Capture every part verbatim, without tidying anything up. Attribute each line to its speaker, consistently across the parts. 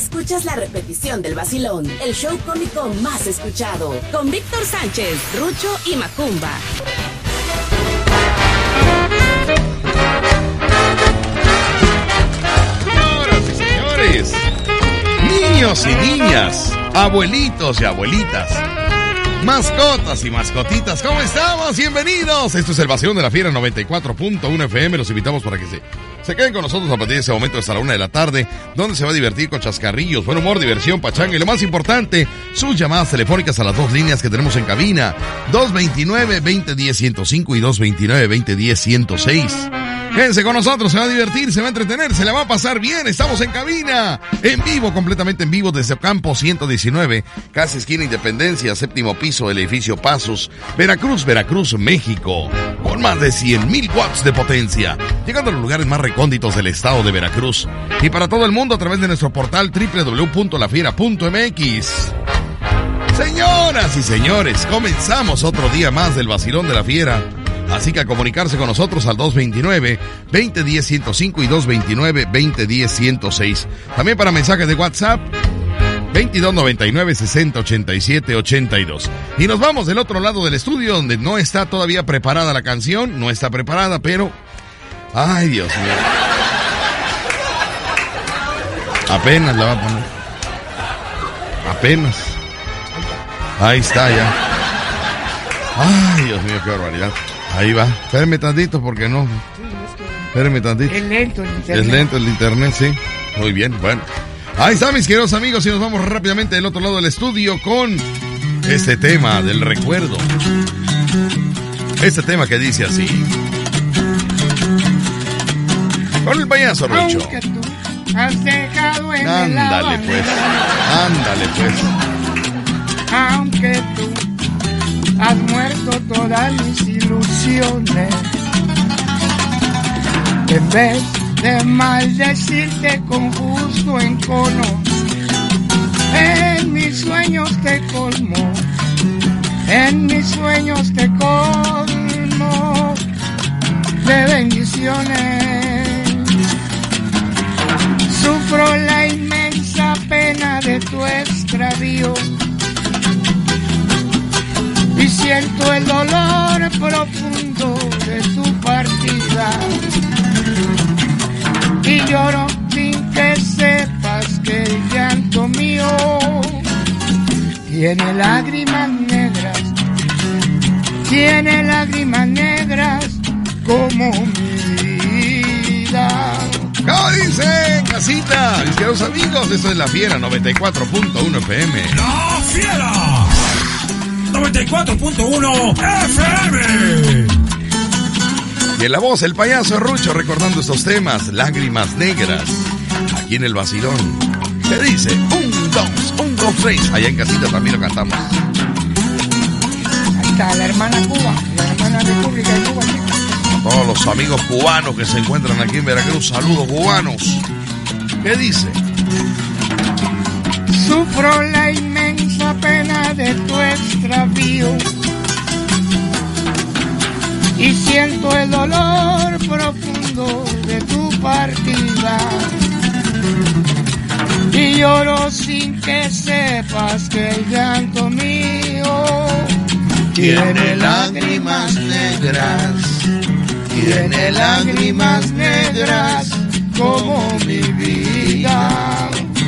Speaker 1: escuchas la repetición del vacilón, el show cómico más escuchado, con Víctor Sánchez, Rucho y Macumba.
Speaker 2: Señoras y señores, niños y niñas, abuelitos y abuelitas, mascotas y mascotitas, ¿cómo estamos? Bienvenidos. Esto es el vacilón de la Fiera noventa y cuatro punto uno F M. Los invitamos para que se, se queden con nosotros a partir de ese momento hasta la una de la tarde, donde se va a divertir con chascarrillos, buen humor, diversión, pachanga y lo más importante, sus llamadas telefónicas a las dos líneas que tenemos en cabina, dos veintinueve, veinte diez, ciento cinco y dos veintinueve, veinte diez, ciento seis. Quédense con nosotros, se va a divertir, se va a entretener, se la va a pasar bien. Estamos en cabina, en vivo, completamente en vivo desde Campo ciento diecinueve, casi esquina Independencia, séptimo piso del edificio Pasos, Veracruz, Veracruz, México, con más de cien mil watts de potencia, llegando a los lugares más recónditos del estado de Veracruz y para todo el mundo a través de nuestro portal doble u doble u doble u punto la fiera punto m x. Señoras y señores, comenzamos otro día más del vacilón de la Fiera. Así que a comunicarse con nosotros al dos veintinueve, veinte diez, ciento cinco y dos veintinueve, veinte diez, ciento seis. También para mensajes de WhatsApp, veintidós noventa y nueve, sesenta, ochenta y siete, ochenta y dos. Y nos vamos del otro lado del estudio donde no está todavía preparada la canción, no está preparada, pero... ¡Ay, Dios mío! Apenas la va a poner. Apenas. Ahí está ya. ¡Ay, Dios mío, qué barbaridad! Ahí va. Espérame tantito porque no. Espérame tantito.
Speaker 3: Es lento el internet.
Speaker 2: Es lento el internet, sí. Muy bien, bueno. Ahí está, mis queridos amigos, y nos vamos rápidamente del otro lado del estudio con este tema del recuerdo. Este tema que dice así. Con el payaso Rucho.
Speaker 3: Aunque tú has dejado en
Speaker 2: Ándale,
Speaker 3: el
Speaker 2: pues. Ándale, pues.
Speaker 3: Aunque tú has muerto todas mis ilusiones, en vez de maldecirte con justo encono, en mis sueños te colmo, en mis sueños te colmo de bendiciones. Sufro la inmensa pena de tu extravío y siento el dolor profundo de tu partida, y lloro sin que sepas que el llanto mío tiene lágrimas negras, tiene lágrimas negras como mi vida.
Speaker 2: ¿Cómo dicen, casita? Mis queridos amigos, esto es La Fiera noventa y cuatro punto uno F M.
Speaker 4: ¡La Fiera! noventa y cuatro punto uno F M.
Speaker 2: Y en la voz, el payaso Rucho recordando estos temas, lágrimas negras, aquí en el vacilón. ¿Qué dice? Un, dos, un, dos, tres. Allá en casita también lo cantamos.
Speaker 3: Ahí está la hermana Cuba, la hermana República de Cuba.
Speaker 2: A todos los amigos cubanos que se encuentran aquí en Veracruz, saludos cubanos. ¿Qué dice?
Speaker 3: Sufro la inmensa pena de tu extravío y siento el dolor profundo de tu partida, y lloro sin que sepas que el llanto mío tiene lágrimas negras, tiene lágrimas negras como mi vida.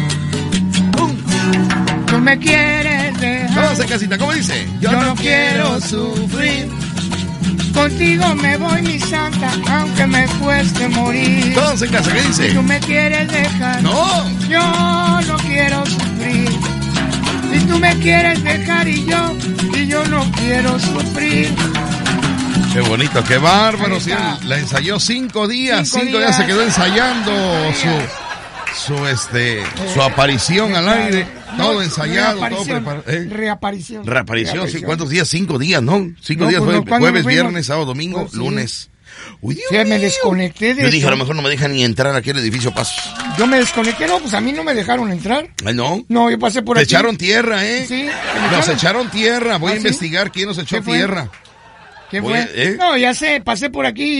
Speaker 3: Tú me quieres dejar.
Speaker 2: Todos en casita, ¿cómo dice?
Speaker 3: Yo, Yo no quiero sufrir. Contigo me voy, mi santa, aunque me cueste morir.
Speaker 2: Todos en casa, ¿qué dice?
Speaker 3: Tú me quieres dejar.
Speaker 2: No.
Speaker 3: Yo no quiero sufrir. Si tú me quieres dejar y yo, y yo no quiero sufrir.
Speaker 2: Qué bonito, qué bárbaro. Sí, la ensayó cinco días. Cinco, cinco días. días se quedó ensayando su, su, este, su aparición al aire. No, todo ensayado, todo preparado. ¿Eh?
Speaker 3: Reaparición.
Speaker 2: Reaparición, sí. ¿Cuántos días? Cinco días, ¿no? Cinco no, días pues, fue jueves, viernes, sábado, domingo, pues, sí. lunes. Uy, Dios
Speaker 3: sí,
Speaker 2: mío.
Speaker 3: Me desconecté de
Speaker 2: Yo
Speaker 3: eso.
Speaker 2: dije, a lo mejor no me dejan ni entrar aquí al edificio Pasos.
Speaker 3: Yo me desconecté, no, pues a mí no me dejaron entrar.
Speaker 2: ¿Ay, no?
Speaker 3: No, yo pasé por
Speaker 2: Te
Speaker 3: aquí.
Speaker 2: Te echaron tierra, ¿eh?
Speaker 3: Sí.
Speaker 2: Nos echaron tierra. Voy
Speaker 3: ¿Ah,
Speaker 2: a investigar sí? quién nos echó
Speaker 3: ¿Qué
Speaker 2: tierra.
Speaker 3: ¿Qué
Speaker 2: Voy,
Speaker 3: fue?
Speaker 2: ¿eh?
Speaker 3: No, ya sé, pasé por aquí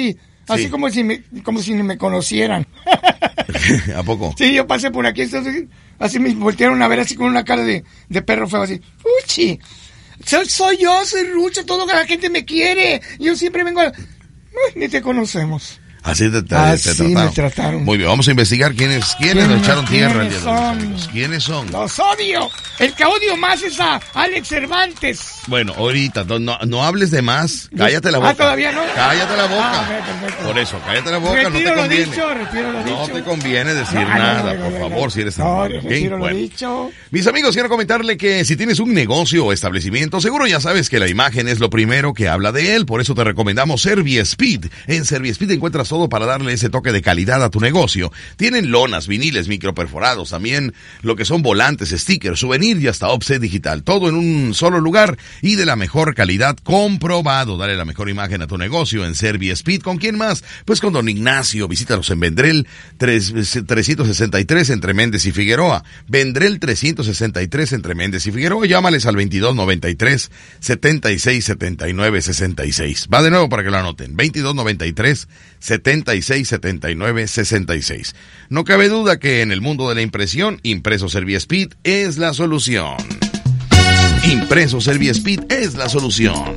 Speaker 3: Así
Speaker 2: Sí.
Speaker 3: como si me, como si me conocieran.
Speaker 2: ¿A poco?
Speaker 3: Sí, yo pasé por aquí, entonces, así me voltearon a ver así con una cara de, de perro feo, así. ¡Uchi! Soy, soy yo, soy Rucho, toda la gente me quiere. Yo siempre vengo a... Uy, ni te conocemos.
Speaker 2: Así te, te,
Speaker 3: Así
Speaker 2: te trataron.
Speaker 3: me trataron.
Speaker 2: Muy bien, vamos a investigar quiénes, quiénes nos echaron tierra el día de hoy,
Speaker 3: son?
Speaker 2: amigos. ¿Quiénes son?
Speaker 3: ¡Los odio! El que odio más es a Alex Cervantes.
Speaker 2: Bueno, ahorita, no, no, no hables de más. Cállate la boca.
Speaker 3: Ah, ¿todavía no?
Speaker 2: Cállate la boca.
Speaker 3: Ah, ok, perfecto.
Speaker 2: Por eso, cállate la boca,
Speaker 3: Retiro
Speaker 2: no te
Speaker 3: lo
Speaker 2: conviene.
Speaker 3: dicho, retiro lo
Speaker 2: no
Speaker 3: dicho.
Speaker 2: te conviene decir
Speaker 3: No, no,
Speaker 2: nada,
Speaker 3: no,
Speaker 2: por
Speaker 3: no, no,
Speaker 2: favor,
Speaker 3: no.
Speaker 2: si eres tan
Speaker 3: No,
Speaker 2: amable, ¿ok?
Speaker 3: retiro lo
Speaker 2: Bueno.
Speaker 3: dicho.
Speaker 2: Mis amigos, quiero comentarle que si tienes un negocio o establecimiento, seguro ya sabes que la imagen es lo primero que habla de él. Por eso te recomendamos Serviespeed. En Serviespeed encuentras todo para darle ese toque de calidad a tu negocio. Tienen lonas, viniles, microperforados, también lo que son volantes, stickers, souvenir y hasta offset digital. Todo en un solo lugar y de la mejor calidad, comprobado. Dale la mejor imagen a tu negocio en Serviespeed. ¿Con quién más? Pues con Don Ignacio. Visítalos en Vendrell trescientos sesenta y tres entre Méndez y Figueroa. Vendrell trescientos sesenta y tres entre Méndez y Figueroa. Llámales al veintidós noventa y tres, setenta y seis setenta y nueve sesenta y seis. Va de nuevo para que lo anoten. veintidós noventa y tres, setenta y seis setenta y nueve sesenta y seis. No cabe duda que en el mundo de la impresión, Impreso Serviespeed es la solución. Impreso Serviespeed es la solución.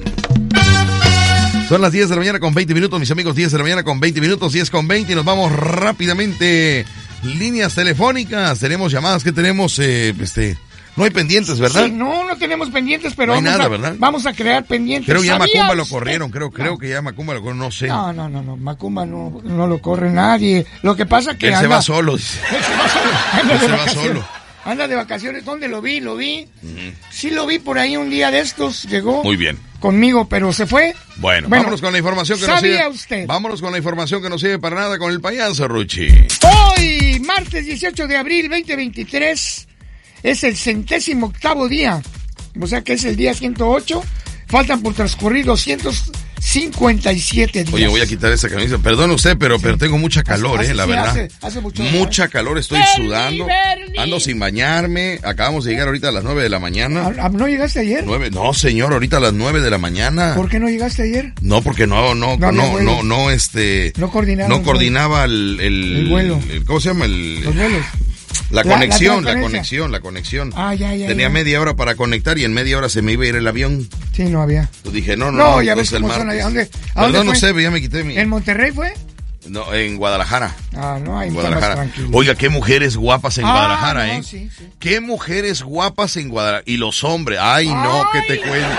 Speaker 2: Son las diez de la mañana con veinte minutos, mis amigos, diez de la mañana con veinte minutos, diez con veinte, y nos vamos rápidamente. Líneas telefónicas, tenemos llamadas que tenemos, eh, este, no hay pendientes, ¿verdad?
Speaker 3: Sí, no, no tenemos pendientes, pero
Speaker 2: No hay
Speaker 3: vamos,
Speaker 2: nada,
Speaker 3: a,
Speaker 2: ¿verdad?
Speaker 3: vamos a crear pendientes.
Speaker 2: Creo que ya
Speaker 3: ¿Sabía
Speaker 2: Macumba lo
Speaker 3: usted?
Speaker 2: corrieron, creo, creo
Speaker 3: No.
Speaker 2: que ya Macumba lo corrieron, no sé.
Speaker 3: No, no, no, no, Macumba no, no lo corre nadie. Lo que pasa que
Speaker 2: Él
Speaker 3: anda,
Speaker 2: se va solo, dice.
Speaker 3: Él se va solo. Anda
Speaker 2: Él
Speaker 3: de
Speaker 2: se va
Speaker 3: vacaciones.
Speaker 2: solo.
Speaker 3: Anda de vacaciones. ¿Dónde lo vi? Lo vi. Sí lo vi por ahí un día de estos. Llegó.
Speaker 2: Muy bien.
Speaker 3: Conmigo, pero se fue.
Speaker 2: Bueno, vámonos con la información que nos
Speaker 3: ¿sabía
Speaker 2: sirve.
Speaker 3: usted?
Speaker 2: Vámonos con la información que no sirve para nada con el payaso Ruchi.
Speaker 3: Hoy, martes dieciocho de abril veinte veintitrés, es el centésimo octavo día. O sea que es el día ciento ocho. Faltan por transcurrir doscientos cincuenta y siete días.
Speaker 2: Oye, voy a quitar esa camisa. Perdón usted, pero, pero tengo mucha calor,
Speaker 3: Hace-
Speaker 2: eh, la
Speaker 3: sí,
Speaker 2: verdad.
Speaker 3: hace- hace mucho,
Speaker 2: mucha
Speaker 3: ¿no?
Speaker 2: calor, estoy
Speaker 3: Bernie,
Speaker 2: sudando.
Speaker 3: Bernie.
Speaker 2: Ando sin bañarme. Acabamos de llegar ahorita a las nueve de la mañana.
Speaker 3: Ah, ¿No llegaste ayer?
Speaker 2: Nueve, no, señor, ahorita a las nueve de la mañana.
Speaker 3: ¿Por qué no llegaste ayer?
Speaker 2: No, porque no, no,
Speaker 3: No
Speaker 2: no,
Speaker 3: había
Speaker 2: no,
Speaker 3: vuelos.
Speaker 2: no, este.
Speaker 3: No coordinaba
Speaker 2: No
Speaker 3: el
Speaker 2: coordinaba el, el,
Speaker 3: El vuelo.
Speaker 2: el- ¿cómo se llama? El,
Speaker 3: Los vuelos.
Speaker 2: La
Speaker 3: La-
Speaker 2: conexión,
Speaker 3: la
Speaker 2: la,
Speaker 3: transferencia.
Speaker 2: conexión, la conexión.
Speaker 3: Ah, ya, ya,
Speaker 2: Tenía
Speaker 3: ya.
Speaker 2: media hora para conectar y en media hora se me iba a ir el avión.
Speaker 3: Sí, no había.
Speaker 2: Pues dije, no, no,
Speaker 3: No,
Speaker 2: no,
Speaker 3: ya
Speaker 2: pues
Speaker 3: ves
Speaker 2: el
Speaker 3: cómo son
Speaker 2: martes.
Speaker 3: allá. ¿Dónde- a dónde
Speaker 2: Perdón, no
Speaker 3: fue?
Speaker 2: sé, ya me quité mi...
Speaker 3: ¿En Monterrey fue?
Speaker 2: No, en Guadalajara.
Speaker 3: Ah, no, ahí está más
Speaker 2: Guadalajara.
Speaker 3: tranquilo.
Speaker 2: Oiga, qué mujeres guapas en
Speaker 3: Ah,
Speaker 2: Guadalajara,
Speaker 3: no,
Speaker 2: ¿eh?
Speaker 3: sí, sí.
Speaker 2: Qué mujeres guapas en Guadalajara. Y los hombres, ay, no,
Speaker 3: Ay.
Speaker 2: que te cuento.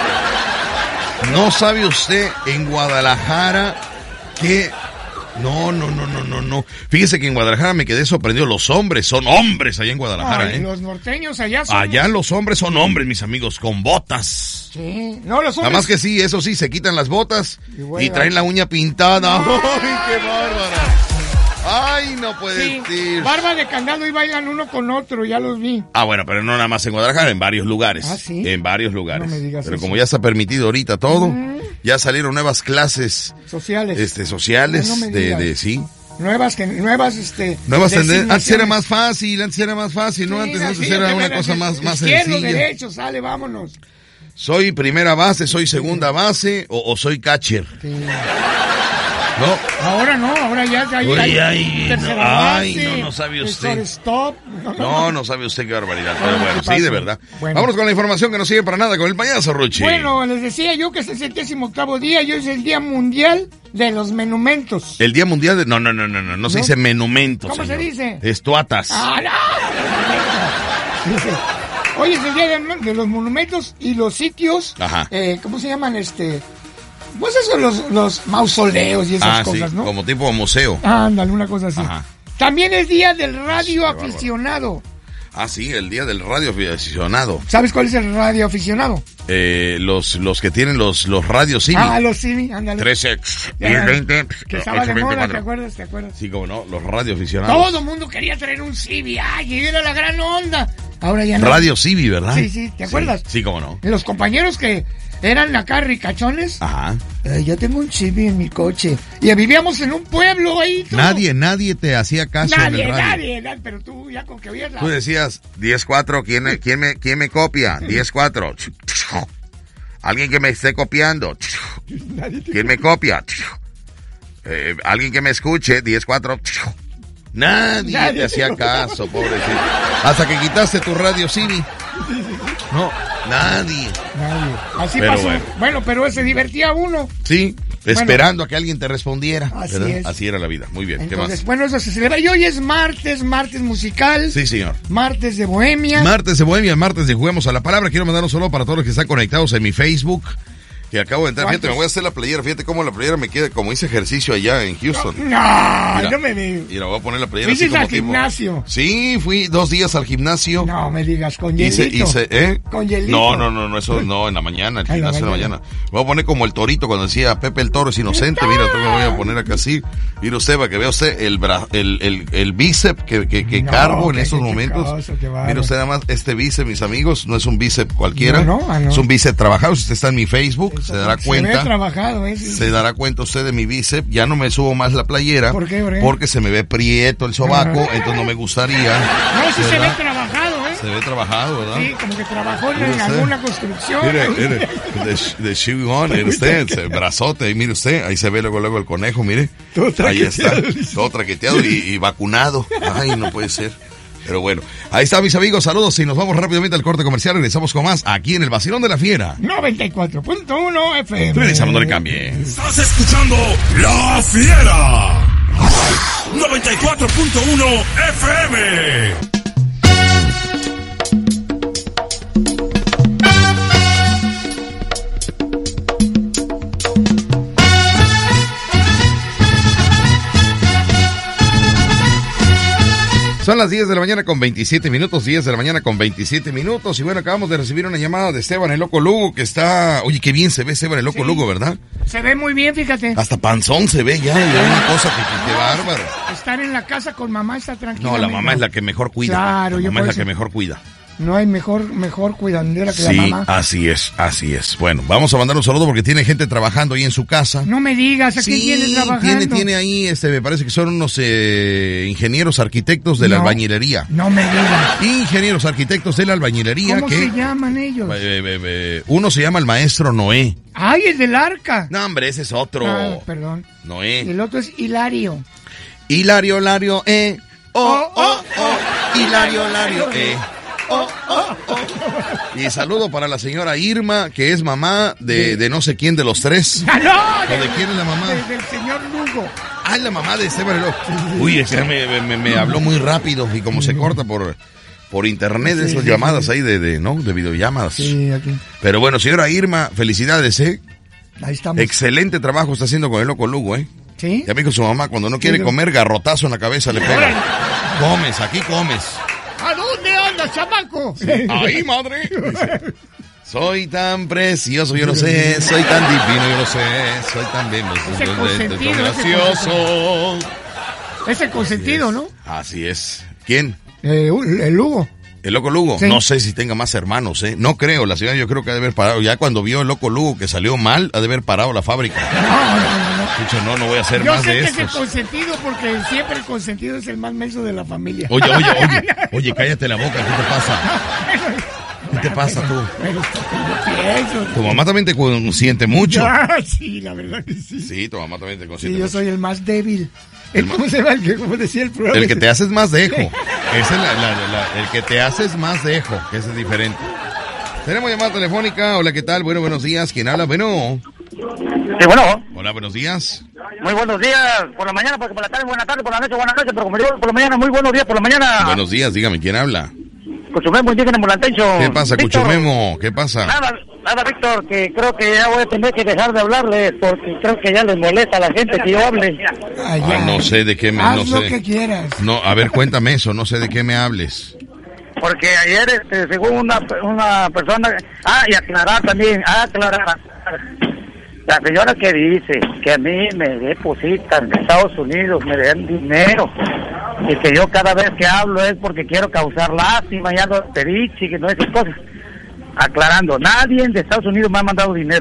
Speaker 2: No sabe usted en Guadalajara que... No, no, no, no, no, no. Fíjese que en Guadalajara me quedé sorprendido. Los hombres son hombres allá en Guadalajara,
Speaker 3: Ay,
Speaker 2: ¿eh?
Speaker 3: los norteños allá son...
Speaker 2: Allá los hombres son hombres, mis amigos, con botas.
Speaker 3: Sí, no, los
Speaker 2: Nada
Speaker 3: hombres...
Speaker 2: más que sí, eso sí, se quitan las botas
Speaker 3: Y
Speaker 2: y,
Speaker 3: vuelan.
Speaker 2: traen la uña pintada. ¡Ay, qué bárbara! ¡Ay, no puede
Speaker 3: Sí,
Speaker 2: ser!
Speaker 3: barba de candado y bailan uno con otro, ya los vi.
Speaker 2: Ah, bueno, pero no nada más en Guadalajara, en varios lugares.
Speaker 3: Ah, ¿sí?
Speaker 2: En varios lugares.
Speaker 3: No me digas
Speaker 2: pero
Speaker 3: eso.
Speaker 2: como ya está permitido ahorita todo, ya salieron nuevas clases
Speaker 3: Sociales.
Speaker 2: este, sociales
Speaker 3: No, no me
Speaker 2: de,
Speaker 3: digas.
Speaker 2: de, sí.
Speaker 3: Nuevas, que, nuevas, este...
Speaker 2: Nuevas tendencias. Antes era
Speaker 3: designaciones.
Speaker 2: más fácil, antes era más fácil, ¿no?
Speaker 3: Sí,
Speaker 2: Antes, antes
Speaker 3: sí,
Speaker 2: era
Speaker 3: que
Speaker 2: una
Speaker 3: van a
Speaker 2: cosa
Speaker 3: decir,
Speaker 2: más, más
Speaker 3: izquierdo,
Speaker 2: sencilla.
Speaker 3: derecho, sale, vámonos.
Speaker 2: Soy primera base, soy segunda base o, o soy catcher.
Speaker 3: Sí.
Speaker 2: ¿No?
Speaker 3: Ahora no, ahora ya hay,
Speaker 2: Uy,
Speaker 3: hay
Speaker 2: ay,
Speaker 3: tercera
Speaker 2: no, ay,
Speaker 3: base,
Speaker 2: no, no sabe usted.
Speaker 3: shortstop.
Speaker 2: No, no sabe usted qué barbaridad. Pero
Speaker 3: Bueno,
Speaker 2: bueno,
Speaker 3: ¿qué
Speaker 2: sí, de
Speaker 3: pasó?
Speaker 2: verdad.
Speaker 3: Bueno.
Speaker 2: Vámonos con la información que no sirve para nada con el payaso Ruchi.
Speaker 3: Bueno, les decía yo que es el centésimo octavo día y hoy es el Día Mundial de los Menumentos.
Speaker 2: El Día Mundial de... No, no, no, no, no, no se
Speaker 3: ¿No?
Speaker 2: dice menumento,
Speaker 3: ¿Cómo se
Speaker 2: señor.
Speaker 3: dice?
Speaker 2: Estuatas.
Speaker 3: ¡Ah, no! Dice, hoy es el Día de, de los Monumentos y los sitios,
Speaker 2: Ajá.
Speaker 3: eh, ¿cómo se llaman? este Pues eso, los, los mausoleos y esas
Speaker 2: Ah,
Speaker 3: cosas,
Speaker 2: sí,
Speaker 3: ¿no?
Speaker 2: como tipo museo.
Speaker 3: Ándale, una cosa así.
Speaker 2: Ajá.
Speaker 3: También es Día del Radio
Speaker 2: qué bárbaro.
Speaker 3: Aficionado.
Speaker 2: Ah, sí, el Día del Radio Aficionado.
Speaker 3: ¿Sabes cuál es el radio aficionado?
Speaker 2: Eh, los, los que tienen los, los radios C B.
Speaker 3: Ah, los C B, ándale.
Speaker 2: trece,
Speaker 3: Ya,
Speaker 2: veinte,
Speaker 3: que estaba de
Speaker 2: ocho,
Speaker 3: moda, ¿te
Speaker 2: veinticuatro.
Speaker 3: acuerdas? ¿Te acuerdas?
Speaker 2: Sí, como no, los radio aficionados.
Speaker 3: Todo el mundo quería traer un C B, ay, y era la gran onda. Ahora ya no.
Speaker 2: Radio C B, ¿verdad?
Speaker 3: Sí, sí, ¿te acuerdas?
Speaker 2: Sí, como no.
Speaker 3: Los compañeros que eran acá ricachones.
Speaker 2: Ajá.
Speaker 3: Eh, yo tengo un C B en mi coche. Y vivíamos en un pueblo ahí. tú.
Speaker 2: Nadie, nadie te hacía caso
Speaker 3: Nadie,
Speaker 2: en el radio.
Speaker 3: nadie, nadie, pero tú ya con que oías la...
Speaker 2: Tú decías, diez cuatro, ¿quién, me- quién, me, ¿quién me copia? diez cuatro. Alguien que me esté copiando.
Speaker 3: Nadie te-
Speaker 2: ¿Quién me copia? eh, alguien que me escuche, diez cuatro. Nadie, Nadie te hacía caso, pobrecito. Hasta que quitaste tu radio Siri. No, nadie.
Speaker 3: Nadie. Así
Speaker 2: pero
Speaker 3: pasó.
Speaker 2: Bueno.
Speaker 3: bueno, pero se divertía uno.
Speaker 2: Sí, bueno, esperando a que alguien te respondiera.
Speaker 3: Así
Speaker 2: ¿verdad?
Speaker 3: es.
Speaker 2: Así era la vida. Muy bien.
Speaker 3: Entonces,
Speaker 2: ¿qué más?
Speaker 3: bueno, eso se celebra. Y hoy es martes, martes musical.
Speaker 2: Sí, señor.
Speaker 3: Martes de Bohemia.
Speaker 2: Martes de Bohemia, martes de Juguemos a la Palabra. Quiero mandar un saludo para todos los que están conectados en mi Facebook. Que acabo de entrar, fíjate, me voy a hacer la playera, fíjate cómo la playera me queda, como hice ejercicio allá en Houston.
Speaker 3: No,
Speaker 2: mira,
Speaker 3: no me digas.
Speaker 2: Mira, voy a poner la playera
Speaker 3: ¿Fuiste
Speaker 2: así como
Speaker 3: al
Speaker 2: tipo.
Speaker 3: gimnasio?
Speaker 2: Sí, fui dos días al gimnasio.
Speaker 3: No me digas, con hielito.
Speaker 2: Hice, hice, ¿eh?
Speaker 3: Con hielito.
Speaker 2: No, no, no, no, eso no, en la mañana, el gimnasio en la mañana. Voy a poner como el torito cuando decía Pepe el Toro es inocente, mira, tú me voy a poner acá así. Mira usted, para que vea usted el, bra, el, el, el bíceps que, que, que no, cargo en estos momentos.
Speaker 3: Cosa,
Speaker 2: mira usted nada más, este bíceps, mis amigos, no es un bíceps cualquiera. No, no, no. Es un bíceps trabajado, si usted está en mi Facebook, eso, se dará cuenta.
Speaker 3: Trabajado, ¿eh? Sí.
Speaker 2: Se dará cuenta usted de mi bíceps. Ya no me subo más la playera.
Speaker 3: ¿Por qué, bro?
Speaker 2: Porque se me ve prieto el sobaco, uh-huh. Entonces no me gustaría.
Speaker 3: No, sí ¿verdad? Se ve trabajado, ¿eh?
Speaker 2: Se ve trabajado, ¿verdad?
Speaker 3: Sí, como que trabajó en, en alguna construcción.
Speaker 2: Mire, mire, de, de Shibon, mire usted, el brazote, mire usted, ahí se ve luego, luego el conejo, mire.
Speaker 3: Todo
Speaker 2: ahí está, todo traqueteado y, y vacunado. Ay, no puede ser. Pero bueno, ahí está, mis amigos, saludos y nos vamos rápidamente al corte comercial. Regresamos con más aquí en el Vacilón de la Fiera.
Speaker 3: noventa y cuatro punto uno F M.
Speaker 2: Regresamos, no le cambie.
Speaker 4: Estás escuchando La Fiera. noventa y cuatro punto uno F M.
Speaker 2: Son las diez de la mañana con veintisiete minutos, diez de la mañana con veintisiete minutos. Y bueno, acabamos de recibir una llamada de Esteban el Loco Lugo, que está... Oye, qué bien se ve Esteban el Loco sí. Lugo, ¿verdad?
Speaker 3: Se ve muy bien, fíjate.
Speaker 2: Hasta panzón se ve ya, sí. Ya una cosa que, que bárbaro.
Speaker 3: Estar en la casa con mamá está tranquila.
Speaker 2: No, la mamá es la que mejor cuida.
Speaker 3: Claro,
Speaker 2: la
Speaker 3: yo
Speaker 2: mamá es la
Speaker 3: eso.
Speaker 2: que mejor cuida.
Speaker 3: No hay mejor mejor cuidandera que
Speaker 2: sí,
Speaker 3: la mamá.
Speaker 2: Así es, así es. Bueno, vamos a mandar un saludo porque tiene gente trabajando ahí en su casa.
Speaker 3: No me digas, ¿a
Speaker 2: sí,
Speaker 3: quién tiene trabajando?
Speaker 2: Tiene, tiene ahí, este, me parece que son unos eh, ingenieros arquitectos de no, la albañilería.
Speaker 3: No me digas.
Speaker 2: Ingenieros arquitectos de la albañilería.
Speaker 3: ¿Cómo
Speaker 2: que,
Speaker 3: se llaman ellos?
Speaker 2: Eh, eh, eh, uno se llama el maestro Noé.
Speaker 3: ¡Ay, el del arca!
Speaker 2: No, hombre, ese es otro.
Speaker 3: Ah, perdón.
Speaker 2: Noé.
Speaker 3: El otro es Hilario.
Speaker 2: Hilario, Lario, eh. Oh, oh, oh. Hilario, Lario, eh. Oh, oh, oh. Y saludo para la señora Irma, que es mamá de, de no sé quién de los tres.
Speaker 3: ¡Ah, no!
Speaker 2: ¿O de quién es la mamá?
Speaker 3: De, del señor Lugo.
Speaker 2: Ah, es la mamá de Esteban Loco. Uy, es que me, me, me habló muy rápido y como se corta por, por internet sí, esas sí, llamadas sí. ahí de, de, ¿no? De videollamadas.
Speaker 3: Sí, aquí.
Speaker 2: Pero bueno, señora Irma, felicidades, ¿eh?
Speaker 3: Ahí estamos.
Speaker 2: Excelente trabajo está haciendo con el Loco Lugo, ¿eh?
Speaker 3: Sí.
Speaker 2: Ya me dijo su mamá, cuando no quiere sí, comer, garrotazo en la cabeza le pega. Comes, aquí comes.
Speaker 3: ¿A dónde andas, chamaco?
Speaker 2: Sí. ¡Ay, madre! Dice, soy tan precioso, yo no sé, soy tan divino, yo no sé, soy tan bien,
Speaker 3: ese consentido,
Speaker 2: gracioso.
Speaker 3: Ese consentido, ¿no?
Speaker 2: Así es. ¿Quién?
Speaker 3: Eh, el Lugo.
Speaker 2: ¿El Loco Lugo? Sí. No sé si tenga más hermanos, ¿eh? No creo, la señora yo creo que ha de haber parado. Ya cuando vio el Loco Lugo que salió mal, ha de haber parado la fábrica.
Speaker 3: No, no, no.
Speaker 2: Escucha, no, no voy a hacer
Speaker 3: yo
Speaker 2: más
Speaker 3: sé
Speaker 2: de
Speaker 3: que
Speaker 2: estos.
Speaker 3: Es el consentido porque siempre el consentido es el más menso de la familia.
Speaker 2: Oye, oye, oye, oye, cállate la boca, ¿qué te pasa? ¿Qué te pasa tú?
Speaker 3: Pero, pero
Speaker 2: tu mamá también te consiente mucho.
Speaker 3: Ah, sí, la verdad que sí.
Speaker 2: Sí, tu mamá también te consiente
Speaker 3: sí, yo
Speaker 2: mucho.
Speaker 3: soy el más débil. El ¿Cómo se llama? El que, como decía el programa.
Speaker 2: El que te haces más dejo. Ese es la, la, la, el que te haces más dejo, que ese es diferente. Tenemos llamada telefónica. Hola, ¿qué tal? Bueno, buenos días. ¿Quién habla? Bueno.
Speaker 5: Sí, bueno.
Speaker 2: Hola, buenos días.
Speaker 5: Muy buenos días. Por la mañana, porque por la tarde, buena tarde, por la noche, buena noche, pero como digo, por la mañana, muy buenos días, por la mañana.
Speaker 2: Buenos días, dígame, ¿quién habla?
Speaker 5: Cuchumemo, indígena Mulantencho.
Speaker 2: ¿Qué pasa, Víctor, Cuchumemo? ¿Qué pasa?
Speaker 5: Nada, nada, Víctor, que creo que ya voy a tener que dejar de hablarles, porque creo que ya les molesta a la gente que yo hable.
Speaker 2: Ah, ah no sé de qué me...
Speaker 3: Haz
Speaker 2: no
Speaker 3: lo
Speaker 2: sé.
Speaker 3: que quieras.
Speaker 2: No, a ver, cuéntame eso, no sé de qué me hables.
Speaker 5: Porque ayer, este, según una, una persona... Ah, y aclarar también, ah, aclarar... La señora que dice que a mí me depositan de Estados Unidos, me den dinero, y que yo cada vez que hablo es porque quiero causar lástima, y ando perichi, que no esas cosas. Aclarando, nadie de Estados Unidos me ha mandado dinero.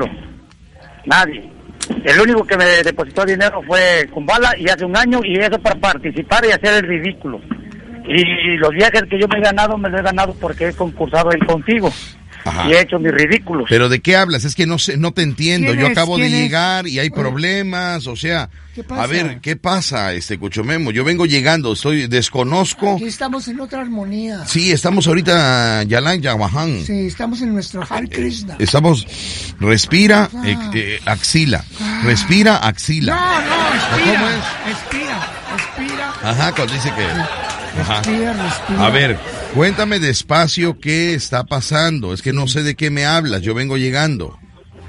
Speaker 5: Nadie. El único que me depositó dinero fue Kumbala, y hace un año, y eso para participar y hacer el ridículo. Y los viajes que yo me he ganado, me los he ganado porque he concursado ahí contigo.
Speaker 2: Ajá.
Speaker 5: y he hecho mis ridículos.
Speaker 2: ¿Pero de qué hablas? Es que no sé, no te entiendo.
Speaker 3: ¿Quién
Speaker 2: Yo
Speaker 3: es?
Speaker 2: acabo de
Speaker 3: ¿Quién es?
Speaker 2: llegar y hay
Speaker 3: Oye.
Speaker 2: problemas, o sea...
Speaker 3: ¿Qué pasa?
Speaker 2: A ver, ¿qué pasa, este Cuchomemo? Yo vengo llegando, estoy, desconozco...
Speaker 3: Aquí estamos en otra armonía.
Speaker 2: Sí, estamos ahorita Yalan Yawahan.
Speaker 3: Sí, estamos en nuestro Hare Krishna.
Speaker 2: Estamos, respira,
Speaker 3: Ah.
Speaker 2: eh, eh, axila, respira, axila.
Speaker 3: No, no, expira.
Speaker 2: ¿Cómo es?
Speaker 3: Expira, expira.
Speaker 2: Ajá, cuando dice que... Ajá.
Speaker 3: Respira, respira.
Speaker 2: A ver, cuéntame despacio qué está pasando. Es que no sé de qué me hablas, yo vengo llegando.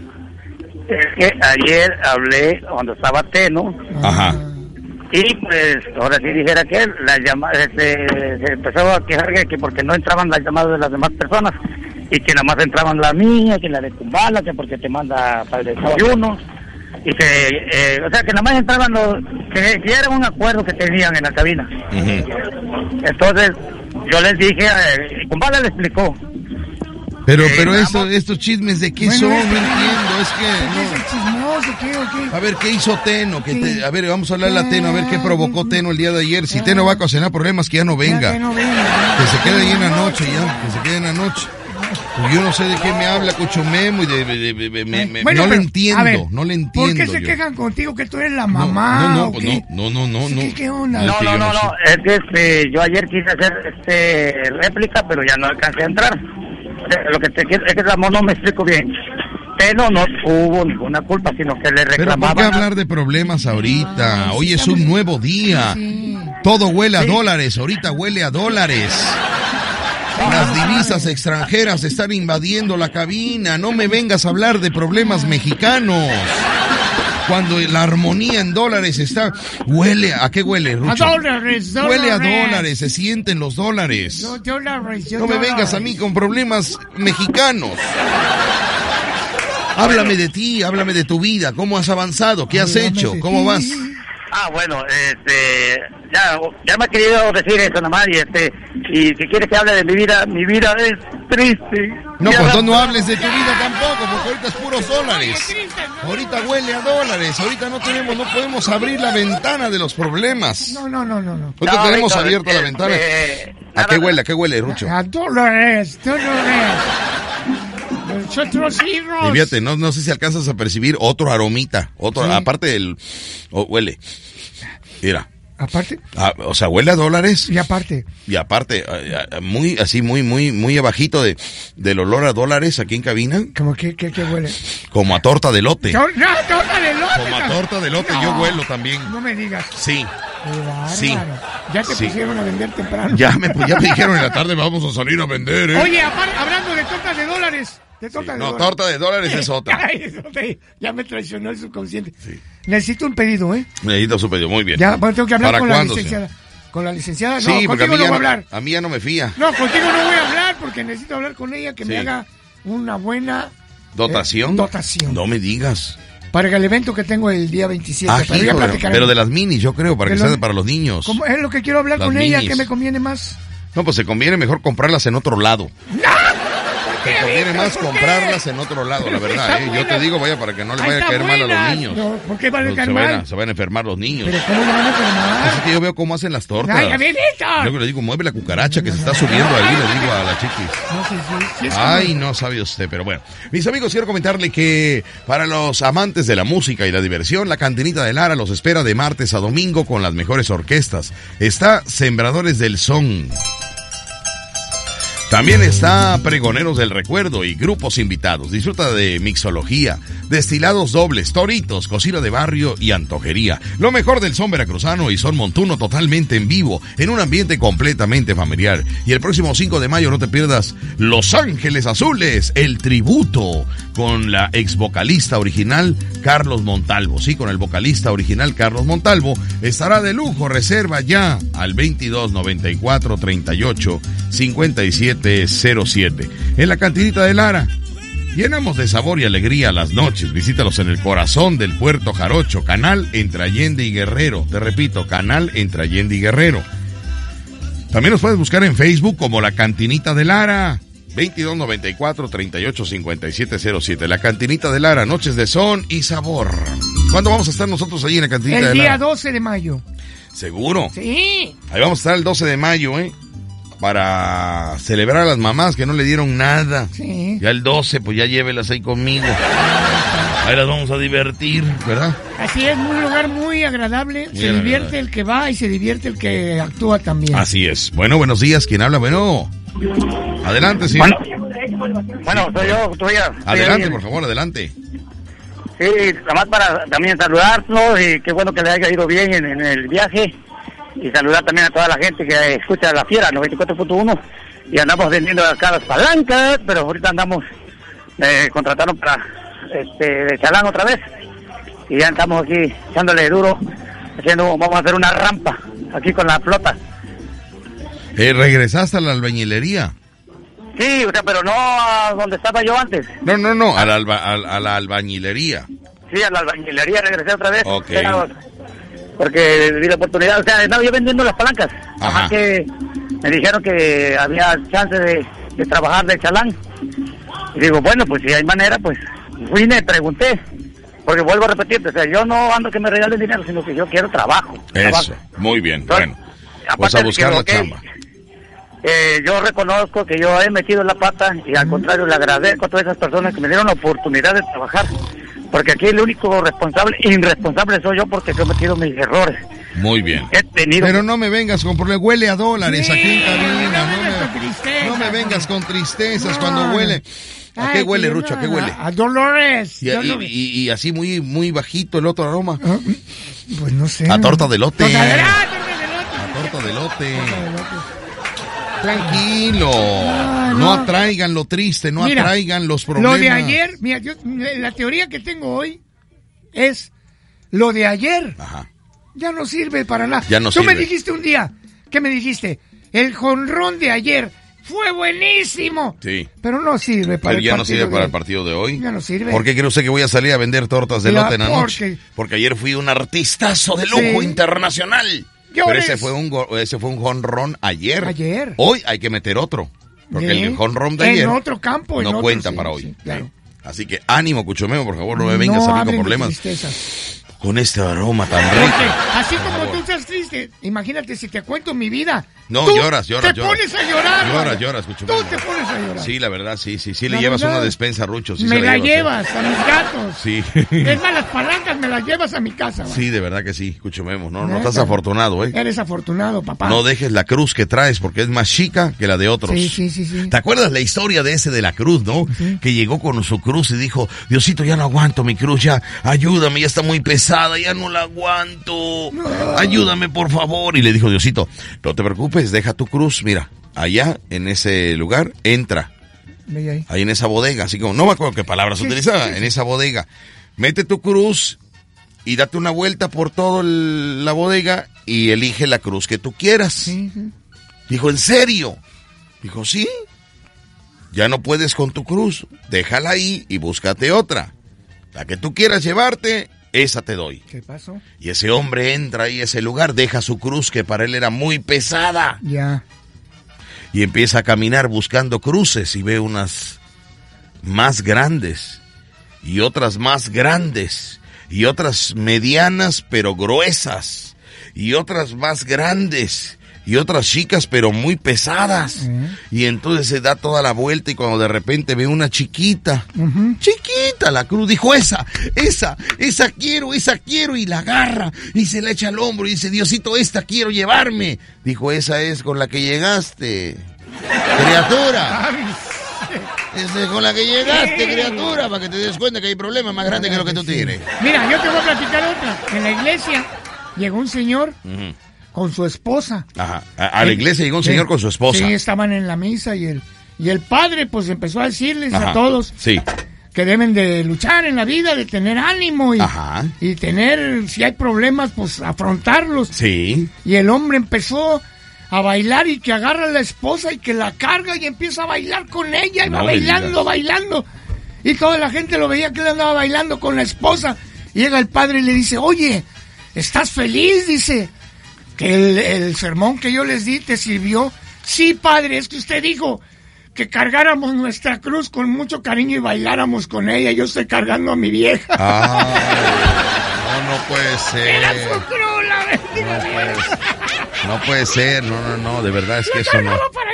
Speaker 5: Es que ayer hablé cuando estaba Teno,
Speaker 2: Ajá.
Speaker 5: y pues ahora sí dijera que la llama, se, se empezó a quejar que, que porque no entraban las llamadas de las demás personas, y que nada más entraban la mía, que la de Kumbala, que porque te manda para el desayuno, y que, eh, o sea, que nada más entraban los, que, que era un acuerdo que tenían en la cabina.
Speaker 2: Ujú.
Speaker 5: Entonces, yo les dije, eh, Kumbala le explicó.
Speaker 2: Pero,
Speaker 5: Eh,
Speaker 2: pero
Speaker 5: vamos.
Speaker 2: esto, estos chismes de qué
Speaker 3: Bueno,
Speaker 2: son, no
Speaker 3: es que-
Speaker 2: entiendo, es
Speaker 3: ¿Qué
Speaker 2: que...
Speaker 3: es el chismoso? ¿Qué o qué?
Speaker 2: no. A ver, ¿qué hizo Teno? Que
Speaker 3: Sí.
Speaker 2: te- a ver, vamos a hablarle a Teno, a ver qué provocó Teno el día de ayer. Si Teno va a ocasionar problemas, que ya no venga.
Speaker 3: Ya que no venga.
Speaker 2: Que se quede ahí en la noche ya, que se quede en la noche. Pues yo no sé de qué me habla Cuchomemo y de, de- de- de- me- me-
Speaker 3: Bueno,
Speaker 2: no le
Speaker 3: pero,
Speaker 2: entiendo,
Speaker 3: a ver,
Speaker 2: no le entiendo.
Speaker 3: ¿Por qué se
Speaker 2: yo.
Speaker 3: quejan contigo que tú eres la
Speaker 2: No,
Speaker 3: mamá?
Speaker 2: no, no,
Speaker 3: o
Speaker 2: pues
Speaker 3: qué?
Speaker 2: no, no, no, no.
Speaker 3: ¿Qué, qué onda?
Speaker 2: Es
Speaker 5: No,
Speaker 2: que
Speaker 5: no,
Speaker 2: yo
Speaker 5: no,
Speaker 2: no
Speaker 5: no, es que este, yo ayer quise hacer este réplica, pero ya no alcancé a entrar. Lo que te quiero es que Ramón no me explico bien. Teno no tuvo ninguna culpa, sino que le
Speaker 2: Pero ¿por qué
Speaker 5: reclamaban.
Speaker 2: hablar de problemas ahorita?
Speaker 3: Ah,
Speaker 2: Hoy
Speaker 3: sí,
Speaker 2: es
Speaker 3: estamos-
Speaker 2: un nuevo día.
Speaker 3: Sí.
Speaker 2: Todo huele a
Speaker 3: Sí.
Speaker 2: dólares, ahorita huele a dólares. Las divisas extranjeras están invadiendo la cabina. No me vengas a hablar de problemas mexicanos. Cuando la armonía en dólares está... Huele, ¿a qué huele,
Speaker 3: A
Speaker 2: Rucho?
Speaker 3: dólares, dólares.
Speaker 2: Huele a dólares, se sienten los dólares.
Speaker 3: No, dólares,
Speaker 2: No me vengas a mí con problemas mexicanos. Háblame de ti, háblame de tu vida, cómo has avanzado, qué has
Speaker 3: Háblame
Speaker 2: hecho,
Speaker 3: de
Speaker 2: cómo
Speaker 3: ti.
Speaker 2: vas.
Speaker 5: Ah, bueno, este, ya, ya me ha querido decir eso nada más, y este, y si quieres que hable de mi vida, mi vida es triste.
Speaker 2: No,
Speaker 5: Ya
Speaker 2: pues
Speaker 5: la-
Speaker 2: no hables de tu vida tampoco, porque ahorita es puros dólares. Ahorita huele a dólares, ahorita no tenemos, no podemos abrir la ventana de los problemas.
Speaker 3: No, no, no, no, no.
Speaker 2: Ahorita
Speaker 5: No,
Speaker 2: tenemos
Speaker 5: Víctor,
Speaker 2: abierta la
Speaker 5: este,
Speaker 2: ventana. ¿A
Speaker 5: nada-
Speaker 2: qué huele? ¿A qué huele, Rucho?
Speaker 3: A dólares, dólares. Nosotros hijos.
Speaker 2: Y fíjate, no, no sé si alcanzas a percibir otro aromita, otro,
Speaker 3: Sí.
Speaker 2: aparte del, oh, huele. Mira,
Speaker 3: Aparte,
Speaker 2: ah, o sea, huele a dólares.
Speaker 3: y aparte.
Speaker 2: Y aparte, ah, ah, muy, así, muy, muy, muy abajito de, del olor a dólares aquí en cabina,
Speaker 3: ¿Cómo que, que, que huele?
Speaker 2: como a torta de lote.
Speaker 3: No, no, torta de lote.
Speaker 2: Como a torta de lote, yo huelo también.
Speaker 3: No me digas.
Speaker 2: Sí,
Speaker 3: Qué bárbaro.
Speaker 2: Sí.
Speaker 3: Ya te
Speaker 2: Sí.
Speaker 3: pusieron a vender temprano.
Speaker 2: ya me, ya me dijeron en la tarde vamos a salir a vender, ¿eh?
Speaker 3: Oye, aparte, hablando de tortas de dólares. De tortas de
Speaker 2: No,
Speaker 3: dólares.
Speaker 2: torta de dólares es otra.
Speaker 3: Ay, eso te- ya me traicionó el subconsciente. Necesito un pedido, ¿eh?
Speaker 2: Necesito su pedido, muy bien.
Speaker 3: Ya, bueno, tengo que hablar
Speaker 2: ¿Para
Speaker 3: con la
Speaker 2: cuándo,
Speaker 3: licenciada. ¿Con la licenciada?
Speaker 2: Sí,
Speaker 3: No,
Speaker 2: porque a
Speaker 3: contigo
Speaker 2: mí,
Speaker 3: no
Speaker 2: ya
Speaker 3: voy a
Speaker 2: no,
Speaker 3: hablar.
Speaker 2: a mí ya no me fía.
Speaker 3: No, contigo no voy a hablar porque necesito hablar con ella que
Speaker 2: Sí.
Speaker 3: me haga una buena
Speaker 2: ¿Dotación?
Speaker 3: eh, dotación.
Speaker 2: No me digas.
Speaker 3: Para el evento que tengo el día veintisiete.
Speaker 2: Ah,
Speaker 3: pero ya
Speaker 2: hijo, pero,
Speaker 3: platicaremos.
Speaker 2: pero de las minis, yo creo, para
Speaker 3: De
Speaker 2: que
Speaker 3: los-
Speaker 2: sean para los niños.
Speaker 3: ¿Cómo? Es lo que quiero hablar
Speaker 2: Las
Speaker 3: con ella,
Speaker 2: minis.
Speaker 3: ¿qué me conviene más?
Speaker 2: No, pues se conviene mejor comprarlas en otro lado.
Speaker 3: ¿Qué,
Speaker 2: Te conviene
Speaker 3: Víctor?
Speaker 2: más
Speaker 3: ¿Por qué?
Speaker 2: comprarlas en otro lado, la verdad,
Speaker 3: Está
Speaker 2: ¿eh? Yo
Speaker 3: buena.
Speaker 2: te digo, vaya, para que no le
Speaker 3: Ahí
Speaker 2: vaya a
Speaker 3: está
Speaker 2: caer mal a
Speaker 3: buena.
Speaker 2: los niños.
Speaker 3: No, ¿por qué van a
Speaker 2: No,
Speaker 3: caer
Speaker 2: se, van a,
Speaker 3: mal?
Speaker 2: se van a enfermar los niños.
Speaker 3: Pero ¿cómo le van a enfermar?
Speaker 2: Así que yo veo cómo hacen las tortas.
Speaker 3: Ay, a ver, Víctor.
Speaker 2: Luego le digo, mueve la cucaracha que se está subiendo ahí, le digo a la chiquis.
Speaker 3: No sé si, si es
Speaker 2: Ay,
Speaker 3: como-
Speaker 2: no sabe usted, pero bueno. Mis amigos, quiero comentarle que para los amantes de la música y la diversión, la Cantinita de Lara los espera de martes a domingo con las mejores orquestas. Está Sembradores del Son. También está Pregoneros del Recuerdo y grupos invitados. Disfruta de mixología, destilados dobles, toritos, cocina de barrio y antojería. Lo mejor del son veracruzano y son montuno totalmente en vivo, en un ambiente completamente familiar. Y el próximo cinco de mayo no te pierdas Los Ángeles Azules, el tributo, con la ex vocalista original Carlos Montalvo. Sí, con el vocalista original Carlos Montalvo. Estará de lujo. Reserva ya al veintidós noventa y cuatro treinta y ocho cincuenta y siete cero siete. En la Cantinita de Lara. Llenamos de sabor y alegría las noches. Visítalos en el corazón del Puerto Jarocho, canal entre Allende y Guerrero. Te repito, canal entre Allende y Guerrero. También nos puedes buscar en Facebook como La Cantinita de Lara. veintidós noventa y cuatro treinta y ocho cincuenta y siete cero siete. La Cantinita de Lara, noches de son y sabor. ¿Cuándo vamos a estar nosotros allí en la Cantinita
Speaker 3: El
Speaker 2: de
Speaker 3: día
Speaker 2: Lara?
Speaker 3: doce de mayo.
Speaker 2: ¿Seguro?
Speaker 3: Sí.
Speaker 2: Ahí vamos a estar el doce de mayo, ¿eh? para celebrar a las mamás que no le dieron nada.
Speaker 3: Sí.
Speaker 2: Ya el doce, pues ya llévelas ahí conmigo. Ahí las vamos a divertir, ¿verdad?
Speaker 3: Así es, un lugar muy agradable.
Speaker 2: Muy
Speaker 3: se
Speaker 2: agradable.
Speaker 3: divierte el que va y se divierte el que actúa también.
Speaker 2: Así es. Bueno, buenos días. ¿Quién habla? Bueno. Adelante, sí.
Speaker 5: Bueno, bueno, soy yo, soy yo.
Speaker 2: Adelante, por favor, adelante.
Speaker 5: Sí, nada más para también saludarlos y qué bueno que le haya ido bien en, en el viaje. Y saludar también a toda la gente que escucha La Fiera noventa y cuatro punto uno. Y andamos vendiendo acá las palancas, pero ahorita andamos, eh, contrataron para este de Chalán otra vez. Y ya estamos aquí echándole duro, haciendo, vamos a hacer una rampa aquí con la flota.
Speaker 2: Eh, ¿Regresaste a la albañilería?
Speaker 5: Sí, o sea, pero no a donde estaba yo antes.
Speaker 2: No, no, no, a la, alba, a, a la albañilería.
Speaker 5: Sí, a la albañilería regresé otra vez.
Speaker 2: Ok.
Speaker 5: Pero, porque di la oportunidad, o sea, estaba yo vendiendo las palancas.
Speaker 2: Ajá.
Speaker 5: Ajá, que me dijeron que había chance de, de trabajar de Chalán. Y digo, bueno, pues si hay manera, pues fui y me pregunté. Porque vuelvo a repetir, o sea, yo no ando que me regalen dinero, sino que yo quiero trabajo.
Speaker 2: Eso,
Speaker 5: trabajo.
Speaker 2: muy bien,
Speaker 5: Entonces,
Speaker 2: bueno. Pues a
Speaker 5: aparte de
Speaker 2: buscar
Speaker 5: que,
Speaker 2: la
Speaker 5: ok,
Speaker 2: chamba.
Speaker 5: Eh, yo reconozco que yo he metido la pata y al contrario le agradezco a todas esas personas que me dieron la oportunidad de trabajar, porque aquí el único responsable, irresponsable soy yo porque yo he metido mis errores.
Speaker 2: Muy bien.
Speaker 5: He tenido...
Speaker 2: Pero no me vengas con problemas, huele a dólares
Speaker 3: Sí,
Speaker 2: aquí en cabina.
Speaker 3: no
Speaker 2: No
Speaker 3: vengas con
Speaker 2: me,
Speaker 3: tristezas,
Speaker 2: no me
Speaker 3: no.
Speaker 2: vengas con tristezas
Speaker 3: No.
Speaker 2: cuando huele. ¿A qué
Speaker 3: Ay,
Speaker 2: huele,
Speaker 3: que
Speaker 2: Rucho? ¿A qué
Speaker 3: no,
Speaker 2: huele?
Speaker 3: A Dolores.
Speaker 2: Y, y,
Speaker 3: Dolores.
Speaker 2: y- y así muy muy bajito el otro aroma.
Speaker 3: Ah, pues no sé.
Speaker 2: A torta de lote.
Speaker 3: Torta de- ah, torta de lote.
Speaker 2: A torta de lote.
Speaker 3: Torta de lote.
Speaker 2: Tranquilo.
Speaker 3: Ah,
Speaker 2: No
Speaker 3: no.
Speaker 2: atraigan lo triste, no
Speaker 3: Mira,
Speaker 2: atraigan los problemas.
Speaker 3: Lo de ayer, mira, yo, la teoría que tengo hoy es lo de ayer.
Speaker 2: Ajá.
Speaker 3: Ya no sirve para nada.
Speaker 2: Ya no
Speaker 3: Tú
Speaker 2: sirve.
Speaker 3: me dijiste un día, ¿qué me dijiste? El jonrón de ayer fue buenísimo.
Speaker 2: Sí.
Speaker 3: Pero no sirve para
Speaker 2: Pero
Speaker 3: el
Speaker 2: ya no
Speaker 3: partido
Speaker 2: sirve
Speaker 3: de
Speaker 2: para
Speaker 3: hoy.
Speaker 2: el partido de hoy.
Speaker 3: Ya no sirve.
Speaker 2: ¿Por qué cree usted que voy a salir a vender tortas de
Speaker 3: La-
Speaker 2: lote en la noche?
Speaker 3: porque-
Speaker 2: Porque ayer fui un artistazo de lujo
Speaker 3: Sí.
Speaker 2: internacional.
Speaker 3: ¿Qué
Speaker 2: Pero
Speaker 3: hora
Speaker 2: ese
Speaker 3: es?
Speaker 2: fue un go- ese fue un jonrón ayer.
Speaker 3: Ayer.
Speaker 2: Hoy hay que meter otro. Porque
Speaker 3: Bien.
Speaker 2: el jonrón de
Speaker 3: En
Speaker 2: ayer
Speaker 3: otro campo, en
Speaker 2: no
Speaker 3: otro,
Speaker 2: cuenta
Speaker 3: sí,
Speaker 2: para hoy.
Speaker 3: sí, claro.
Speaker 2: Así que ánimo, Cuchomeo, por favor, no me vengas
Speaker 3: no
Speaker 2: a mí con
Speaker 3: hablen de
Speaker 2: problemas
Speaker 3: tristezas.
Speaker 2: con este aroma tan rico.
Speaker 3: Porque así
Speaker 2: Por
Speaker 3: como
Speaker 2: favor.
Speaker 3: tú estás triste, imagínate si te cuento mi vida.
Speaker 2: No,
Speaker 3: tú
Speaker 2: lloras, lloras,
Speaker 3: Te
Speaker 2: lloras.
Speaker 3: pones a llorar.
Speaker 2: Lloras,
Speaker 3: vale.
Speaker 2: lloras, escucho,
Speaker 3: Tú
Speaker 2: mamá.
Speaker 3: te pones a llorar.
Speaker 2: Sí, la verdad, sí, sí, sí
Speaker 3: La
Speaker 2: le llevas
Speaker 3: verdad.
Speaker 2: una despensa, Rucho. Sí
Speaker 3: me
Speaker 2: se
Speaker 3: la
Speaker 2: ¿eh?
Speaker 3: llevas a mis gatos.
Speaker 2: Sí.
Speaker 3: Es más, las palancas me las llevas a mi casa. vale.
Speaker 2: Sí, de verdad que sí, escucho Memo. No, no
Speaker 3: Neta.
Speaker 2: estás afortunado, ¿eh?
Speaker 3: Eres afortunado, papá.
Speaker 2: No dejes la cruz que traes porque es más chica que la de otros.
Speaker 3: Sí, sí, sí, sí.
Speaker 2: ¿Te acuerdas la historia de ese de la cruz, no?
Speaker 3: Sí.
Speaker 2: Que llegó con su cruz y dijo, Diosito, ya no aguanto mi cruz, ya ayúdame, ya está muy pesada, ya no la aguanto. Ayúdame, por favor. Y le dijo Diosito, no te preocupes, deja tu cruz, mira, allá en ese lugar, entra.
Speaker 3: Ve ahí.
Speaker 2: Ahí en esa bodega, así como, no me acuerdo qué palabras
Speaker 3: Sí,
Speaker 2: utilizaba,
Speaker 3: sí, sí.
Speaker 2: en esa bodega. Mete tu cruz y date una vuelta por toda la bodega y elige la cruz que tú quieras.
Speaker 3: Sí, sí.
Speaker 2: Dijo, ¿en serio? Dijo, sí. Ya no puedes con tu cruz, déjala ahí y búscate otra. La que tú quieras llevarte, esa te doy.
Speaker 3: ¿Qué pasó?
Speaker 2: Y ese hombre entra ahí a ese lugar, deja su cruz que para él era muy pesada.
Speaker 3: Ya.
Speaker 2: Y empieza a caminar buscando cruces y ve unas más grandes y otras más grandes y otras medianas pero gruesas y otras más grandes y otras chicas pero muy pesadas.
Speaker 3: Uh-huh.
Speaker 2: Y entonces se da toda la vuelta y cuando de repente ve una chiquita,
Speaker 3: Uh-huh.
Speaker 2: chiquita la cruz, dijo esa, esa, esa quiero, esa quiero y la agarra y se la echa al hombro y dice, Diosito, esta quiero llevarme. Dijo, esa es con la que llegaste, criatura. Esa es con la que llegaste, criatura, para que te des cuenta que hay problemas más grandes que lo que tú tienes.
Speaker 3: Mira, yo te voy a platicar otra. En la iglesia llegó un señor
Speaker 2: Ujú.
Speaker 3: con su esposa.
Speaker 2: Ajá. A, a la iglesia llegó un
Speaker 3: Sí.
Speaker 2: señor con su esposa.
Speaker 3: Sí, estaban en la misa y el, y el padre pues empezó a decirles
Speaker 2: Ajá.
Speaker 3: a todos
Speaker 2: Sí.
Speaker 3: que deben de luchar en la vida, de tener ánimo y,
Speaker 2: Ajá.
Speaker 3: y tener, si hay problemas, pues afrontarlos.
Speaker 2: Sí.
Speaker 3: Y el hombre empezó a bailar y que agarra a la esposa y que la carga y empieza a bailar con ella y
Speaker 2: No
Speaker 3: va
Speaker 2: me
Speaker 3: bailando,
Speaker 2: digas.
Speaker 3: bailando. Y toda la gente lo veía que él andaba bailando con la esposa. Y llega el padre y le dice, oye, ¿estás feliz? Dice, que el, el sermón que yo les di te sirvió. Sí, padre, es que usted dijo que cargáramos nuestra cruz con mucho cariño y bailáramos con ella. Yo estoy cargando a mi vieja.
Speaker 2: Ah, no, no puede ser.
Speaker 3: Era su cruz, la bendiga
Speaker 2: No
Speaker 3: vieja.
Speaker 2: puede ser. No puede ser, no, no, no, de verdad es que
Speaker 3: Yo
Speaker 2: eso no.
Speaker 3: cargaba para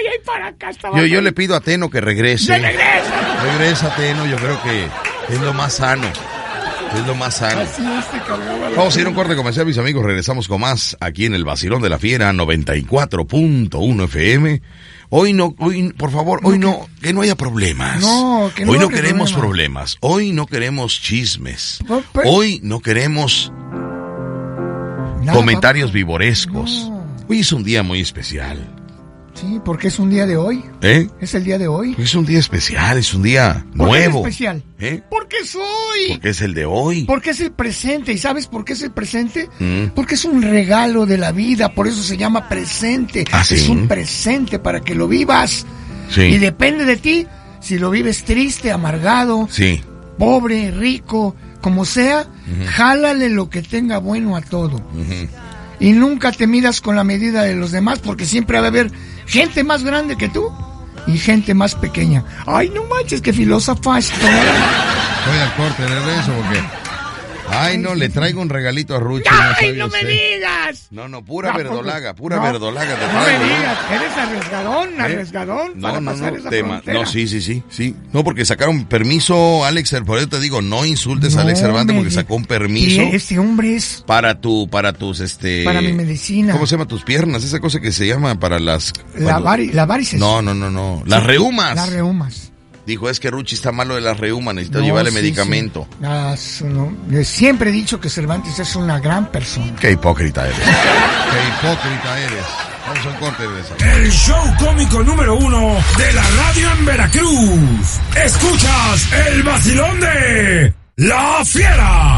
Speaker 3: allá y para acá estaba.
Speaker 2: Yo, yo le pido a Teno que regrese.
Speaker 3: ¡Se regresa!
Speaker 2: Regresa, Teno, yo creo que es lo más sano. Es lo más sano.
Speaker 3: Así es, te cargaba la
Speaker 2: Vamos a ir a un corte comercial, mis amigos. Regresamos con más aquí en el Vacilón de la Fiera noventa y cuatro punto uno F M. Hoy no, hoy, por favor, hoy no, que no haya problemas.
Speaker 3: No, que no
Speaker 2: Hoy no
Speaker 3: haya
Speaker 2: queremos
Speaker 3: problema.
Speaker 2: problemas. Hoy no queremos chismes.
Speaker 3: No, pero-
Speaker 2: Hoy no queremos
Speaker 3: Nada,
Speaker 2: comentarios
Speaker 3: papá.
Speaker 2: vivorescos.
Speaker 3: No.
Speaker 2: Hoy es un día muy especial.
Speaker 3: Sí, porque es un día de hoy.
Speaker 2: ¿Eh?
Speaker 3: Es el día de hoy.
Speaker 2: Es un día especial, es un día
Speaker 3: ¿Por qué es
Speaker 2: nuevo.
Speaker 3: especial?
Speaker 2: ¿Eh?
Speaker 3: Porque es hoy.
Speaker 2: Porque es el de hoy.
Speaker 3: Porque es el presente. ¿Y sabes por qué es el presente?
Speaker 2: Mm.
Speaker 3: Porque es un regalo de la vida. Por eso se llama presente.
Speaker 2: ¿Ah, sí?
Speaker 3: Es un presente para que lo vivas.
Speaker 2: Sí.
Speaker 3: Y depende de ti si lo vives triste, amargado,
Speaker 2: Sí.
Speaker 3: pobre, rico, como sea. Jálale lo que tenga bueno a todo.
Speaker 2: Ujú.
Speaker 3: Y nunca te midas con la medida de los demás, porque siempre va a haber gente más grande que tú y gente más pequeña. Ay, no manches, qué filósofa estoy.
Speaker 2: Voy al corte de regreso porque... Ay, no, le traigo un regalito a Rucho.
Speaker 3: ¡Ay,
Speaker 2: sabe
Speaker 3: no me
Speaker 2: usted.
Speaker 3: digas!
Speaker 2: No, no, pura
Speaker 3: No,
Speaker 2: verdolaga, pura
Speaker 3: no,
Speaker 2: verdolaga te
Speaker 3: No
Speaker 2: traigo.
Speaker 3: me
Speaker 2: ¿no?
Speaker 3: digas, eres arriesgadón,
Speaker 2: ¿Eh?
Speaker 3: arriesgadón
Speaker 2: No,
Speaker 3: para
Speaker 2: no,
Speaker 3: pasar
Speaker 2: no,
Speaker 3: esa
Speaker 2: te ma-
Speaker 3: frontera.
Speaker 2: no, sí, sí, sí, sí. No, porque sacaron permiso, Alex, por eso te digo, no insultes a Alex
Speaker 3: No,
Speaker 2: Cervantes
Speaker 3: me
Speaker 2: porque
Speaker 3: di-
Speaker 2: sacó un permiso
Speaker 3: Y este hombre es
Speaker 2: para tu, para tus, este...
Speaker 3: para mi medicina.
Speaker 2: ¿Cómo se llama? Tus piernas, esa cosa que se llama para las...
Speaker 3: La,
Speaker 2: cuando-
Speaker 3: vari, la varices.
Speaker 2: No, no, no, no, las
Speaker 3: Sí,
Speaker 2: reumas.
Speaker 3: Las reumas.
Speaker 2: Dijo, es que Ruchi está malo de las reumas, necesito
Speaker 3: No,
Speaker 2: llevarle
Speaker 3: sí,
Speaker 2: medicamento.
Speaker 3: sí. Ah, su- no. Yo siempre he dicho que Cervantes es una gran persona.
Speaker 2: Qué hipócrita eres. Qué hipócrita eres. Vamos a un corte de esa.
Speaker 4: El show cómico número uno de la radio en Veracruz. Escuchas el vacilón de La Fiera.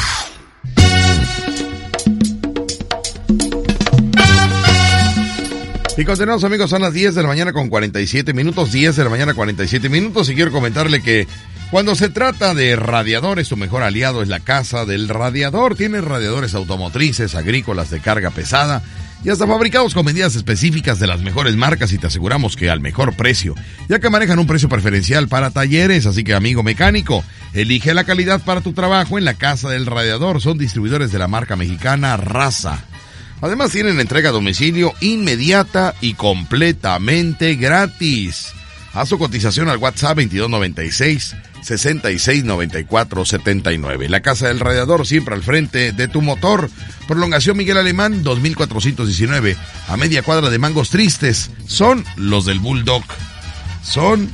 Speaker 2: Y continuamos, amigos, son las diez de la mañana con cuarenta y siete minutos, diez de la mañana cuarenta y siete minutos, y quiero comentarle que cuando se trata de radiadores, tu mejor aliado es la Casa del Radiador. Tienes radiadores automotrices, agrícolas, de carga pesada y hasta fabricados con medidas específicas de las mejores marcas, y te aseguramos que al mejor precio, ya que manejan un precio preferencial para talleres. Así que, amigo mecánico, elige la calidad para tu trabajo en la Casa del Radiador. Son distribuidores de la marca mexicana Raza. Además, tienen entrega a domicilio inmediata y completamente gratis. Haz tu cotización al WhatsApp veintidós noventa y seis, sesenta y seis noventa y cuatro setenta y nueve. La Casa del Radiador, siempre al frente de tu motor. Prolongación Miguel Alemán, dos mil cuatrocientos diecinueve, a media cuadra de Mangos Tristes. Son los del Bulldog. Son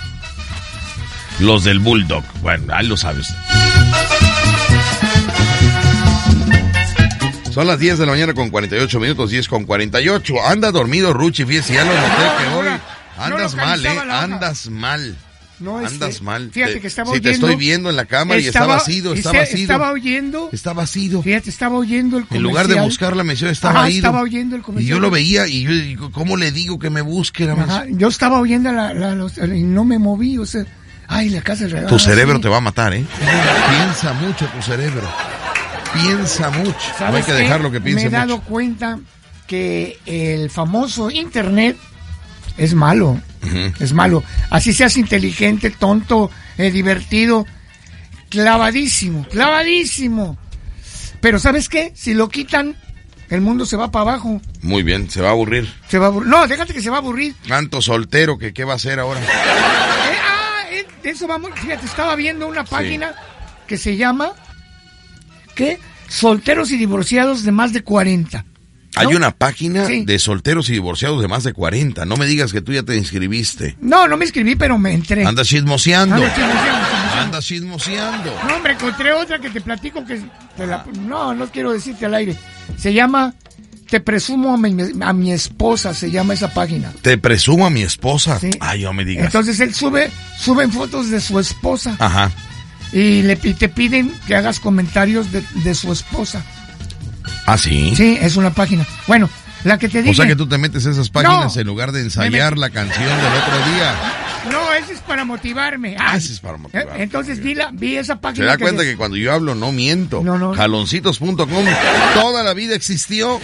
Speaker 2: los del Bulldog. Bueno, ahí lo sabes. Son las diez de la mañana con cuarenta y ocho minutos, diez con cuarenta y ocho. Anda dormido, Ruchi, fíjese, ya lo noté que hoy andas
Speaker 3: no
Speaker 2: mal, ¿eh?
Speaker 3: localizaba la hoja.
Speaker 2: Andas mal.
Speaker 3: No, este,
Speaker 2: Andas mal.
Speaker 3: Fíjate
Speaker 2: Te-
Speaker 3: que estaba
Speaker 2: sí, te
Speaker 3: oyendo.
Speaker 2: estoy viendo en la cámara y está vacío,
Speaker 3: y
Speaker 2: está
Speaker 3: se-
Speaker 2: vacío.
Speaker 3: Estaba oyendo.
Speaker 2: Está vacío.
Speaker 3: Fíjate, estaba oyendo el comercial.
Speaker 2: En lugar de buscar la mención, estaba
Speaker 3: Ajá,
Speaker 2: ido.
Speaker 3: estaba oyendo el
Speaker 2: Y
Speaker 3: comercial.
Speaker 2: yo lo veía y yo digo, ¿cómo le digo que me busque la
Speaker 3: Ajá,
Speaker 2: mención?
Speaker 3: yo estaba oyendo la, la- los- y no me moví, o sea, ay, la casa del Radiador.
Speaker 2: Tu cerebro
Speaker 3: sí.
Speaker 2: te va a matar, ¿eh? Piensa mucho tu cerebro. Piensa mucho. No hay
Speaker 3: ¿Sabes
Speaker 2: que
Speaker 3: qué?
Speaker 2: dejarlo que piense
Speaker 3: Me he dado
Speaker 2: mucho.
Speaker 3: cuenta que el famoso internet es malo.
Speaker 2: Ujú.
Speaker 3: Es malo. Así seas inteligente, tonto, eh, divertido, clavadísimo, clavadísimo. Pero ¿sabes qué? Si lo quitan, el mundo se va para abajo.
Speaker 2: Muy bien, se va a aburrir.
Speaker 3: Se va a aburrir. No, déjate que se va a aburrir.
Speaker 2: Tanto soltero que qué va a hacer ahora.
Speaker 3: Eh, ah, eh, de eso vamos. Fíjate, estaba viendo una página que se llama ¿qué? Solteros y divorciados de más de cuarenta. ¿no?
Speaker 2: Hay una página
Speaker 3: Sí.
Speaker 2: de solteros y divorciados de más de cuarenta. No me digas que tú ya te inscribiste.
Speaker 3: No, no me inscribí, pero me entré.
Speaker 2: Andas chismoseando.
Speaker 3: Ando chismoseando, chismoseando.
Speaker 2: Andas chismoseando.
Speaker 3: No, hombre, encontré otra que te platico que... te la- no, no quiero decirte al aire. Se llama Te presumo a mi, a mi esposa, se llama esa página.
Speaker 2: Te presumo a mi esposa.
Speaker 3: Sí.
Speaker 2: Ay, no me digas.
Speaker 3: Entonces él sube, suben fotos de su esposa
Speaker 2: Ajá.
Speaker 3: y, le, y te piden que hagas comentarios de, de su esposa.
Speaker 2: ¿Ah, sí?
Speaker 3: Sí, es una página. Bueno, la que te dije...
Speaker 2: O sea que tú te metes a esas páginas
Speaker 3: No.
Speaker 2: en lugar de ensayar
Speaker 3: Me met-
Speaker 2: la canción del otro día.
Speaker 3: No, ese es para motivarme.
Speaker 2: Ah,
Speaker 3: Ay.
Speaker 2: ese es para motivar.
Speaker 3: Eh, Entonces vi, la, vi esa
Speaker 2: Se
Speaker 3: página.
Speaker 2: da cuenta
Speaker 3: de-
Speaker 2: que cuando yo hablo no miento.
Speaker 3: No, no.
Speaker 2: Jaloncitos punto com toda la vida existió.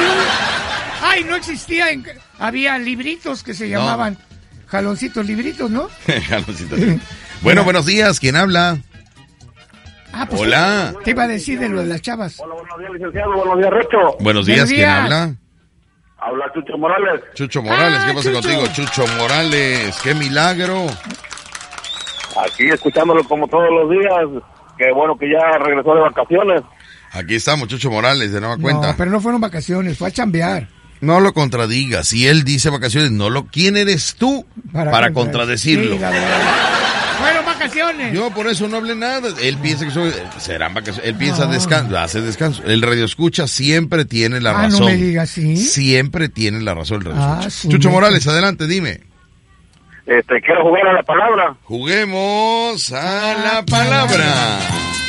Speaker 3: Ay, no existía. En... Había libritos que se llamaban jaloncitos libritos, ¿no?
Speaker 2: Jaloncitos. Bueno, buenos días. ¿Quién habla?
Speaker 3: Ah, pues
Speaker 2: Hola.
Speaker 3: Te iba a decir de lo de las chavas.
Speaker 5: Hola, buenos días, licenciado. Buenos días, Recho.
Speaker 2: Buenos días.
Speaker 3: Buenos
Speaker 2: ¿Quién
Speaker 3: días.
Speaker 2: habla?
Speaker 6: Habla Chucho Morales.
Speaker 2: Chucho Morales, ¿qué
Speaker 3: Ah,
Speaker 2: pasa
Speaker 3: Chucho.
Speaker 2: contigo, Chucho Morales? ¡Qué milagro!
Speaker 6: Aquí escuchándolo como todos los días. Qué bueno que ya regresó de vacaciones.
Speaker 2: Aquí estamos, Chucho Morales, de nueva cuenta.
Speaker 3: No, pero no fueron vacaciones, fue a chambear.
Speaker 2: No lo contradigas. Si él dice vacaciones, no lo. ¿Quién eres tú para, para contradecirlo?
Speaker 3: Sí, la verdad. Fueron vacaciones.
Speaker 2: Yo por eso no hablé nada. Él piensa que soy, serán vacaciones. Él piensa
Speaker 3: No.
Speaker 2: descanso, hace descanso. El radio escucha siempre tiene la
Speaker 3: Ah,
Speaker 2: razón.
Speaker 3: no me digas, ¿sí?
Speaker 2: Siempre tiene la razón el radio
Speaker 3: Ah,
Speaker 2: escucha.
Speaker 3: su
Speaker 2: Chucho
Speaker 3: neta.
Speaker 2: Morales, adelante, dime.
Speaker 6: Este, quiero jugar a la palabra.
Speaker 2: Juguemos a la palabra.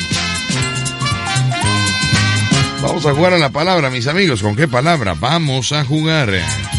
Speaker 2: Vamos a jugar a la palabra, mis amigos. ¿Con qué palabra vamos a jugar?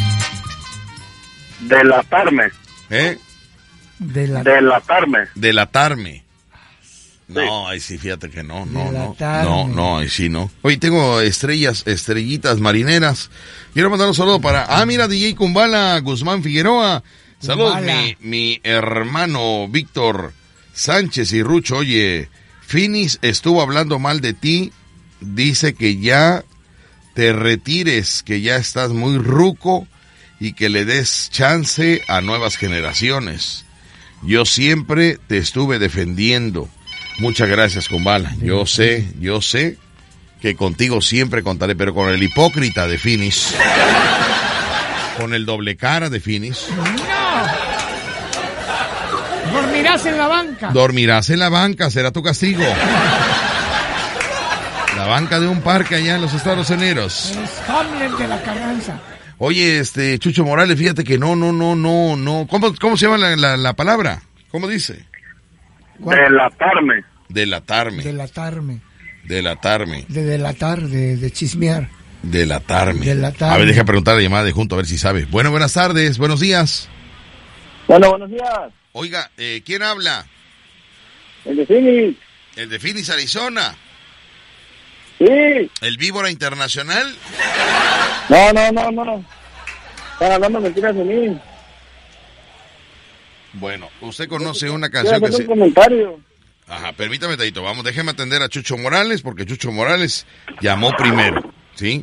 Speaker 6: Delatarme.
Speaker 2: ¿Eh?
Speaker 3: De la...
Speaker 6: Delatarme.
Speaker 2: Delatarme. No, ahí sí, fíjate que no, no, no.
Speaker 3: Delatarme.
Speaker 2: No, no, ahí sí no. Hoy tengo estrellas, estrellitas marineras. Quiero mandar un saludo para... Ah, mira, D J Kumbala, Guzmán Figueroa. Saludos,
Speaker 3: Kumbala.
Speaker 2: mi, mi hermano Víctor Sánchez y Rucho. Oye, Finis estuvo hablando mal de ti. Dice que ya te retires, que ya estás muy ruco y que le des chance a nuevas generaciones. Yo siempre te estuve defendiendo. Muchas gracias, Kumbala. Yo sé, yo sé que contigo siempre contaré, pero con el hipócrita de Finis, con el doble cara de Finis,
Speaker 3: No. Dormirás en la banca.
Speaker 2: dormirás en la banca, será tu castigo. La banca de un parque allá en los Estados Unidos.
Speaker 3: Eres Hamlet de la Carranza.
Speaker 2: Oye, este, Chucho Morales, fíjate que no, no, no, no, no. ¿Cómo, cómo se llama la, la, la palabra? ¿Cómo dice?
Speaker 6: Delatarme.
Speaker 2: Delatarme.
Speaker 3: Delatarme.
Speaker 2: Delatarme.
Speaker 3: De delatar, de, de chismear.
Speaker 2: Delatarme.
Speaker 3: Delatarme.
Speaker 2: A ver, deja preguntar a la llamada de junto a ver si sabe. Bueno, buenas tardes, buenos días.
Speaker 6: Bueno, buenos días.
Speaker 2: Oiga, eh, ¿quién habla?
Speaker 6: El de Phoenix.
Speaker 2: El de Phoenix, Arizona.
Speaker 6: Sí.
Speaker 2: ¿El Víbora Internacional?
Speaker 6: No, no, no, no. Están hablando mentiras de mí.
Speaker 2: Bueno, usted conoce una
Speaker 6: Quiero
Speaker 2: canción que
Speaker 6: hacer un
Speaker 2: se...
Speaker 6: comentario.
Speaker 2: Ajá, permítame, Tadito, vamos, déjeme atender a Chucho Morales, porque Chucho Morales llamó primero, ¿sí?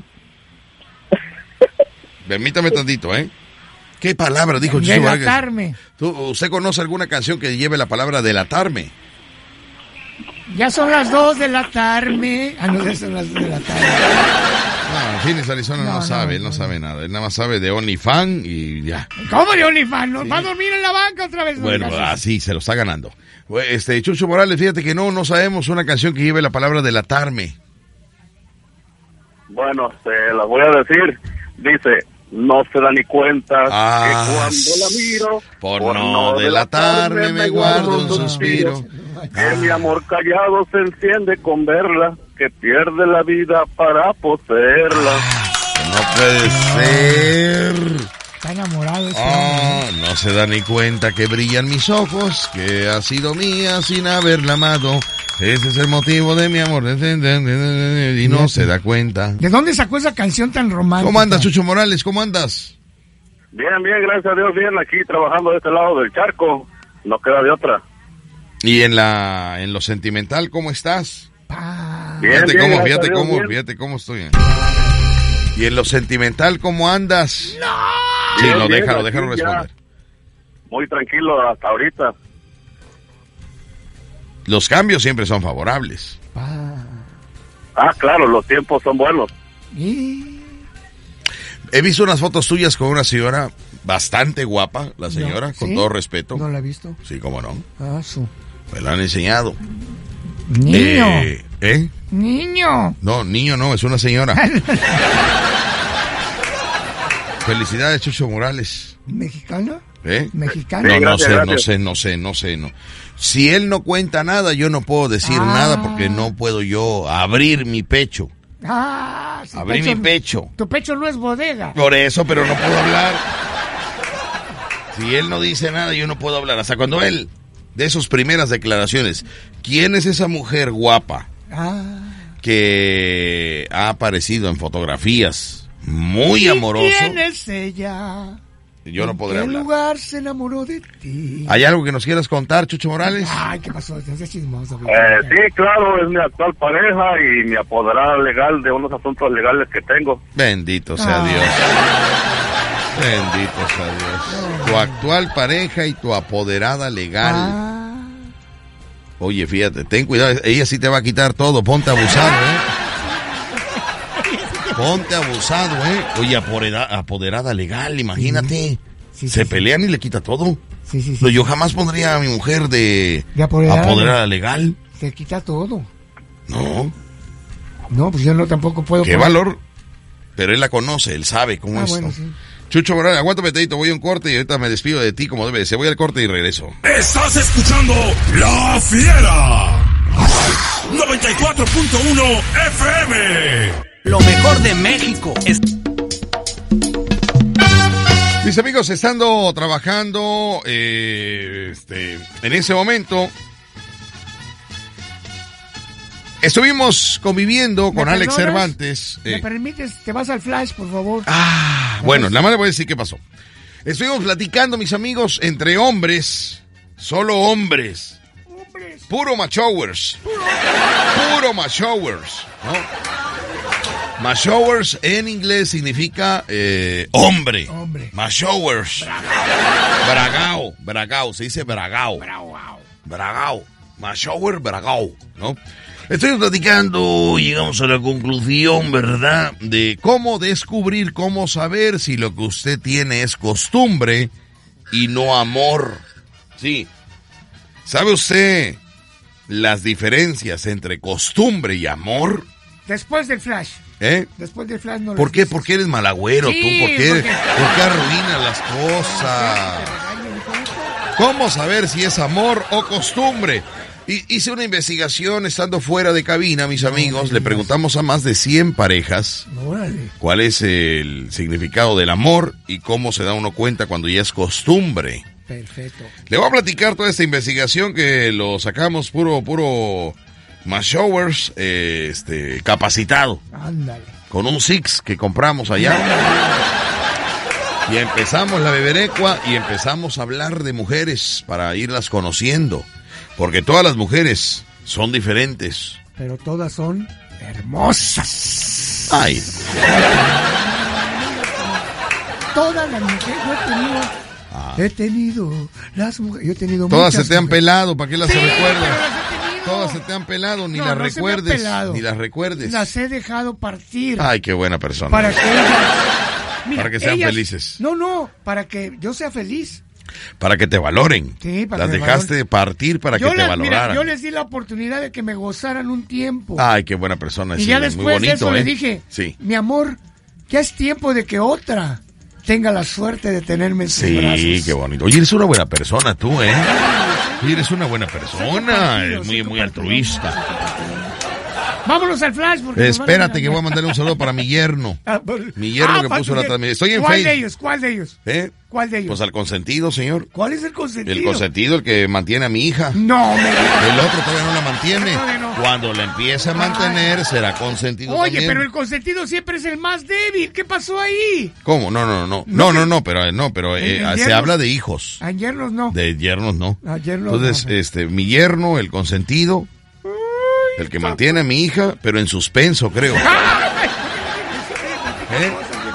Speaker 2: Permítame tantito, ¿eh? ¿Qué palabra dijo Chucho Morales?
Speaker 3: Delatarme.
Speaker 2: ¿Tú, ¿Usted conoce alguna canción que lleve la palabra delatarme?
Speaker 3: Ya son las dos de la tarde. Ah, no, ya son las dos de la tarde.
Speaker 2: No, Phoenix, Arizona no,
Speaker 3: No, no,
Speaker 2: sabe, él no,
Speaker 3: no.
Speaker 2: sabe nada. Él nada más sabe de OnlyFans y ya.
Speaker 3: ¿Cómo de OnlyFans? ¿No? ¿Va a dormir en la banca otra vez?
Speaker 2: Bueno,
Speaker 3: No,
Speaker 2: así se lo está ganando. Este, Chucho Morales, fíjate que no, no sabemos una canción que lleve la palabra delatarme.
Speaker 6: Bueno, se las voy a decir. Dice, no se da ni cuenta
Speaker 2: Ah,
Speaker 6: que cuando la miro,
Speaker 2: Por, no delatarme me guardo un suspiro.
Speaker 6: Que mi amor callado se enciende con verla, que pierde la vida para poseerla.
Speaker 2: No puede ser.
Speaker 3: Está enamorado ese
Speaker 2: Ah,
Speaker 3: hombre.
Speaker 2: no se da ni cuenta que brillan mis ojos, que ha sido mía sin haberla amado. Ese es el motivo de mi amor. Y no se da cuenta.
Speaker 3: ¿De dónde sacó esa canción tan romántica?
Speaker 2: ¿Cómo andas, Chucho Morales? ¿Cómo andas?
Speaker 6: Bien, bien, gracias a Dios, bien, aquí trabajando de este lado del charco. No queda de otra.
Speaker 2: Y en la en lo sentimental, ¿cómo estás?
Speaker 3: Pa.
Speaker 6: Bien,
Speaker 2: Fíjate
Speaker 6: bien,
Speaker 2: cómo,
Speaker 6: gracias
Speaker 2: fíjate
Speaker 6: a Dios,
Speaker 2: cómo,
Speaker 6: bien.
Speaker 2: fíjate cómo estoy. Y en lo sentimental, ¿cómo andas?
Speaker 3: ¡No!
Speaker 2: Sí,
Speaker 6: Bien,
Speaker 2: no,
Speaker 6: bien,
Speaker 2: déjalo,
Speaker 6: aquí
Speaker 2: déjalo
Speaker 6: ya.
Speaker 2: responder.
Speaker 6: Muy tranquilo hasta ahorita.
Speaker 2: Los cambios siempre son favorables.
Speaker 3: Pa.
Speaker 6: Ah, claro, los tiempos son buenos.
Speaker 3: Y...
Speaker 2: He visto unas fotos tuyas con una señora bastante guapa, la señora,
Speaker 3: No,
Speaker 2: con
Speaker 3: ¿sí?
Speaker 2: todo respeto.
Speaker 3: ¿No la he visto?
Speaker 2: Sí, cómo no.
Speaker 3: Ah, su...
Speaker 2: Me la han enseñado.
Speaker 3: Niño.
Speaker 2: Eh, ¿Eh?
Speaker 3: Niño.
Speaker 2: No, niño no, es una señora. Felicidades, Chucho Morales.
Speaker 3: ¿Mexicano?
Speaker 2: ¿Eh?
Speaker 3: ¿Mexicano?
Speaker 2: No,
Speaker 6: Sí,
Speaker 2: no
Speaker 6: gracias,
Speaker 2: sé, no
Speaker 6: gracias.
Speaker 2: sé, no sé, no sé, no. Si él no cuenta nada, yo no puedo decir
Speaker 3: Ah.
Speaker 2: nada porque no puedo yo abrir mi pecho.
Speaker 3: Ah, su
Speaker 2: Abrí mi pecho.
Speaker 3: Tu pecho no es bodega.
Speaker 2: Por eso, pero no puedo hablar. Si él no dice nada, yo no puedo hablar. Hasta cuando él, de sus primeras declaraciones, ¿quién es esa mujer guapa
Speaker 3: Ah.
Speaker 2: que ha aparecido en fotografías muy
Speaker 3: ¿Y
Speaker 2: amoroso?
Speaker 3: ¿Quién es ella?
Speaker 2: yo no podré
Speaker 3: ¿En qué
Speaker 2: hablar.
Speaker 3: lugar se enamoró de ti?
Speaker 2: ¿Hay algo que nos quieras contar, Chucho Morales?
Speaker 3: Ay, ¿qué pasó? Es chismoso.
Speaker 6: Eh, sí, claro, es mi actual pareja y mi apoderada legal de unos asuntos legales que tengo.
Speaker 2: Bendito sea
Speaker 3: Ah.
Speaker 2: Dios. Bendito sea Dios. Tu actual pareja y tu apoderada legal.
Speaker 3: Ah.
Speaker 2: Oye, fíjate, ten cuidado, ella sí te va a quitar todo, ponte abusado, ¿eh? Ponte abusado, ¿eh? Oye, apoderada, apoderada legal, imagínate.
Speaker 3: Sí, sí,
Speaker 2: Se
Speaker 3: sí.
Speaker 2: pelean y le quita todo.
Speaker 3: Sí, sí, sí.
Speaker 2: No, yo jamás pondría a mi mujer de,
Speaker 3: De apoderada.
Speaker 2: apoderada legal.
Speaker 3: Se quita todo.
Speaker 2: No,
Speaker 3: No, pues yo no tampoco puedo.
Speaker 2: qué
Speaker 3: poner-
Speaker 2: valor. Pero él la conoce, él sabe cómo
Speaker 3: Ah,
Speaker 2: es.
Speaker 3: bueno,
Speaker 2: ¿no?
Speaker 3: sí.
Speaker 2: Chucho Morales, aguántame, Tedito, voy a un corte y ahorita me despido de ti como debe de ser. Voy al corte y regreso.
Speaker 4: Estás escuchando La Fiera. noventa y cuatro punto uno F M.
Speaker 7: Lo mejor de México es...
Speaker 2: Mis amigos, estando trabajando eh, este, en ese momento, estuvimos conviviendo
Speaker 3: ¿Me
Speaker 2: con Alex
Speaker 3: perdonas?
Speaker 2: Cervantes.
Speaker 3: ¿Me
Speaker 2: eh,
Speaker 3: permites? Te vas al flash, por favor.
Speaker 2: Ah, bueno, nada más le voy a decir qué pasó. Estuvimos platicando, mis amigos, entre hombres, solo hombres,
Speaker 3: Hombres.
Speaker 2: puro machowers, puro machowers, ¿no? Machowers en inglés significa eh, hombre.
Speaker 3: Hombre.
Speaker 2: Machowers. Bragao, bragao, se dice bragao. Bragao. Machower, bragao, ¿no? Estoy platicando, llegamos a la conclusión, ¿verdad? De cómo descubrir, cómo saber si lo que usted tiene es costumbre y no amor. Sí. ¿Sabe usted las diferencias entre costumbre y amor?
Speaker 3: Después del flash.
Speaker 2: ¿Eh?
Speaker 3: Después del flash no
Speaker 2: ¿Por
Speaker 3: las
Speaker 2: qué?
Speaker 3: dices.
Speaker 2: ¿Por qué eres malagüero
Speaker 3: Sí,
Speaker 2: tú? ¿Por qué,
Speaker 3: porque-
Speaker 2: ¿Por qué arruinas las cosas? ¿Cómo saber si es amor o costumbre? Y hice una investigación estando fuera de cabina, mis amigos. Le preguntamos a más de cien parejas
Speaker 3: Órale.
Speaker 2: cuál es el significado del amor y cómo se da uno cuenta cuando ya es costumbre.
Speaker 3: Perfecto.
Speaker 2: Le voy a platicar toda esta investigación que lo sacamos puro, puro machowers, eh, este, capacitado.
Speaker 3: Ándale.
Speaker 2: Con un Six que compramos allá. Y empezamos la beberecua y empezamos a hablar de mujeres para irlas conociendo. Porque todas las mujeres son diferentes.
Speaker 3: Pero todas son hermosas.
Speaker 2: Ay,
Speaker 3: Todas las mujeres. Yo he tenido. He tenido. Las mujeres. Yo he tenido
Speaker 2: todas se
Speaker 3: muchas
Speaker 2: te han
Speaker 3: mujeres.
Speaker 2: pelado, ¿para qué las
Speaker 3: Sí,
Speaker 2: recuerdas?
Speaker 3: pero las he tenido.
Speaker 2: Todas se te han pelado, ni
Speaker 3: No,
Speaker 2: las
Speaker 3: no se me han
Speaker 2: recuerdes.
Speaker 3: pelado.
Speaker 2: Ni las recuerdes.
Speaker 3: Las he dejado partir.
Speaker 2: Ay, qué buena persona.
Speaker 3: Para que ellas. Mira,
Speaker 2: Para que sean
Speaker 3: ellas-
Speaker 2: felices.
Speaker 3: No, no. Para que yo sea feliz.
Speaker 2: Para que te valoren.
Speaker 3: Sí, para
Speaker 2: las
Speaker 3: que me
Speaker 2: dejaste
Speaker 3: valoren.
Speaker 2: partir para
Speaker 3: yo
Speaker 2: que te
Speaker 3: les, mira,
Speaker 2: valoraran.
Speaker 3: yo les di la oportunidad de que me gozaran un tiempo.
Speaker 2: Ay, qué buena persona.
Speaker 3: y
Speaker 2: sí,
Speaker 3: ya
Speaker 2: muy
Speaker 3: después
Speaker 2: bonito,
Speaker 3: de eso
Speaker 2: ¿eh?
Speaker 3: le dije,
Speaker 2: Sí.
Speaker 3: mi amor, ya es tiempo de que otra tenga la suerte de tenerme en sus
Speaker 2: Sí,
Speaker 3: brazos.
Speaker 2: qué bonito. Oye, eres una buena persona tú, ¿eh? Oye, eres una buena persona.
Speaker 3: compartido,
Speaker 2: Eres
Speaker 3: soy
Speaker 2: muy, muy
Speaker 3: compartido.
Speaker 2: altruista.
Speaker 3: Vámonos al flash. Porque nos van a
Speaker 2: Espérate que voy a
Speaker 3: regañar.
Speaker 2: mandarle un saludo para mi yerno.
Speaker 3: Ah, por-
Speaker 2: Mi yerno
Speaker 3: Ah,
Speaker 2: que
Speaker 3: para
Speaker 2: puso
Speaker 3: tu
Speaker 2: la
Speaker 3: yerno.
Speaker 2: transmisión. Estoy en
Speaker 3: ¿Cuál
Speaker 2: Facebook.
Speaker 3: de ellos? ¿Cuál de ellos?
Speaker 2: ¿Eh?
Speaker 3: ¿Cuál de ellos?
Speaker 2: Pues al consentido, señor.
Speaker 3: ¿Cuál es el consentido?
Speaker 2: El consentido, el que mantiene a mi hija.
Speaker 3: No, me digas.
Speaker 2: El otro todavía no la mantiene.
Speaker 3: Todavía no.
Speaker 2: Cuando la empiece a mantener, será consentido
Speaker 3: Oye,
Speaker 2: también.
Speaker 3: pero el consentido siempre es el más débil. ¿Qué pasó ahí?
Speaker 2: ¿Cómo? No, no, no. No, no, no, pero, no, pero eh,
Speaker 3: El- el
Speaker 2: se
Speaker 3: yerno-
Speaker 2: habla de hijos.
Speaker 3: A yernos no.
Speaker 2: De yernos no.
Speaker 3: A yernos
Speaker 2: Entonces,
Speaker 3: no.
Speaker 2: este, mi yerno, el consentido, el que mantiene a mi hija, pero en suspenso, creo. ¿Eh?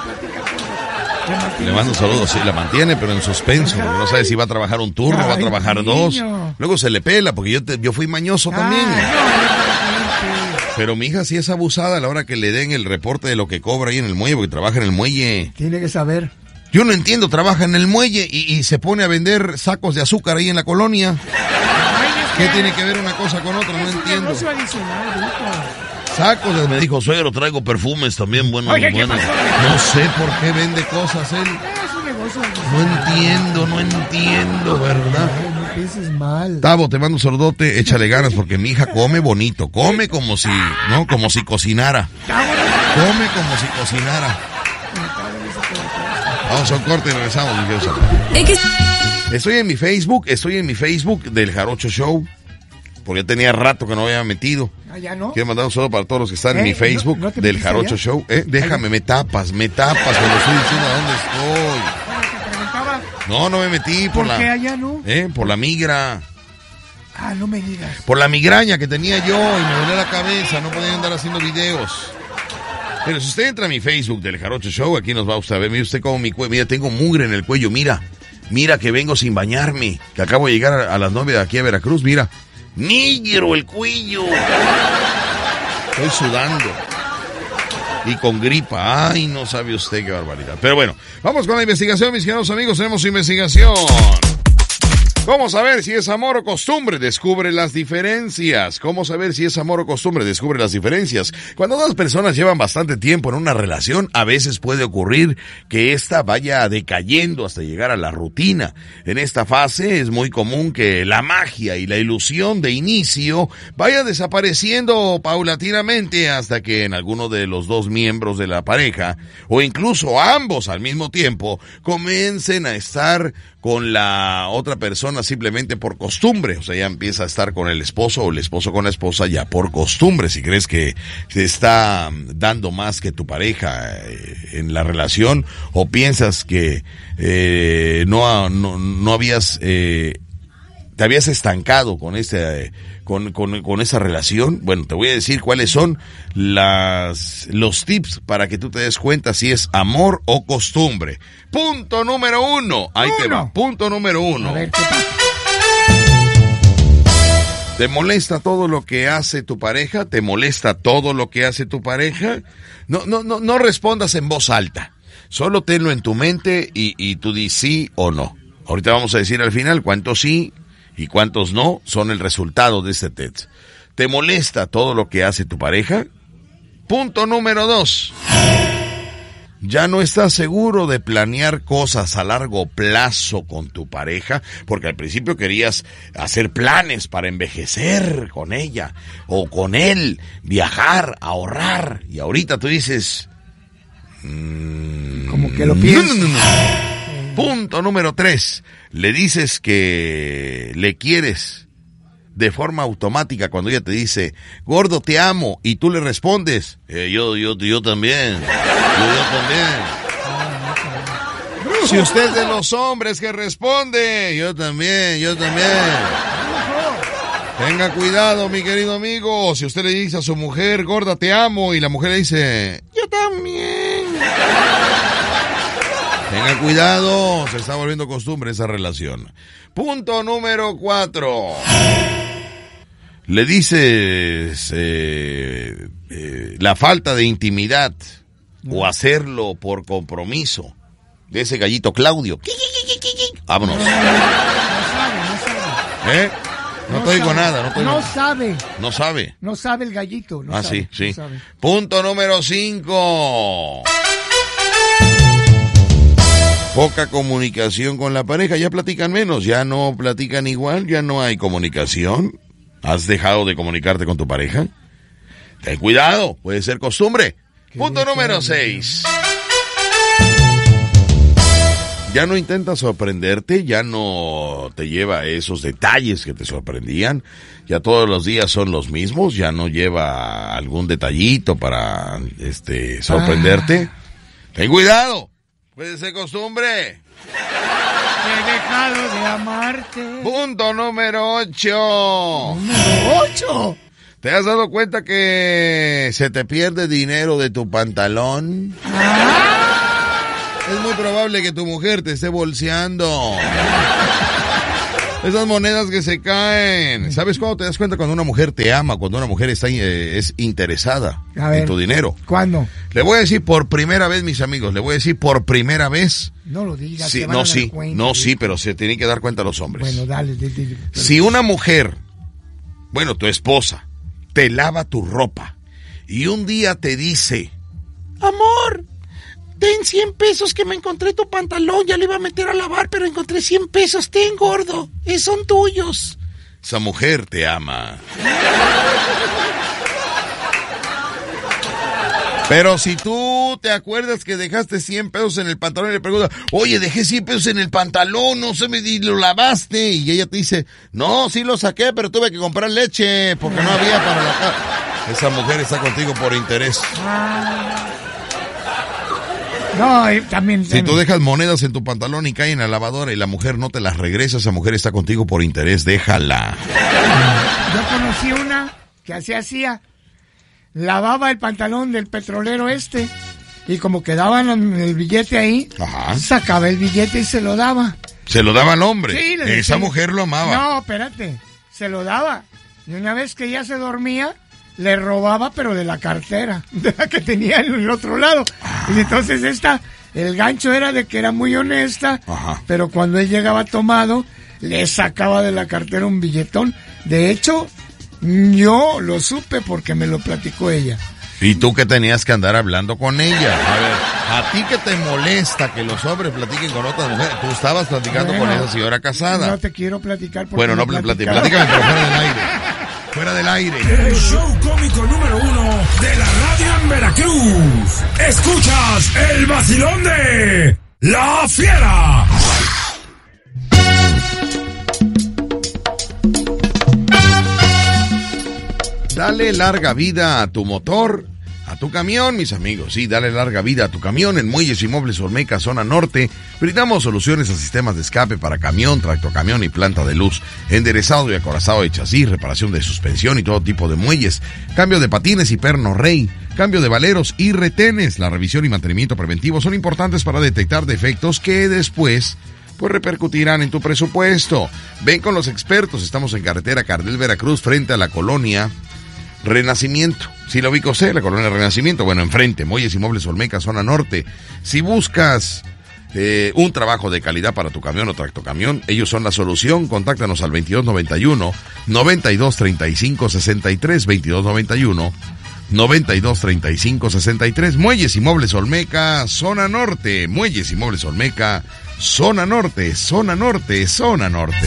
Speaker 2: Le mando un saludo, sí, la mantiene, pero en suspenso, porque no sabe si va a trabajar un turno, va a
Speaker 3: Ay,
Speaker 2: trabajar
Speaker 3: niño.
Speaker 2: dos. Luego se le pela, porque yo, te- yo fui mañoso también.
Speaker 3: Ay, no,
Speaker 2: Pero mi hija sí es abusada a la hora que le den el reporte de lo que cobra ahí en el muelle, porque trabaja en el muelle.
Speaker 3: tiene que saber.
Speaker 2: Yo no entiendo, trabaja en el muelle y, y se pone a vender sacos de azúcar ahí en la colonia.
Speaker 3: Ay, es
Speaker 2: ¿Qué
Speaker 3: que
Speaker 2: tiene que ver una cosa con otra? No
Speaker 3: es un
Speaker 2: entiendo.
Speaker 3: negocio adicional, bruto.
Speaker 2: Sacos, de- me dijo, suegro, traigo perfumes también, buenos,
Speaker 3: Oye, ¿qué
Speaker 2: buenos.
Speaker 3: pasó?
Speaker 2: No sé por qué vende cosas él.
Speaker 3: Es un negocio
Speaker 2: No
Speaker 3: adicional.
Speaker 2: entiendo, no entiendo, ¿verdad?
Speaker 3: Ay, no pienses mal.
Speaker 2: Tavo, te mando un saludote, échale ganas, porque mi hija come bonito, come como si, ¿no? Como si cocinara. Come como si cocinara. Vamos a un corte y regresamos, mi querido Samuel. Estoy en mi Facebook, estoy en mi Facebook del Jarocho Show, porque ya tenía rato que no había metido.
Speaker 3: Ah, ya no.
Speaker 2: Quiero mandar un saludo para todos los que están en
Speaker 3: Eh,
Speaker 2: mi Facebook
Speaker 3: ¿no- no te
Speaker 2: del
Speaker 3: metiste
Speaker 2: Jarocho
Speaker 3: allá?
Speaker 2: Show. Eh, déjame, me tapas, me tapas cuando estoy diciendo a dónde estoy.
Speaker 3: Bueno, te preguntaba allá.
Speaker 2: No, no me metí por,
Speaker 3: ¿Por
Speaker 2: la...
Speaker 3: qué allá no?
Speaker 2: ¿Eh? Por la migra.
Speaker 3: Ah, no me digas.
Speaker 2: Por la migraña que tenía yo y me dolía la cabeza, no podía andar haciendo videos. Pero si usted entra a mi Facebook del Jarocho Show, aquí nos va usted a ver. Mira usted cómo mi cuello, mira, tengo mugre en el cuello, mira. Mira que vengo sin bañarme, que acabo de llegar a, a las nueve de aquí a Veracruz, mira. Negro el cuello. Estoy sudando. Y con gripa. Ay, no sabe usted qué barbaridad. Pero bueno, vamos con la investigación, mis queridos amigos. Tenemos investigación. ¿Cómo saber si es amor o costumbre? Descubre las diferencias. ¿Cómo saber si es amor o costumbre? Descubre las diferencias. Cuando dos personas llevan bastante tiempo en una relación, a veces puede ocurrir que ésta vaya decayendo hasta llegar a la rutina. En esta fase es muy común que la magia y la ilusión de inicio vaya desapareciendo paulatinamente hasta que en alguno de los dos miembros de la pareja, o incluso ambos al mismo tiempo, comiencen a estar con la otra persona simplemente por costumbre. O sea, ya empieza a estar con el esposo o el esposo con la esposa ya por costumbre. Si crees que te está dando más que tu pareja eh, en la relación, o piensas que eh, no, no, no habías... Eh, te habías estancado con este, con, con, con esa relación, bueno, te voy a decir cuáles son las, los tips para que tú te des cuenta si es amor o costumbre. Punto número uno. Ahí uno. te va. Punto número uno.
Speaker 3: A ver, ¿qué pasa?
Speaker 2: ¿Te molesta todo lo que hace tu pareja? ¿Te molesta todo lo que hace tu pareja? No, no, no, no respondas en voz alta. Solo tenlo en tu mente y, y tú di sí o no. Ahorita vamos a decir al final cuántos sí y cuántos no son el resultado de este test. ¿Te molesta todo lo que hace tu pareja? Punto número dos. ¿Ya no estás seguro de planear cosas a largo plazo con tu pareja? Porque al principio querías hacer planes para envejecer con ella o con él, viajar, ahorrar. Y ahorita tú dices... Mmm,
Speaker 3: Como que lo piensas.
Speaker 2: No, no, no. Punto número tres. Le dices que le quieres de forma automática cuando ella te dice, gordo, te amo, y tú le respondes, eh, yo, yo, yo también, yo, yo también. Si usted es de los hombres que responde, yo también, yo también. Tenga cuidado, mi querido amigo. Si usted le dice a su mujer, gorda, te amo, y la mujer le dice, yo también. Tenga cuidado, se está volviendo costumbre esa relación. Punto número cuatro. Le dices eh, eh, la falta de intimidad o hacerlo por compromiso de ese gallito Claudio. Vámonos.
Speaker 3: No, no sabe, no sabe.
Speaker 2: ¿Eh? No, no te digo nada. No, te
Speaker 3: no
Speaker 2: digo.
Speaker 3: sabe.
Speaker 2: No sabe.
Speaker 3: No sabe el gallito. No
Speaker 2: ah,
Speaker 3: sabe,
Speaker 2: sí, sí.
Speaker 3: No sabe.
Speaker 2: Punto número cinco. Poca comunicación con la pareja, ya platican menos, ya no platican igual, ya no hay comunicación. ¿Has dejado de comunicarte con tu pareja? Ten cuidado, puede ser costumbre. Punto número seis. Ya no intenta sorprenderte, ya no te lleva a esos detalles que te sorprendían, ya todos los días son los mismos, ya no lleva algún detallito para este sorprenderte. Ah. Ten cuidado. Puede ser costumbre.
Speaker 3: He dejado de amarte.
Speaker 2: Punto número ocho.
Speaker 3: Número ocho.
Speaker 2: ¿Te has dado cuenta que se te pierde dinero de tu pantalón?
Speaker 3: Ah.
Speaker 2: Es muy probable que tu mujer te esté bolseando. Esas monedas que se caen. ¿Sabes cuándo te das cuenta cuando una mujer te ama? Cuando una mujer está eh, es interesada
Speaker 3: a ver,
Speaker 2: en tu dinero.
Speaker 3: ¿Cuándo?
Speaker 2: Le voy a decir por primera vez, mis amigos. Le voy a decir por primera vez.
Speaker 3: No lo digas.
Speaker 2: Sí,
Speaker 3: se van
Speaker 2: no,
Speaker 3: a dar
Speaker 2: sí.
Speaker 3: cuenta,
Speaker 2: No,
Speaker 3: ¿sí?
Speaker 2: sí, pero se tienen que dar cuenta los hombres.
Speaker 3: Bueno, dale. dale, dale.
Speaker 2: Si una mujer, bueno, tu esposa, te lava tu ropa y un día te dice, amor, ten cien pesos que me encontré tu pantalón, ya lo iba a meter a lavar, pero encontré cien pesos, ten, gordo, eh, son tuyos. Esa mujer te ama. Pero si tú te acuerdas que dejaste cien pesos en el pantalón y le preguntas, oye, dejé cien pesos en el pantalón, no sé, me lo lavaste, y ella te dice, no, sí lo saqué, pero tuve que comprar leche porque no había para la casa. Esa mujer está contigo por interés.
Speaker 3: No, y también,
Speaker 2: Si
Speaker 3: también.
Speaker 2: tú dejas monedas en tu pantalón y caen en la lavadora y la mujer no te las regresa, esa mujer está contigo por interés, déjala.
Speaker 3: Yo conocí una que así hacía. Lavaba el pantalón del petrolero este y como quedaba el billete ahí,
Speaker 2: Ajá.
Speaker 3: sacaba el billete y se lo daba.
Speaker 2: Se lo daba al hombre.
Speaker 3: Sí, le
Speaker 2: Esa
Speaker 3: decía-
Speaker 2: mujer lo amaba.
Speaker 3: No, espérate, se lo daba. Y una vez que ya se dormía, le robaba, pero de la cartera, de la que tenía en el otro lado. Y entonces esta, el gancho era de que era muy honesta,
Speaker 2: Ajá.
Speaker 3: pero cuando él llegaba tomado, le sacaba de la cartera un billetón. De hecho, yo lo supe porque me lo platicó ella.
Speaker 2: Y tú que tenías que andar hablando con ella. A ver, a ti que te molesta que los hombres platiquen con otras mujeres. Tú estabas platicando
Speaker 3: Bueno,
Speaker 2: con esa señora casada.
Speaker 3: No te quiero platicar porque
Speaker 2: Bueno, no,
Speaker 3: me
Speaker 2: platícame,
Speaker 3: platicaron.
Speaker 2: platícame, pero fuera del aire. Fuera del aire.
Speaker 4: El show cómico número uno de la radio en Veracruz. Escuchas el vacilón de La Fiera.
Speaker 2: Dale larga vida a tu motor, a tu camión, mis amigos. Sí, dale larga vida a tu camión. En Muelles y Muebles Olmeca, zona norte, brindamos soluciones a sistemas de escape para camión, tractocamión y planta de luz. Enderezado y acorazado de chasis, reparación de suspensión y todo tipo de muelles. Cambio de patines y perno rey. Cambio de valeros y retenes. La revisión y mantenimiento preventivo son importantes para detectar defectos que después pues repercutirán en tu presupuesto. Ven con los expertos. Estamos en carretera Cardel Veracruz, frente a la colonia Renacimiento. Si lo ubico usted, la colonia Renacimiento, bueno, enfrente, Muelles y Muebles Olmeca, zona norte. Si buscas eh, un trabajo de calidad para tu camión o tractocamión, ellos son la solución. Contáctanos al veintidós noventa y uno, noventa y dos treinta y cinco sesenta y tres, veintidós noventa y uno, noventa y dos treinta y cinco sesenta y tres. Muelles y Muebles Olmeca, zona norte. Muelles y Muebles Olmeca, zona norte, zona norte, zona norte.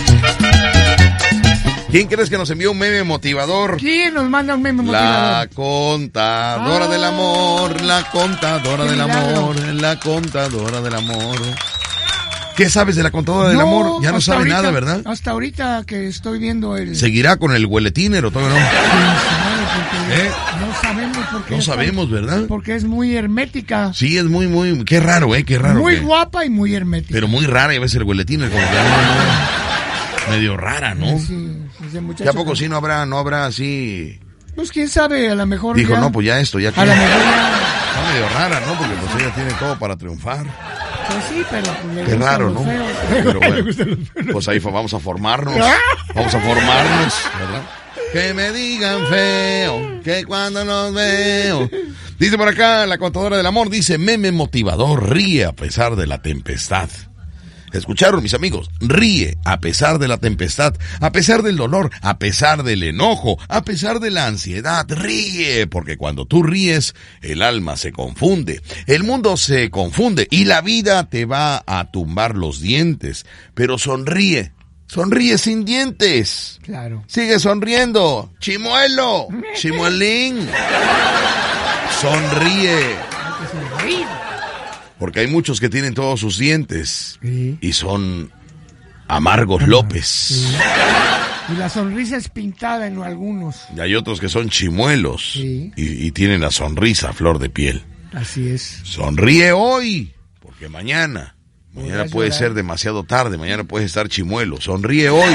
Speaker 2: ¿Quién crees que nos envió un meme motivador?
Speaker 3: ¿Quién nos manda un meme
Speaker 2: La
Speaker 3: motivador?
Speaker 2: contadora
Speaker 3: Ah,
Speaker 2: del amor, la contadora
Speaker 3: qué
Speaker 2: del amor,
Speaker 3: milagro.
Speaker 2: la contadora del amor. ¿Qué sabes de la contadora del
Speaker 3: No,
Speaker 2: amor? Ya no
Speaker 3: hasta
Speaker 2: sabe
Speaker 3: ahorita-
Speaker 2: nada, ¿verdad?
Speaker 3: Hasta ahorita que estoy viendo el...
Speaker 2: ¿Seguirá con el hueletiner o todavía no?
Speaker 3: ¿Quién sabe? Porque
Speaker 2: ¿Eh?
Speaker 3: No sabemos por qué.
Speaker 2: No
Speaker 3: es tan-
Speaker 2: sabemos, ¿verdad?
Speaker 3: Porque es muy hermética.
Speaker 2: Sí, es muy, muy... Qué raro, ¿eh? Qué raro.
Speaker 3: muy
Speaker 2: que-
Speaker 3: guapa y muy hermética.
Speaker 2: Pero muy rara, y a veces el hueletiner como que no- medio rara, ¿no?
Speaker 3: Sí, ese muchacho.
Speaker 2: ¿Ya poco sí no habrá, no habrá así?
Speaker 3: Pues quién sabe, a lo mejor
Speaker 2: Dijo,
Speaker 3: ya-
Speaker 2: no, pues ya esto, ya que...
Speaker 3: A lo mejor ya...
Speaker 2: Está medio rara, ¿no? Porque pues ella tiene todo para triunfar.
Speaker 3: Pues sí, pero... Pues, le
Speaker 2: Qué
Speaker 3: gustan
Speaker 2: raro,
Speaker 3: los
Speaker 2: ¿no?
Speaker 3: feos.
Speaker 2: Pero
Speaker 3: Le
Speaker 2: bueno,
Speaker 3: gustan los feos.
Speaker 2: pues ahí fue, vamos a formarnos. Vamos a formarnos, ¿verdad? Que me digan feo, que cuando nos veo. Dice por acá, la contadora del amor, dice, meme motivador, ríe a pesar de la tempestad. ¿Escucharon, mis amigos? Ríe a pesar de la tempestad, a pesar del dolor, a pesar del enojo, a pesar de la ansiedad. Ríe, porque cuando tú ríes, el alma se confunde, el mundo se confunde y la vida te va a tumbar los dientes. Pero sonríe, sonríe sin dientes.
Speaker 3: Claro.
Speaker 2: Sigue sonriendo, chimuelo, chimuelín. Sonríe.
Speaker 3: Hay que sonreír.
Speaker 2: Porque hay muchos que tienen todos sus dientes
Speaker 3: Sí.
Speaker 2: y son amargos López.
Speaker 3: Y la sonrisa es pintada en algunos.
Speaker 2: Y hay otros que son chimuelos
Speaker 3: Sí.
Speaker 2: y, y tienen la sonrisa a flor de piel.
Speaker 3: Así es.
Speaker 2: Sonríe hoy, porque mañana, mañana
Speaker 3: Podrás
Speaker 2: puede
Speaker 3: llorar.
Speaker 2: ser demasiado tarde, mañana puedes estar chimuelo. Sonríe hoy.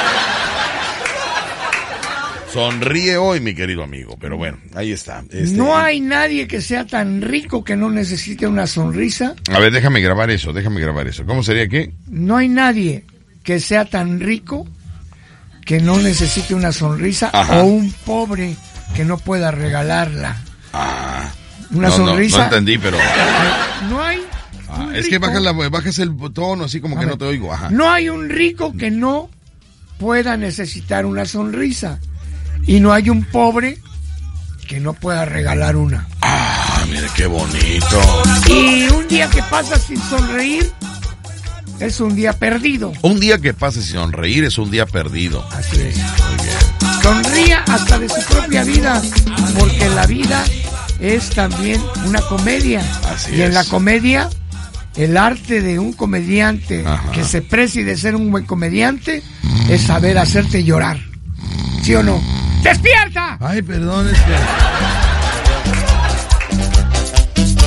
Speaker 2: Sonríe hoy, mi querido amigo. Pero bueno, ahí está. Este-
Speaker 3: No hay nadie que sea tan rico que no necesite una sonrisa.
Speaker 2: A ver, déjame grabar eso, déjame grabar eso. ¿Cómo sería qué?
Speaker 3: No hay nadie que sea tan rico que no necesite una sonrisa.
Speaker 2: Ajá.
Speaker 3: O un pobre que no pueda regalarla.
Speaker 2: Ah,
Speaker 3: Una
Speaker 2: no, no,
Speaker 3: sonrisa.
Speaker 2: No, entendí, pero...
Speaker 3: No hay.
Speaker 2: Ah,
Speaker 3: un
Speaker 2: es que
Speaker 3: rico-
Speaker 2: bajas, la, bajas el tono así como
Speaker 3: A
Speaker 2: que
Speaker 3: ver,
Speaker 2: no te oigo. Ajá.
Speaker 3: No hay un rico que no pueda necesitar una sonrisa. Y no hay un pobre que no pueda regalar una.
Speaker 2: Ah, mire qué bonito.
Speaker 3: Y un día que pasa sin sonreír es un día perdido.
Speaker 2: Un día que pase sin sonreír es un día perdido.
Speaker 3: Así es. Sonría hasta de su propia vida, porque la vida es también una comedia.
Speaker 2: Así
Speaker 3: y en
Speaker 2: es.
Speaker 3: la comedia, el arte de un comediante
Speaker 2: Ajá.
Speaker 3: que se precie de ser un buen comediante es saber hacerte llorar. ¿Sí o no? ¡Despierta!
Speaker 2: Ay, perdón, es que...
Speaker 3: Tú sabes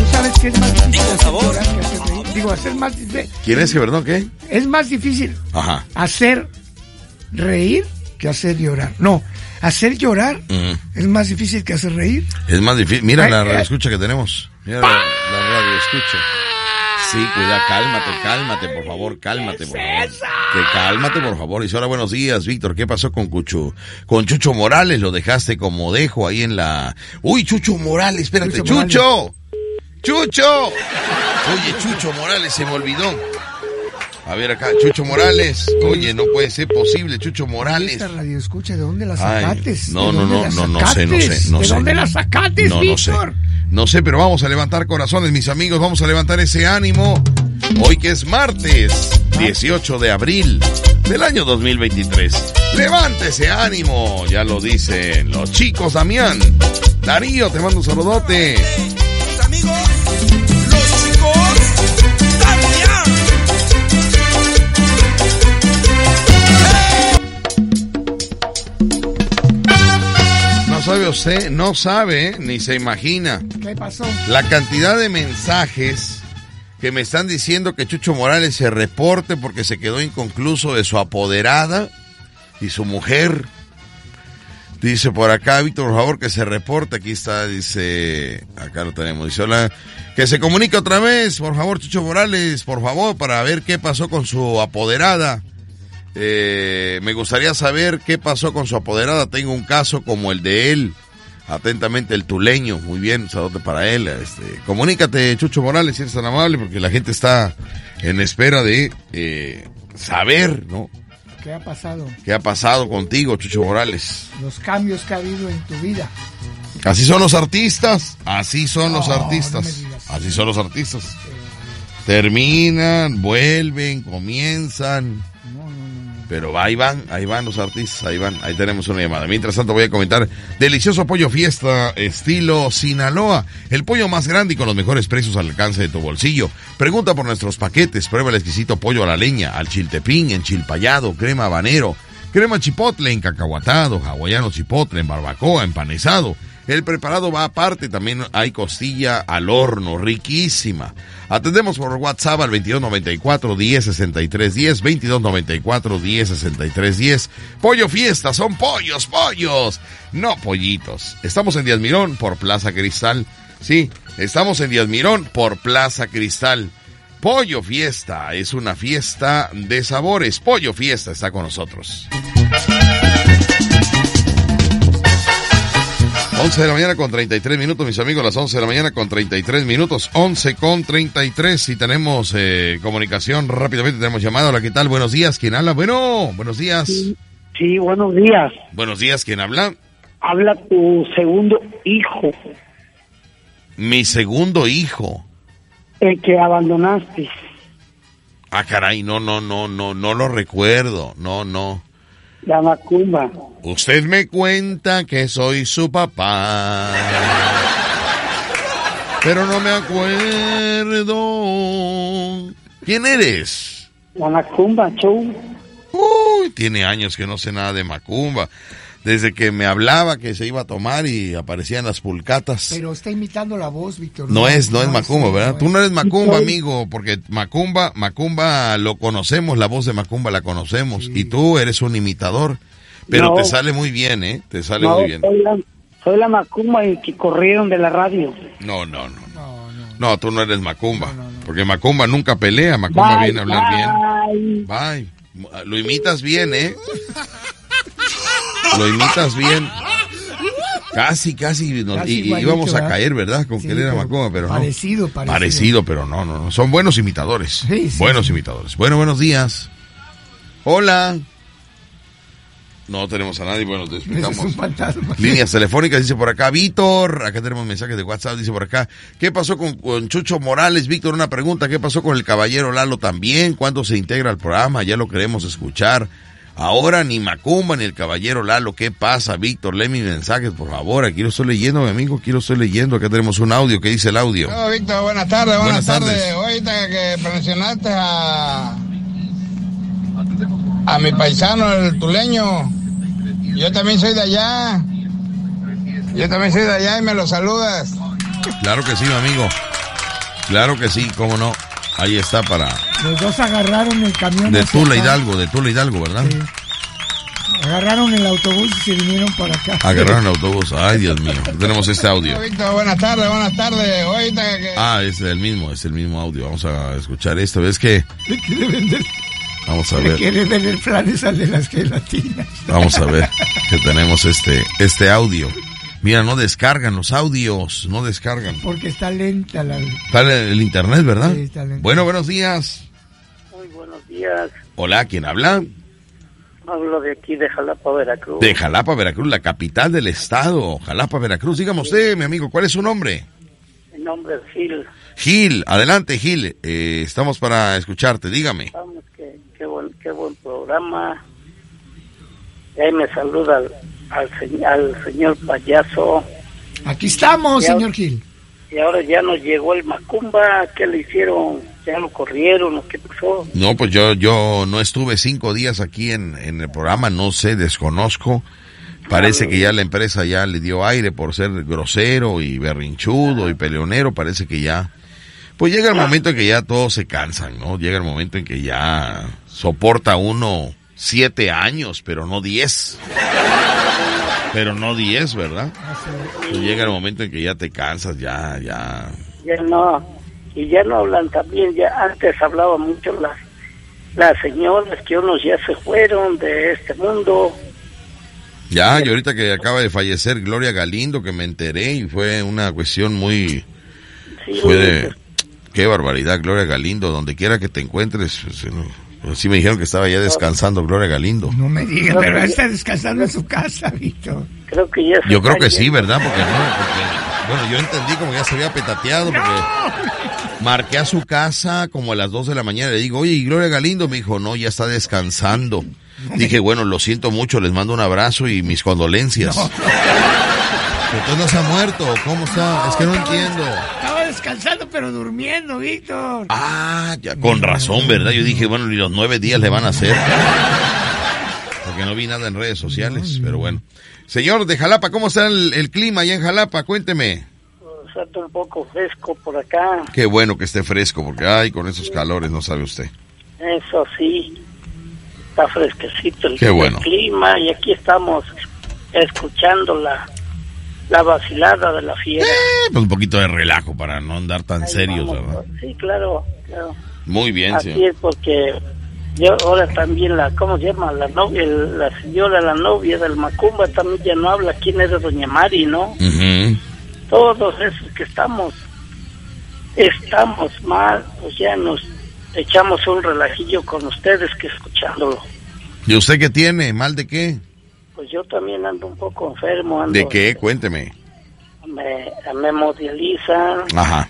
Speaker 3: que es más difícil hacer llorar que hacer reír. Digo, hacer más difícil.
Speaker 2: ¿Quién es que, perdón, qué?
Speaker 3: Es más difícil
Speaker 2: Ajá.
Speaker 3: hacer reír que hacer llorar. No, hacer llorar
Speaker 2: Uh-huh.
Speaker 3: es más difícil que hacer reír.
Speaker 2: Es más difícil. Mira
Speaker 3: Ay,
Speaker 2: la
Speaker 3: ay.
Speaker 2: radio escucha que tenemos. Mira la, la radio escucha. Sí, cuida, cálmate, cálmate, por favor, cálmate, por favor. Que cálmate, por favor. Y ahora, buenos días, Víctor. ¿Qué pasó con Cucho? Con Chucho Morales, lo dejaste como dejo ahí en la... Uy, Chucho Morales, espérate,
Speaker 3: Chucho
Speaker 2: Chucho. Chucho. Oye, Chucho Morales, se me olvidó. A ver acá, Chucho Morales. Oye, no puede ser posible, Chucho Morales.
Speaker 3: Esta radio escucha, ¿de dónde la
Speaker 2: Ay,
Speaker 3: sacates?
Speaker 2: no,
Speaker 3: ¿De
Speaker 2: no,
Speaker 3: dónde
Speaker 2: no,
Speaker 3: la
Speaker 2: no, no sé, no
Speaker 3: sacates?
Speaker 2: sé, no
Speaker 3: ¿De
Speaker 2: sé.
Speaker 3: dónde la sacates,
Speaker 2: No, no sé.
Speaker 3: Víctor?
Speaker 2: No sé, pero vamos a levantar corazones, mis amigos. Vamos a levantar ese ánimo. Hoy que es martes, dieciocho de abril del año dos mil veintitrés. Levante ese ánimo, ya lo dicen los chicos, Damián. Darío, te mando un saludote.
Speaker 7: Los amigos, los chicos, Damián.
Speaker 2: No sabe usted, no sabe, ni se imagina
Speaker 3: ¿Qué pasó?
Speaker 2: la cantidad de mensajes que me están diciendo que Chucho Morales se reporte porque se quedó inconcluso de su apoderada y su mujer. Dice por acá, Víctor, por favor, que se reporte. Aquí está, dice, acá lo tenemos. Dice, hola, que se comunique otra vez, por favor, Chucho Morales, por favor, para ver qué pasó con su apoderada. Eh, me gustaría saber qué pasó con su apoderada. Tengo un caso como el de él. Atentamente, el tuleño. Muy bien, saludos para él. Este, comunícate, Chucho Morales, si eres tan amable, porque la gente está en espera de eh, saber, ¿no?
Speaker 3: ¿Qué ha pasado?
Speaker 2: ¿Qué ha pasado contigo, Chucho Morales?
Speaker 3: Los cambios que ha habido en tu vida.
Speaker 2: Así son los artistas. Así son los
Speaker 3: No,
Speaker 2: artistas.
Speaker 3: no me digas.
Speaker 2: Así son los artistas. Terminan, vuelven, comienzan.
Speaker 3: No, no, no.
Speaker 2: Pero ahí van, ahí van los artistas, ahí van, ahí tenemos una llamada. Mientras tanto voy a comentar, delicioso pollo fiesta estilo Sinaloa, el pollo más grande y con los mejores precios al alcance de tu bolsillo. Pregunta por nuestros paquetes, prueba el exquisito pollo a la leña, al chiltepín, enchilpayado, crema habanero, crema chipotle, encacahuatado, hawaiano chipotle, en barbacoa, empanizado. El preparado va aparte, también hay costilla al horno, riquísima. Atendemos por WhatsApp al veintidós noventa y cuatro, diez sesenta y tres diez, veintidós noventa y cuatro, diez sesenta y tres diez. Pollo Fiesta, son pollos, pollos, no pollitos. Estamos en Díaz Mirón por Plaza Cristal. Sí, estamos en Díaz Mirón por Plaza Cristal. Pollo Fiesta es una fiesta de sabores. Pollo Fiesta está con nosotros. once de la mañana con treinta y tres minutos, mis amigos, las once de la mañana con treinta y tres minutos, once con treinta y tres, y tenemos eh, comunicación rápidamente, tenemos llamada. Hola, ¿qué tal? Buenos días, ¿quién habla? Bueno, buenos días.
Speaker 8: Sí, sí, buenos días.
Speaker 2: Buenos días, ¿quién habla?
Speaker 8: Habla tu segundo hijo,
Speaker 2: Mi segundo hijo.
Speaker 8: el que abandonaste.
Speaker 2: Ah, caray, no, no, no, no, no lo recuerdo, no, no.
Speaker 8: La macumba.
Speaker 2: Usted me cuenta que soy su papá, pero no me acuerdo. ¿Quién eres?
Speaker 8: La macumba, show.
Speaker 2: Uy, tiene años que no sé nada de macumba. Desde que me hablaba que se iba a tomar y aparecían las pulcatas.
Speaker 3: Pero está imitando la voz, Víctor.
Speaker 2: No es, no es Macumba, ¿verdad?
Speaker 3: no
Speaker 2: Tú
Speaker 3: es.
Speaker 2: no eres Macumba, amigo, porque Macumba, Macumba lo conocemos, la voz de Macumba la conocemos,
Speaker 3: Sí.
Speaker 2: y tú eres un imitador, pero
Speaker 8: No.
Speaker 2: te sale muy bien, ¿eh? Te sale
Speaker 8: No,
Speaker 2: muy bien.
Speaker 8: soy la, soy la macumba y que corrieron de la radio.
Speaker 2: No, no, no, no.
Speaker 3: No, no.
Speaker 2: No, tú no eres Macumba,
Speaker 3: No, no, no.
Speaker 2: porque Macumba nunca pelea, Macumba
Speaker 8: Bye,
Speaker 2: viene a hablar bien.
Speaker 8: bye.
Speaker 2: Bye. Lo imitas bien, ¿eh? Lo imitas bien. Casi, casi, nos-
Speaker 3: Casi
Speaker 2: y- y
Speaker 3: igualito,
Speaker 2: íbamos a
Speaker 3: ¿verdad?
Speaker 2: caer, ¿verdad? Con
Speaker 3: Sí,
Speaker 2: que él era
Speaker 3: pero
Speaker 2: Macumba, pero no.
Speaker 3: parecido, parecido.
Speaker 2: Parecido, pero no, no, no. Son buenos imitadores.
Speaker 3: Sí, sí,
Speaker 2: buenos
Speaker 3: sí.
Speaker 2: imitadores. Bueno, buenos días. Hola. No tenemos a nadie, bueno, te
Speaker 3: Ese es
Speaker 2: explicamos.
Speaker 3: un fantasma.
Speaker 2: Líneas telefónicas, dice por acá, Víctor, acá tenemos mensajes de WhatsApp, dice por acá, ¿qué pasó con, con Chucho Morales? Víctor, una pregunta, ¿qué pasó con el caballero Lalo también? ¿Cuándo se integra al programa? Ya lo queremos escuchar. Ahora ni Macumba ni el caballero Lalo, ¿qué pasa, Víctor? Lee mis mensajes, por favor, aquí lo estoy leyendo, mi amigo, aquí lo estoy leyendo, acá tenemos un audio, ¿qué dice el audio?
Speaker 9: No, Víctor, buenas tardes, buenas,
Speaker 2: Buenas
Speaker 9: tardes.
Speaker 2: tardes.
Speaker 9: Ahorita que mencionaste a, a mi paisano, el tuleño, yo también soy de allá. Yo también soy de allá y me lo saludas.
Speaker 2: Claro que sí, mi amigo. Claro que sí, cómo no. Ahí está para...
Speaker 3: Los dos agarraron el camión.
Speaker 2: De
Speaker 3: hacia
Speaker 2: Tula
Speaker 3: acá.
Speaker 2: Hidalgo, de Tula Hidalgo, ¿verdad?
Speaker 3: Sí. Agarraron el autobús y se vinieron para acá.
Speaker 2: Agarraron el autobús. Ay, Dios mío. Tenemos este audio.
Speaker 9: Víctor, buenas tardes, buenas tardes. Ahorita que...
Speaker 2: Ah, es el mismo, es el mismo audio. Vamos a escuchar esto. Es que...
Speaker 3: Le quiere vender,
Speaker 2: Vamos a
Speaker 3: le
Speaker 2: ver.
Speaker 3: quiere vender planes al de las gelatinas.
Speaker 2: Vamos a ver que tenemos este, este audio. Mira, no descargan los audios, no descargan.
Speaker 3: Porque está lenta la...
Speaker 2: Está el, el internet, ¿verdad?
Speaker 3: Sí, está lenta.
Speaker 2: Bueno, buenos días.
Speaker 8: Muy buenos días.
Speaker 2: Hola, ¿quién habla?
Speaker 8: Hablo de aquí, de Jalapa, Veracruz.
Speaker 2: De Jalapa, Veracruz, la capital del estado. Jalapa, Veracruz. Dígame usted, mi amigo, ¿cuál es su nombre?
Speaker 8: Mi nombre es Gil.
Speaker 2: Gil, adelante, Gil. Eh, estamos para escucharte, dígame.
Speaker 8: Vamos, qué, qué, buen, qué buen programa. Y ahí me saluda al, al, se- al señor payaso.
Speaker 3: Aquí estamos,
Speaker 8: Ya-
Speaker 3: señor Gil.
Speaker 8: Y ahora ya nos llegó el Macumba. ¿Qué le hicieron? ¿Ya lo corrieron o qué pasó?
Speaker 2: No, pues yo, yo no estuve cinco días aquí en, en el programa, no sé, desconozco. Parece que ya la empresa ya le dio aire por ser grosero y berrinchudo y peleonero, parece que ya... Pues llega el momento en que ya todos se cansan, ¿no? Llega el momento en que ya soporta uno siete años, pero no diez. Pero no diez, ¿verdad? Pues llega el momento en que ya te cansas, ya, ya...
Speaker 8: Ya no. Y ya no hablan también. Ya antes hablaban mucho las, las señoras que unos ya se fueron de este mundo.
Speaker 2: Ya, y ahorita que acaba de fallecer Gloria Galindo, que me enteré, y fue una cuestión muy...
Speaker 8: Sí,
Speaker 2: Fue de... Qué barbaridad, Gloria Galindo, donde quiera que te encuentres. Pues, no, pues sí me dijeron que estaba ya descansando Gloria Galindo.
Speaker 3: No me diga, pero está descansando en su casa, Víctor.
Speaker 8: Creo que ya se
Speaker 2: Yo creo
Speaker 8: está
Speaker 2: que sí,
Speaker 8: yendo.
Speaker 2: ¿verdad? Porque no, porque... Bueno, yo entendí como ya se había petateado, porque... Marqué a su casa como a las dos de la mañana, le digo, oye, ¿y Gloria Galindo? Me dijo, no, ya está descansando. Dije, bueno, lo siento mucho, les mando un abrazo y mis condolencias. Entonces no se ha muerto, ¿cómo está? Es que no entiendo.
Speaker 3: Estaba descansando, pero durmiendo, Víctor.
Speaker 2: Ah, ya, con razón, ¿verdad? Yo dije, bueno, ni los nueve días le van a hacer. Porque no vi nada en redes sociales, pero bueno. Señor de Jalapa, ¿cómo está el, el clima allá en Jalapa? Cuénteme.
Speaker 8: Pues, está un poco fresco por acá.
Speaker 2: Qué bueno que esté fresco, porque ay, con esos calores no sabe usted.
Speaker 8: Eso sí. Está fresquecito el,
Speaker 2: Qué bueno.
Speaker 8: el clima. Y aquí estamos escuchando la, la vacilada de la fiera.
Speaker 2: Eh, pues un poquito de relajo para no andar tan
Speaker 8: Ahí
Speaker 2: serios,
Speaker 8: vamos,
Speaker 2: ¿verdad?
Speaker 8: Sí, claro, claro.
Speaker 2: Muy bien,
Speaker 8: Así
Speaker 2: señor.
Speaker 8: es, porque yo ahora también la, ¿cómo se llama? La novia, el- la señora, la novia del Macumba también ya no habla. ¿Quién es doña Mari, no?
Speaker 2: Ujú.
Speaker 8: Todos esos que estamos, estamos mal, pues ya nos echamos un relajillo con ustedes que escuchándolo.
Speaker 2: ¿Y usted qué tiene? ¿Mal de qué?
Speaker 8: Pues yo también ando un poco enfermo, ando,
Speaker 2: ¿De qué? Cuénteme.
Speaker 8: Me, me hemodializan
Speaker 2: Ajá,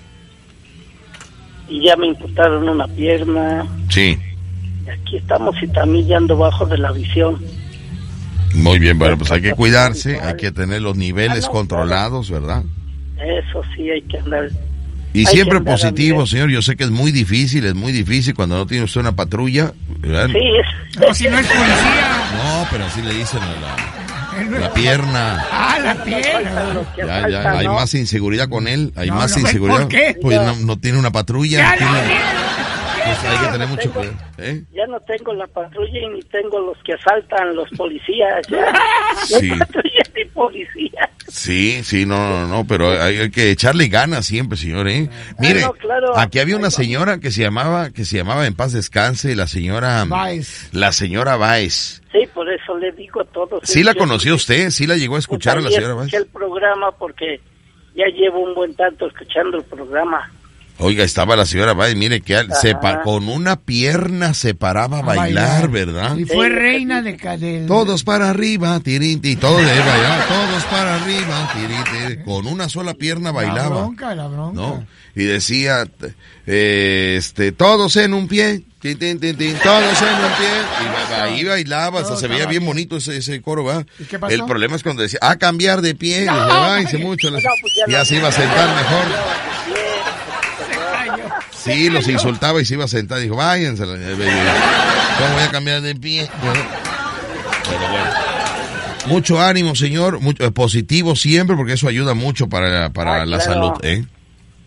Speaker 8: y ya me imputaron una pierna.
Speaker 2: sí.
Speaker 8: Y aquí estamos y también ya ando bajo de la visión.
Speaker 2: Muy bien, bueno, pues hay que cuidarse, hay que tener los niveles controlados, ¿verdad?
Speaker 8: Eso sí, hay que andar.
Speaker 2: Y
Speaker 8: Hay
Speaker 2: siempre
Speaker 8: que andar
Speaker 2: positivo,
Speaker 8: bien.
Speaker 2: señor. Yo sé que es muy difícil, es muy difícil cuando no tiene usted una patrulla, ¿verdad?
Speaker 8: Sí, es,
Speaker 3: No, si no es policía.
Speaker 2: No, pero así le dicen a la, la pierna.
Speaker 3: Ah, la pierna.
Speaker 2: Ya, ya, hay más inseguridad con él, hay
Speaker 3: No,
Speaker 2: más
Speaker 3: no,
Speaker 2: inseguridad.
Speaker 3: ¿por qué?
Speaker 2: Pues no, no tiene una patrulla.
Speaker 3: Ya,
Speaker 2: tiene-
Speaker 3: no,
Speaker 2: pues hay que tener mucho cuidado. ¿Eh?
Speaker 8: ya no tengo la patrulla y ni tengo los que asaltan los policías. Ya.
Speaker 2: Sí.
Speaker 8: No patrulla ni policía.
Speaker 2: Sí, sí, no, no, no, pero hay, hay que echarle ganas siempre, señor, ¿eh? Mire,
Speaker 8: no, claro.
Speaker 2: aquí había una
Speaker 8: Ahí vamos.
Speaker 2: señora que se llamaba, que se llamaba en paz descanse, la señora,
Speaker 3: Báez.
Speaker 2: la señora Báez.
Speaker 8: Sí, por eso le digo a todos.
Speaker 2: ¿Sí la
Speaker 8: Yo-
Speaker 2: conoció usted? ¿Sí la llegó a escuchar a la
Speaker 8: También
Speaker 2: señora Báez?
Speaker 8: escuché el programa porque ya llevo un buen tanto escuchando el programa.
Speaker 2: Oiga, estaba la señora Báez, mire que al- se pa-
Speaker 8: Ajá.
Speaker 2: con una pierna se paraba a bailar, ¿verdad?
Speaker 3: Y fue reina de cadena.
Speaker 2: Todos para arriba, tirín, y todo de bailar, todos para arriba, tirín, tirín, con una sola pierna
Speaker 3: La
Speaker 2: bailaba,
Speaker 3: bronca, la bronca.
Speaker 2: ¿no? Y decía, eh, este, todos en un pie, tin, tin, tin, tin, todos en un pie, y ba- ahí bailaba, hasta
Speaker 3: Todo
Speaker 2: se veía
Speaker 3: estaba
Speaker 2: bien
Speaker 3: bien.
Speaker 2: bonito ese, ese coro, ¿va?
Speaker 3: ¿Y qué pasó?
Speaker 2: El problema es cuando decía, a cambiar de pie, y decía, "Ay, se mucho, las-".
Speaker 8: No, pues ya
Speaker 2: ya
Speaker 8: no-
Speaker 2: se iba a sentar mejor.
Speaker 8: Bien.
Speaker 2: Sí, los insultaba y se iba a sentar. Dijo, váyanse. ¿Cómo voy a cambiar de pie? Bueno, pero bueno. Mucho ánimo, señor. Mucho, eh, positivo siempre, porque eso ayuda mucho para, para
Speaker 8: Ah,
Speaker 2: la
Speaker 8: claro.
Speaker 2: salud, ¿eh?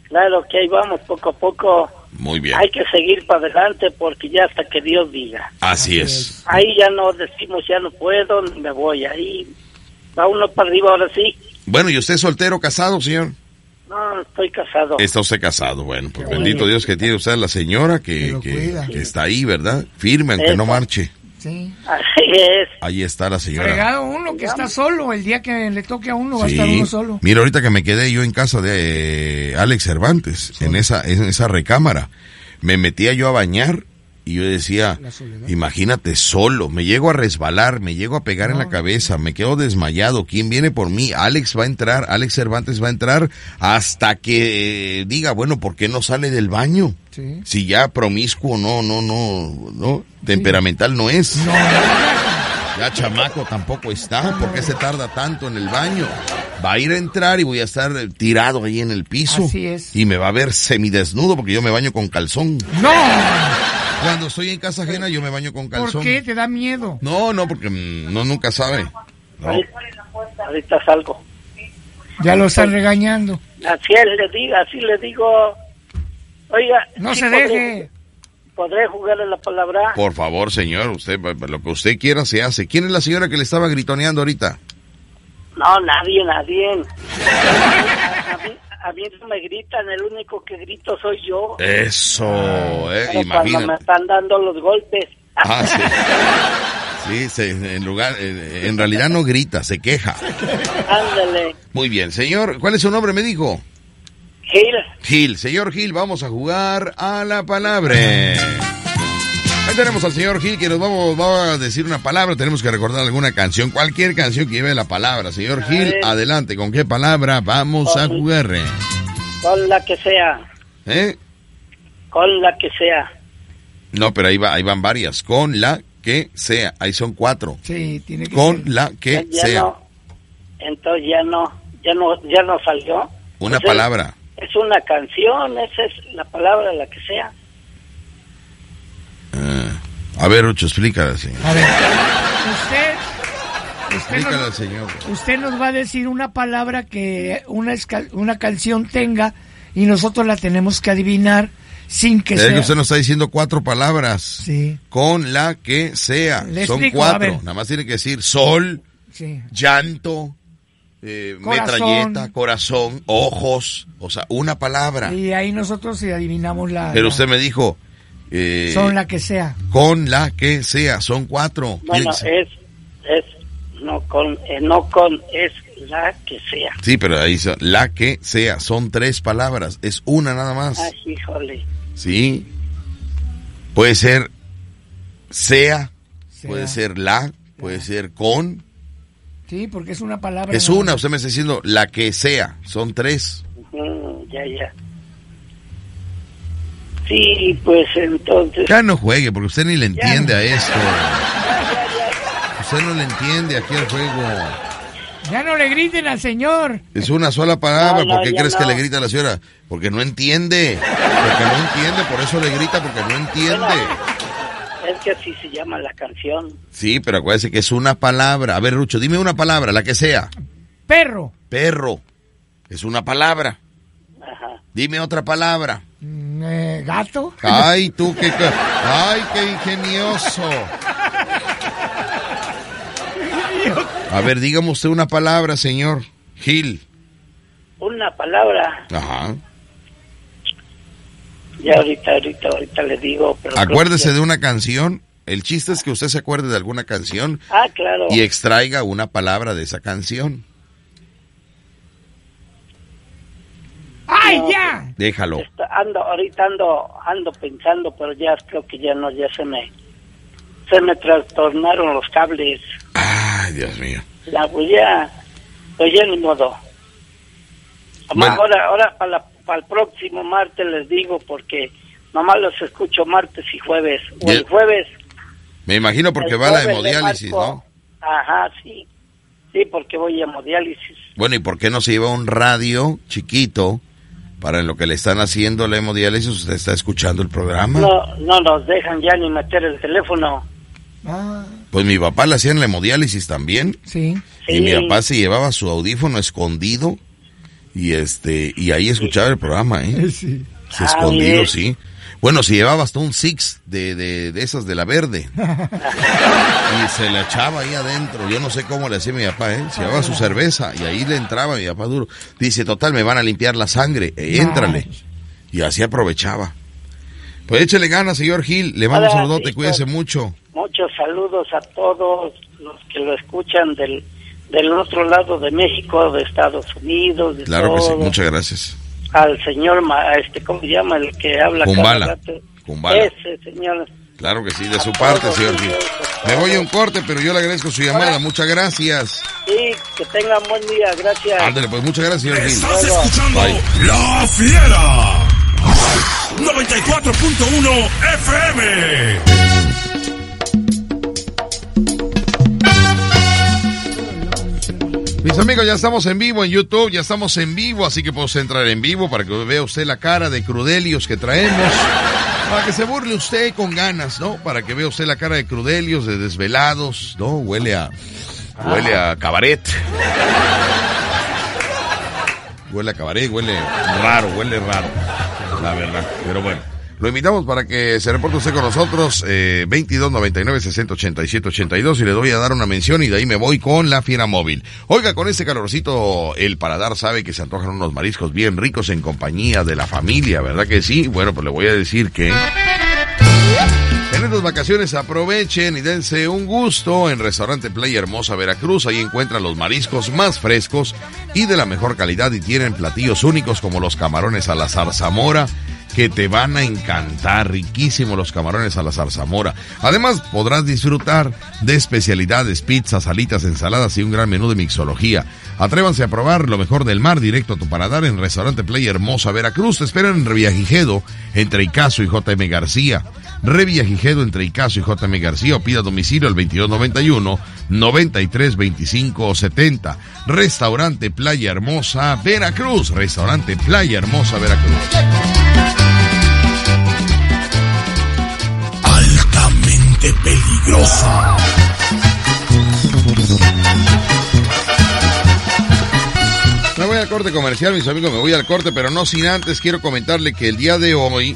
Speaker 8: Claro que ahí vamos poco a poco.
Speaker 2: Muy bien.
Speaker 8: Hay que seguir para adelante porque ya hasta que Dios diga.
Speaker 2: Así es.
Speaker 8: Ahí ya no decimos, ya no puedo, me voy. Ahí va uno para arriba, ahora sí.
Speaker 2: Bueno, ¿y usted es soltero o casado, señor?
Speaker 8: No, estoy casado.
Speaker 2: Está usted casado, bueno, pues bendito Dios que tiene usted a la señora que, que, que está ahí, ¿verdad? Firme, aunque
Speaker 8: Eso.
Speaker 2: no marche.
Speaker 3: Sí.
Speaker 8: Así es.
Speaker 2: Ahí está la señora.
Speaker 3: Fregado uno que está solo, el día que le toque a uno va a
Speaker 2: Sí.
Speaker 3: estar uno solo.
Speaker 2: Mira, ahorita que me quedé yo en casa de eh, Alex Cervantes, en esa, en esa recámara, me metía yo a bañar y yo decía, imagínate solo, me llego a resbalar, me llego a pegar en la cabeza, me quedo desmayado, ¿quién viene por mí? Alex va a entrar, Alex Cervantes va a entrar hasta que eh, diga, bueno, ¿por qué no sale del baño?
Speaker 3: Sí.
Speaker 2: Si ya promiscuo, no, no, no, no, temperamental no es.
Speaker 3: No.
Speaker 2: Ya chamaco tampoco está, ¿por qué se tarda tanto en el baño? Va a ir a entrar y voy a estar tirado ahí en el piso.
Speaker 3: Así es.
Speaker 2: Y me va a ver semidesnudo porque yo me baño con calzón.
Speaker 3: ¡No!
Speaker 2: Cuando estoy en casa ajena yo me baño con calzón.
Speaker 3: ¿Por qué? ¿Te da miedo?
Speaker 2: No, no, porque mm, no nunca sabe. No.
Speaker 8: Ahorita, ahorita salgo.
Speaker 3: Ya lo están regañando.
Speaker 8: Así le digo, así le digo. Oiga,
Speaker 3: No
Speaker 8: sí
Speaker 3: se
Speaker 8: podré-
Speaker 3: deje.
Speaker 8: ¿Podré jugarle la palabra?
Speaker 2: Por favor, señor, usted lo que usted quiera se hace. ¿Quién es la señora que le estaba gritoneando ahorita?
Speaker 8: No, nadie, nadie. A, a mí, a mí no me gritan, el único que grito soy yo.
Speaker 2: Eso, eh,
Speaker 8: Pero cuando me
Speaker 2: imagínate.
Speaker 8: están dando los golpes.
Speaker 2: Ah, sí. Sí, se- en lugar, en, en realidad no grita, se queja.
Speaker 8: Ándale.
Speaker 2: Muy bien, señor, ¿cuál es su nombre, me dijo?
Speaker 8: Gil,
Speaker 2: Gil, señor Gil, vamos a jugar a la palabra. Ahí tenemos al señor Gil que nos vamos, va a decir una palabra, tenemos que recordar alguna canción, cualquier canción que lleve la palabra. Señor Gil,
Speaker 8: ver.
Speaker 2: adelante, ¿con qué palabra vamos a
Speaker 8: Con-
Speaker 2: jugar?
Speaker 8: con la que sea,
Speaker 2: ¿Eh?
Speaker 8: con la que sea.
Speaker 2: No, pero ahí, va, ahí van varias, con la que sea, ahí son cuatro.
Speaker 3: Sí, tiene que
Speaker 2: Con
Speaker 3: ser.
Speaker 2: la que
Speaker 8: ya
Speaker 2: sea,
Speaker 8: no, entonces ya no, ya no, ya no salió.
Speaker 2: una
Speaker 8: Pues es-
Speaker 2: palabra.
Speaker 8: Es una canción, esa es la palabra, la que sea.
Speaker 2: Ah, a ver, Rucho, explícala, señor.
Speaker 3: A ver, usted, usted
Speaker 2: Explícala,
Speaker 3: nos,
Speaker 2: señor.
Speaker 3: usted nos va a decir una palabra que una, esca- una canción tenga y nosotros la tenemos que adivinar sin que
Speaker 2: Es que
Speaker 3: sea.
Speaker 2: usted nos está diciendo cuatro palabras.
Speaker 3: Sí,
Speaker 2: Con la que sea.
Speaker 3: Le
Speaker 2: Son
Speaker 3: explico, a
Speaker 2: cuatro.
Speaker 3: ver.
Speaker 2: Nada más tiene que decir sol,
Speaker 3: sí.
Speaker 2: llanto, eh,
Speaker 3: Corazón.
Speaker 2: metralleta, corazón, ojos. O sea, una palabra.
Speaker 3: Y ahí nosotros sí adivinamos la.
Speaker 2: Pero
Speaker 3: la-
Speaker 2: usted me dijo. eh,
Speaker 3: son la que sea.
Speaker 2: Con la que sea. Son cuatro.
Speaker 8: Bueno,
Speaker 2: Tiene que ser-
Speaker 8: es, es, no con, eh, no con, es la que sea.
Speaker 2: Sí, pero ahí dice la que sea. Son tres palabras. Es una nada más.
Speaker 8: Ay, híjole.
Speaker 2: Sí. Puede ser sea.
Speaker 3: Sea.
Speaker 2: Puede ser la. Puede ser con.
Speaker 3: Sí, porque es una palabra.
Speaker 2: Es
Speaker 3: nada
Speaker 2: una.
Speaker 3: más.
Speaker 2: Usted me está diciendo la que sea. Son tres.
Speaker 8: Mm, ya, ya. Sí, pues entonces.
Speaker 2: Ya no juegue, porque usted ni le entiende
Speaker 3: Ya.
Speaker 2: a esto.
Speaker 8: Ya, ya, ya.
Speaker 2: Usted no le entiende aquí al juego.
Speaker 3: Ya no le griten al señor.
Speaker 2: Es una sola palabra.
Speaker 8: No, no,
Speaker 2: ¿Por qué
Speaker 8: ya
Speaker 2: crees
Speaker 8: no.
Speaker 2: que le grita a la señora? Porque no entiende. Porque no entiende, por eso le grita, porque no entiende.
Speaker 8: Es que así se llama la canción.
Speaker 2: Sí, pero acuérdese que es una palabra. A ver, Rucho, dime una palabra, la que sea.
Speaker 3: Perro.
Speaker 2: Perro. Es una palabra.
Speaker 8: Ajá.
Speaker 2: Dime otra palabra.
Speaker 3: Mm, eh, gato.
Speaker 2: Ay, tú qué... ca- Ay, qué ingenioso. A ver, dígame usted una palabra, señor Gil.
Speaker 8: Una palabra.
Speaker 2: Ajá.
Speaker 8: Ya ahorita, ahorita, ahorita le digo. Pero creo
Speaker 2: Acuérdese
Speaker 8: que-
Speaker 2: de una canción. El chiste es que usted se acuerde de alguna canción
Speaker 8: Ah, claro.
Speaker 2: y extraiga una palabra de esa canción.
Speaker 3: ¡Ay,
Speaker 8: No,
Speaker 3: ya!
Speaker 2: Déjalo.
Speaker 8: Está- ando, ahorita ando, ando pensando, pero ya creo que ya no, ya se me, se me trastornaron los cables.
Speaker 2: Ay, Dios mío.
Speaker 8: La voy a, pues ya ni modo.
Speaker 2: Bueno.
Speaker 8: Ahora, ahora para, la- para el próximo martes les digo, porque nomás los escucho martes y jueves. O
Speaker 2: Y
Speaker 8: el
Speaker 2: el-
Speaker 8: jueves.
Speaker 2: Me imagino porque
Speaker 8: el
Speaker 2: va a la
Speaker 8: jueves le
Speaker 2: hemodiálisis,
Speaker 8: marco.
Speaker 2: ¿no?
Speaker 8: Ajá, sí. Sí, porque voy a hemodiálisis.
Speaker 2: Bueno, ¿y por qué no se lleva un radio chiquito para en lo que le están haciendo la hemodiálisis? Usted está escuchando el programa.
Speaker 8: No, no nos dejan ya ni meter el teléfono.
Speaker 3: Ah,
Speaker 2: Pues mi papá le hacían la hemodiálisis también.
Speaker 3: sí.
Speaker 2: Y
Speaker 8: Sí.
Speaker 2: mi papá se llevaba su audífono escondido Y este, y ahí escuchaba el programa, ¿eh?
Speaker 3: Sí.
Speaker 2: Se escondido, sí. Bueno, se llevaba hasta un six de, de, de esas de la verde. Y se la echaba ahí adentro. Yo no sé cómo le hacía mi papá, ¿eh? Se llevaba su cerveza y ahí le entraba mi papá duro. Dice, total, me van a limpiar la sangre. Eh, éntrale. Y así aprovechaba. Pues échale ganas, señor Gil. Le mando un saludote, cuídese mucho.
Speaker 8: Muchos saludos a todos los que lo escuchan del, del otro lado de México, de Estados Unidos. De
Speaker 2: claro
Speaker 8: todo.
Speaker 2: que sí, muchas gracias.
Speaker 8: Al señor, este, ¿cómo se llama? El que habla
Speaker 2: Kumbala.
Speaker 8: cada rato.
Speaker 2: Kumbala.
Speaker 8: Ese señor.
Speaker 2: Claro que sí, de su parte, señor Gil. Me voy a un corte, pero yo le agradezco su llamada. Muchas gracias.
Speaker 8: Sí, que tengan buen día, gracias.
Speaker 2: Ándale, pues muchas gracias, señor Gil.
Speaker 4: Estás escuchando
Speaker 2: Bye.
Speaker 4: La Fiera. noventa y cuatro punto uno F M.
Speaker 2: Mis amigos, ya estamos en vivo en YouTube, ya estamos en vivo, así que puedo entrar en vivo para que vea usted la cara de crudelios que traemos, para que se burle usted con ganas, ¿no? Para que vea usted la cara de crudelios, de desvelados, ¿no? Huele a, huele a cabaret. Huele a cabaret, huele raro, huele raro, la verdad, pero bueno. Lo invitamos para que se reporte usted con nosotros, eh, veintidós noventa y nueve sesenta ochenta y siete ochenta y dos, y le doy a dar una mención y de ahí me voy con la Fiera Móvil. Oiga, con este calorcito, el paladar sabe que se antojan unos mariscos bien ricos en compañía de la familia, ¿verdad que sí? Bueno, pues le voy a decir que en estas vacaciones aprovechen y dense un gusto en Restaurante Playa Hermosa Veracruz. Ahí encuentran los mariscos más frescos y de la mejor calidad y tienen platillos únicos como los camarones a la zarzamora, que te van a encantar, riquísimos los camarones a la zarzamora. Además, podrás disfrutar de especialidades, pizzas, salitas, ensaladas y un gran menú de mixología. Atrévanse a probar lo mejor del mar directo a tu paladar en Restaurante Playa Hermosa Veracruz. Te esperan en Revillagigedo, entre Icazo y J M García. Revillagigedo, entre Icazo y J M García, o pida domicilio al veintidós noventa y uno noventa y tres veinticinco setenta. Restaurante Playa Hermosa Veracruz. Restaurante Playa Hermosa Veracruz.
Speaker 4: Altamente peligroso.
Speaker 2: Me voy al corte comercial, mis amigos, me voy al corte, pero no sin antes quiero comentarle que el día de hoy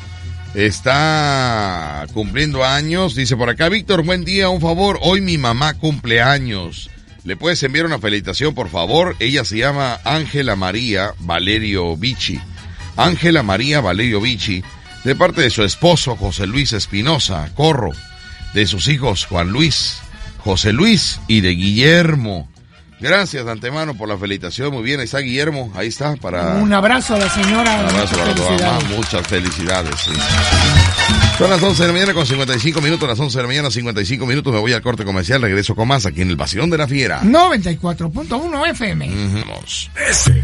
Speaker 2: está cumpliendo años. Dice por acá, Víctor, buen día, un favor, hoy mi mamá cumple años. ¿Le puedes enviar una felicitación, por favor? Ella se llama Ángela María Valerio Vicci. Ángela María Valerio Vicci, de parte de su esposo José Luis Espinosa Corro, de sus hijos Juan Luis, José Luis y de Guillermo. Gracias de antemano por la felicitación. Muy bien, ahí está Guillermo, ahí está para...
Speaker 3: Un abrazo a la señora.
Speaker 2: Un abrazo para tu mamá, muchas felicidades. Sí. Son las once de la mañana con cincuenta y cinco minutos, las once de la mañana cincuenta y cinco minutos, me voy al corte comercial, regreso con más aquí en el Vacilón de la Fiera.
Speaker 3: noventa y cuatro punto uno F M.
Speaker 2: Uh-huh. Vamos.
Speaker 4: Ese.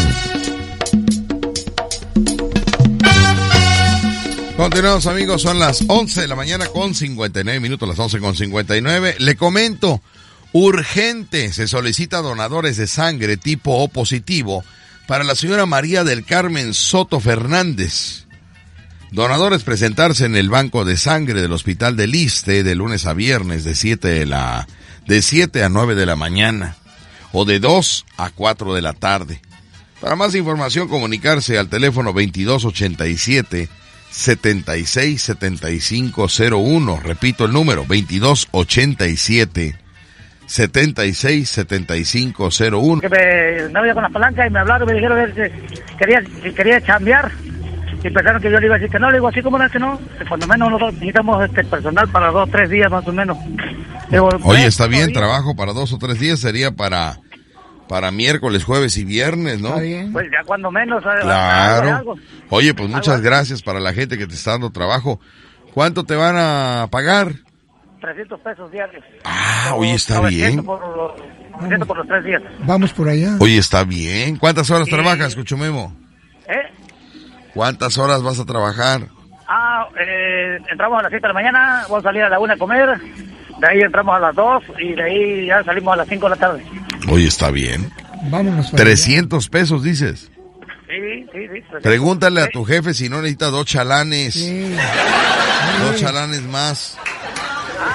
Speaker 2: Continuamos, amigos, son las once de la mañana con cincuenta y nueve minutos, las once con cincuenta y nueve. Le comento, urgente, se solicita donadores de sangre tipo O positivo para la señora María del Carmen Soto Fernández. Donadores presentarse en el banco de sangre del Hospital del Iste de lunes a viernes de siete de la, de siete a nueve de la mañana o de dos a cuatro de la tarde. Para más información, comunicarse al teléfono veintidós ochenta y siete setenta y seis setenta y cinco cero uno. Repito el número, veintidós ochenta y siete setenta y seis setenta y cinco cero uno.
Speaker 5: Que me, me había con la palanca y me hablaron, me dijeron que quería, que quería chambear. Y pensaron que yo le iba a decir que no, le digo así como no, que no. Que cuando menos nosotros necesitamos este personal para dos, tres días más o menos. Digo,
Speaker 2: oye, está bien, días. Trabajo para dos o tres días sería para para miércoles, jueves y viernes, ¿no?
Speaker 3: Está bien.
Speaker 5: Pues ya cuando menos.
Speaker 2: Claro.
Speaker 5: Algo.
Speaker 2: Oye, pues muchas gracias para la gente que te está dando trabajo. ¿Cuánto te van a pagar?
Speaker 5: trescientos pesos diarios.
Speaker 2: Ah, oye, está bien.
Speaker 5: Por los, novecientos por los tres días.
Speaker 3: Vamos por allá.
Speaker 2: Oye, está bien. ¿Cuántas horas
Speaker 5: sí.
Speaker 2: trabajas, Cuchumemo?
Speaker 5: ¿Eh?
Speaker 2: ¿Cuántas horas vas a trabajar?
Speaker 5: Ah, eh, entramos a las siete de la mañana, vamos a salir a la una a comer, de ahí entramos a las dos y de ahí ya salimos a las cinco de la tarde.
Speaker 2: Oye, está bien.
Speaker 3: Vámonos.
Speaker 2: trescientos pesos, dices.
Speaker 5: Sí, sí, sí.
Speaker 2: Pregúntale a tu jefe si no necesita dos chalanes.
Speaker 3: Sí.
Speaker 2: Dos chalanes más.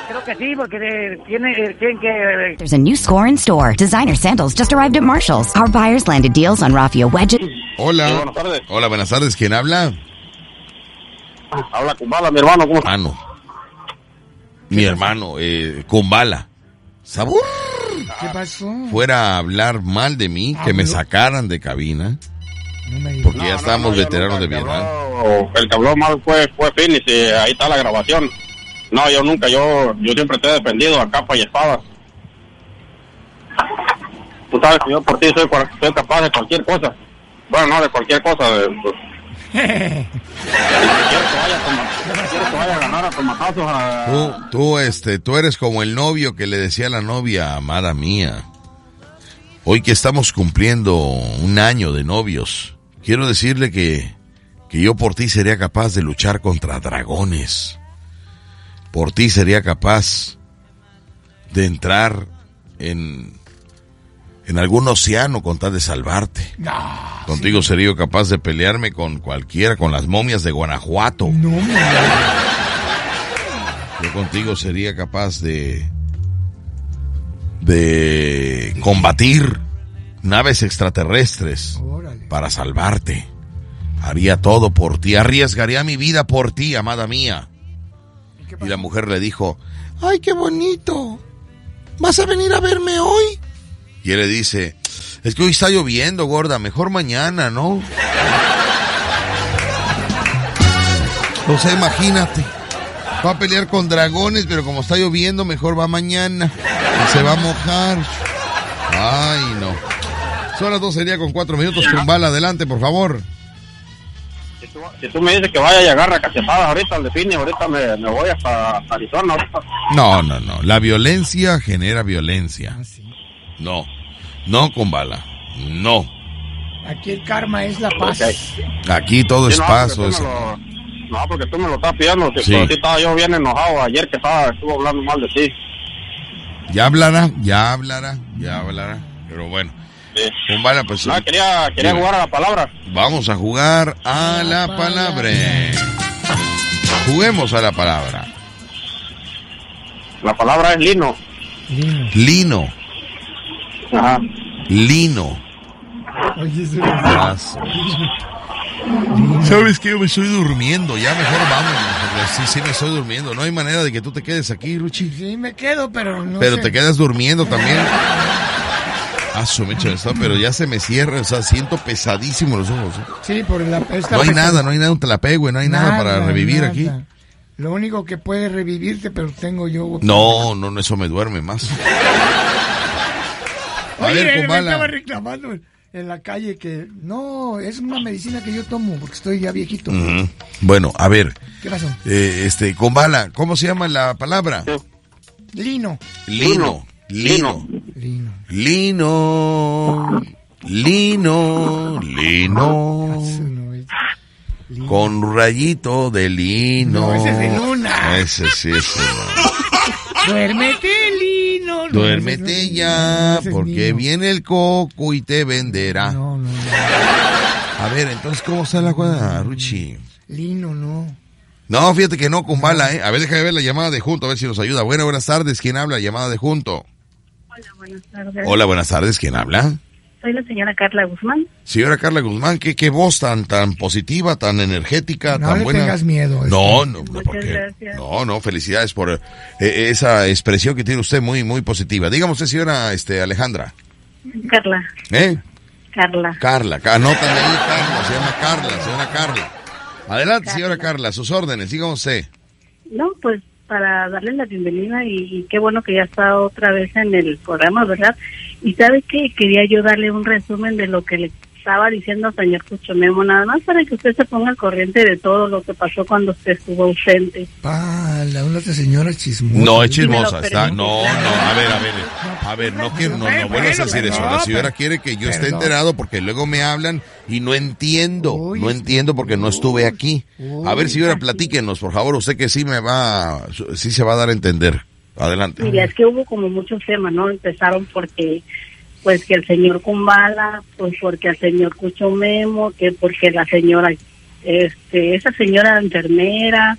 Speaker 5: Creo que sí, porque eh, tiene, eh, tienen que...
Speaker 10: There's a new score in store. Designer sandals just arrived at Marshall's. Our buyers landed deals on raffia wedges.
Speaker 2: Hola.
Speaker 6: Sí, buenas tardes.
Speaker 2: Hola, buenas tardes. ¿Quién habla?
Speaker 6: Habla Kumbala, mi hermano. ¿Cómo está?
Speaker 2: Hermano. Mi hermano, eh, Kumbala. ¿Sabor?
Speaker 3: ¿Qué pasó?
Speaker 2: Fuera a hablar mal de mí, que me sacaran de cabina.
Speaker 3: No me digas.
Speaker 2: Porque
Speaker 6: No,
Speaker 2: ya
Speaker 6: no,
Speaker 2: estábamos
Speaker 6: no, yo
Speaker 2: veteranos
Speaker 6: nunca,
Speaker 2: de
Speaker 6: el que
Speaker 2: Vietnam.
Speaker 6: habló- El que habló mal fue, fue Phoenix y ahí está la grabación. No, yo nunca, yo yo siempre te he defendido a capa y espada. Tú sabes que yo por ti soy, cual- soy capaz de cualquier cosa. Bueno, no de cualquier cosa. De, pues, si quieres que vaya a tomar- si quieres que vaya a ganar a tomatazos a...
Speaker 2: Tú, tú, este, tú eres como el novio que le decía a la novia, amada mía. Hoy que estamos cumpliendo un año de novios, quiero decirle que, que yo por ti sería capaz de luchar contra dragones. Por ti sería capaz de entrar en, en algún océano con tal de salvarte.
Speaker 3: No,
Speaker 2: Contigo sería yo capaz de pelearme con cualquiera, con las momias de Guanajuato.
Speaker 3: no me
Speaker 2: Yo contigo sería capaz de de combatir naves extraterrestres
Speaker 3: Órale.
Speaker 2: para salvarte. Haría todo por ti, arriesgaría mi vida por ti, amada mía. Y la mujer le dijo, ay, qué bonito, ¿vas a venir a verme hoy? Y él le dice, es que hoy está lloviendo, gorda, mejor mañana, ¿no? O sea, imagínate, va a pelear con dragones, pero como está lloviendo, mejor va mañana. Y se va a mojar. Ay, no. Son las doce del día con cuatro minutos. Kumbala, adelante, por favor.
Speaker 6: Si tú, si tú me dices que vaya y agarra cachetada ahorita al define, ahorita me, me voy hasta Arizona. Ahorita.
Speaker 2: No, no, no. La violencia genera violencia.
Speaker 3: Ah, sí.
Speaker 2: No. No, Kumbala. No.
Speaker 3: Aquí el karma es la paz.
Speaker 6: Ok.
Speaker 2: Aquí todo
Speaker 6: Sí,
Speaker 2: es
Speaker 6: no,
Speaker 2: paso.
Speaker 6: porque tú
Speaker 2: Es...
Speaker 6: me lo- No, porque tú me lo estás pidiendo. Si,
Speaker 2: Sí.
Speaker 6: pero sí estaba yo bien enojado ayer que estaba, estuvo hablando mal de ti.
Speaker 2: Ya hablará, ya hablará, ya hablará. Pero bueno.
Speaker 6: Sí.
Speaker 2: Kumbala, pues...
Speaker 6: No, quería, quería
Speaker 2: Dime.
Speaker 6: jugar a la palabra.
Speaker 2: Vamos a jugar a la palabra. Juguemos a la palabra.
Speaker 6: La palabra es lino.
Speaker 3: Lino.
Speaker 2: Lino.
Speaker 6: Ajá.
Speaker 2: Lino.
Speaker 3: Oye, eso
Speaker 2: Vas. ¿Sabes qué? Yo me estoy durmiendo. Ya mejor vámonos. Porque sí, sí me estoy durmiendo. No hay manera de que tú te quedes aquí, Ruchi.
Speaker 3: Sí, me quedo, pero no
Speaker 2: Pero
Speaker 3: sé.
Speaker 2: te quedas durmiendo también. Ah, su mecha está, pero ya se me cierra. O sea, siento pesadísimo los ojos. ¿eh?
Speaker 3: Sí, por la... esta
Speaker 2: No hay
Speaker 3: pesa-
Speaker 2: nada, no hay nada, un telapegue, no hay nada, para revivir
Speaker 3: nada.
Speaker 2: aquí.
Speaker 3: Lo único que puede revivirte, pero tengo yo...
Speaker 2: No, no, no, eso me duerme más. A
Speaker 3: Oye,
Speaker 2: ver,
Speaker 3: me
Speaker 2: Kumbala.
Speaker 3: estaba reclamando en la calle que... No, es una medicina que yo tomo porque estoy ya viejito.
Speaker 2: Ujú. Bueno, a ver,
Speaker 3: ¿Qué pasó?
Speaker 2: eh, este, Kumbala, ¿cómo se llama la palabra?
Speaker 3: Lino.
Speaker 2: Lino. Lino.
Speaker 3: Lino.
Speaker 2: Lino. Lino. Lino.
Speaker 3: Eso no es... Lino.
Speaker 2: Con un rayito de lino.
Speaker 3: No, ese es de luna.
Speaker 2: Ese sí, ese no.
Speaker 3: Duérmete, Lino. No,
Speaker 2: Duérmete
Speaker 3: ese no-
Speaker 2: ya,
Speaker 3: ese es
Speaker 2: porque
Speaker 3: Lino.
Speaker 2: viene el coco y te venderá.
Speaker 3: No, no, no.
Speaker 2: A ver, entonces, ¿cómo está la cosa, Ruchi?
Speaker 3: Lino, no.
Speaker 2: No, fíjate que no, Kumbala, ¿eh? A ver, déjame ver la llamada de Junto, a ver si nos ayuda. Buenas, buenas tardes, ¿quién habla? Llamada de Junto.
Speaker 11: Hola, buenas tardes.
Speaker 2: Hola, buenas tardes, ¿quién habla?
Speaker 11: Soy la señora Carla Guzmán.
Speaker 2: Señora Carla Guzmán, qué, qué voz tan, tan positiva, tan energética,
Speaker 3: No
Speaker 2: tan
Speaker 3: le
Speaker 2: buena.
Speaker 3: tengas miedo.
Speaker 2: No, no, no,
Speaker 11: Muchas
Speaker 2: ¿por qué?
Speaker 11: gracias.
Speaker 2: No, no, felicidades por eh, esa expresión que tiene usted muy, muy positiva. Dígame usted, señora este, Alejandra.
Speaker 11: Carla,
Speaker 2: ¿Eh?
Speaker 11: Carla.
Speaker 2: Carla, ca- anótame ahí, Carla, se llama Carla, señora Carla. Adelante, señora Carla, sus órdenes, dígame usted.
Speaker 11: No, pues para darle la bienvenida y, y qué bueno que ya está otra vez en el programa, ¿verdad? Y sabe que quería yo darle un resumen de lo que le estaba diciendo al señor Cucho Memo, nada más para que usted se ponga al corriente de todo lo que pasó cuando usted estuvo ausente.
Speaker 3: Pala, una señora chismosa.
Speaker 2: No, es
Speaker 11: Si me lo
Speaker 2: chismosa, está,
Speaker 11: permite,
Speaker 2: no,
Speaker 11: claro.
Speaker 2: no, a ver, a ver, a ver, no quiero, no, no vuelvas a decir eso. La señora quiere que yo esté
Speaker 3: Perdón.
Speaker 2: enterado porque luego me hablan y no entiendo, no entiendo porque no estuve aquí. A ver, señora, platíquenos, por favor, usted que sí me va, sí se va a dar a entender. Adelante.
Speaker 11: Mira, es que hubo como muchos temas, ¿no? Empezaron porque, pues, que el señor Kumbala, pues, porque el señor Cucho Memo, que porque la señora, este, esa señora enfermera,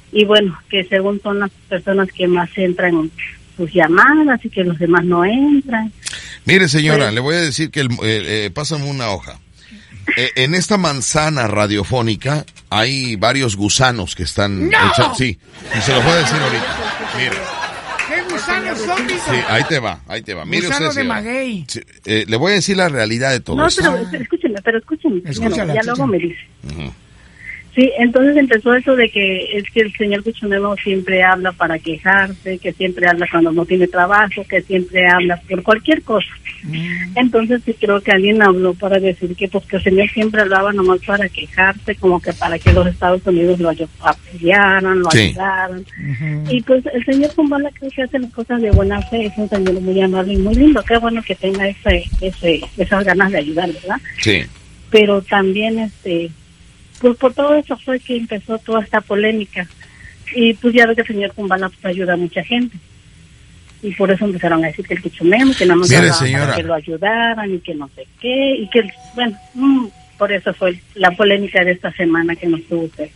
Speaker 11: y bueno, que según son las personas que más entran en sus llamadas y que los demás no entran.
Speaker 2: Mire, señora,
Speaker 11: Pues-
Speaker 2: le voy a decir que el, eh, eh, pásame una hoja. Eh, en esta manzana radiofónica hay varios gusanos que están
Speaker 3: ¡No!
Speaker 2: hechos. Sí, y se los voy a decir ahorita. Mire,
Speaker 3: ¿Qué gusanos son, mijo?
Speaker 2: sí, ahí te va, ahí te va. Mire
Speaker 3: Gusano
Speaker 2: usted,
Speaker 3: de
Speaker 2: señora.
Speaker 3: maguey.
Speaker 2: Sí, eh, le voy a decir la realidad de todo
Speaker 11: No,
Speaker 2: esto.
Speaker 11: pero, pero escúchenme, pero escúchenme.
Speaker 3: Escúchala,
Speaker 11: Bueno, ya luego
Speaker 3: escúchala.
Speaker 11: me dice.
Speaker 2: Ujú.
Speaker 11: Sí, entonces empezó eso de que es que el señor Cuchumemo siempre habla para quejarse, que siempre habla cuando no tiene trabajo, que siempre habla por cualquier cosa.
Speaker 3: Mm.
Speaker 11: Entonces sí creo que alguien habló para decir que pues que el señor siempre hablaba nomás para quejarse, como que para que los Estados Unidos lo ayu- apoyaran, lo
Speaker 2: Sí.
Speaker 11: ayudaran. Y pues el señor Kumbala creo que hace las cosas de buena fe, es un señor muy amable y muy lindo, qué bueno que tenga ese, ese, esas ganas de ayudar, ¿verdad?
Speaker 2: Sí.
Speaker 11: Pero también este pues por todo eso fue que empezó toda esta polémica y pues ya ve que el señor Kumbala pues ayuda a mucha gente y por eso empezaron a decir que el Cuchumemo que no nos
Speaker 2: Mire,
Speaker 11: hablaba para
Speaker 2: señora.
Speaker 11: que lo ayudaran y que no sé qué y que bueno mm, por eso fue la polémica de esta semana que nos tuvo usted.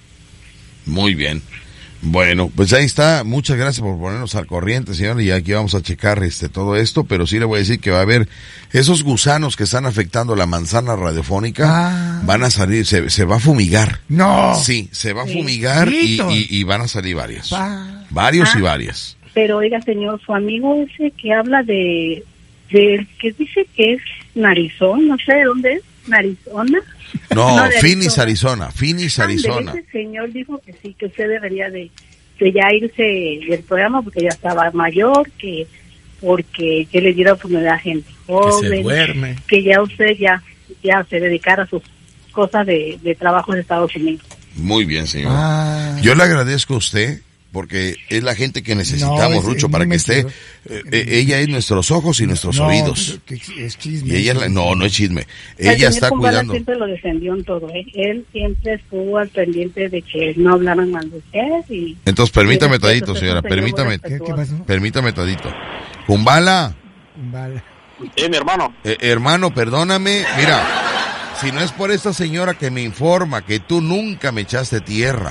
Speaker 2: Muy bien. Bueno, pues ahí está. Muchas gracias por ponernos al corriente, señor. Y aquí vamos a checar este todo esto, pero sí le voy a decir que va a haber esos gusanos que están afectando la manzana radiofónica.
Speaker 3: Ah.
Speaker 2: Van a salir, se, se va a fumigar.
Speaker 3: No.
Speaker 2: Sí, se va a
Speaker 11: Sí.
Speaker 2: fumigar y,
Speaker 3: Listo.
Speaker 2: y, y van a salir varias.
Speaker 3: Pa.
Speaker 2: Varios y
Speaker 11: Ah.
Speaker 2: varias.
Speaker 11: Pero oiga señor, su amigo ese que habla de, de que dice que es narizón, no sé de dónde es, narizona.
Speaker 2: No,
Speaker 11: No, de
Speaker 2: Phoenix,
Speaker 11: Arizona.
Speaker 2: Arizona. Phoenix,
Speaker 11: Ándele,
Speaker 2: Arizona.
Speaker 11: ese señor dijo que sí, que usted debería de, de ya irse del programa porque ya estaba mayor, que porque que le diera oportunidad a gente joven,
Speaker 12: duerme.
Speaker 11: que ya usted ya ya se dedicara a sus cosas de, de trabajo en Estados Unidos.
Speaker 2: Muy bien, señor.
Speaker 3: Ah.
Speaker 2: Yo le agradezco a usted porque es la gente que necesitamos,
Speaker 3: No, es-
Speaker 2: Rucho,
Speaker 3: es
Speaker 2: para
Speaker 3: muy
Speaker 2: que esté.
Speaker 3: mentiroso.
Speaker 2: eh, eh, ella es nuestros ojos y nuestros
Speaker 3: No,
Speaker 2: oídos.
Speaker 3: que es chisme.
Speaker 2: Y ella es la- no, no es chisme.
Speaker 11: El
Speaker 2: Ella
Speaker 11: señor
Speaker 2: está
Speaker 11: Kumbala
Speaker 2: cuidando.
Speaker 11: siempre lo defendió en todo, ¿eh? Él siempre estuvo al pendiente de que no hablaran mal de usted y...
Speaker 2: Entonces, permítame
Speaker 11: y
Speaker 2: tadito,
Speaker 11: respeto,
Speaker 2: señora,
Speaker 11: es un señor muy
Speaker 2: permítame.
Speaker 3: ¿Qué, qué
Speaker 11: respetuoso.
Speaker 3: pasó?
Speaker 2: Permítame tadito. Kumbala,
Speaker 3: Vale.
Speaker 6: Sí, mi hermano.
Speaker 2: eh, hermano, perdóname. Mira, si no es por esta señora que me informa que tú nunca me echaste tierra,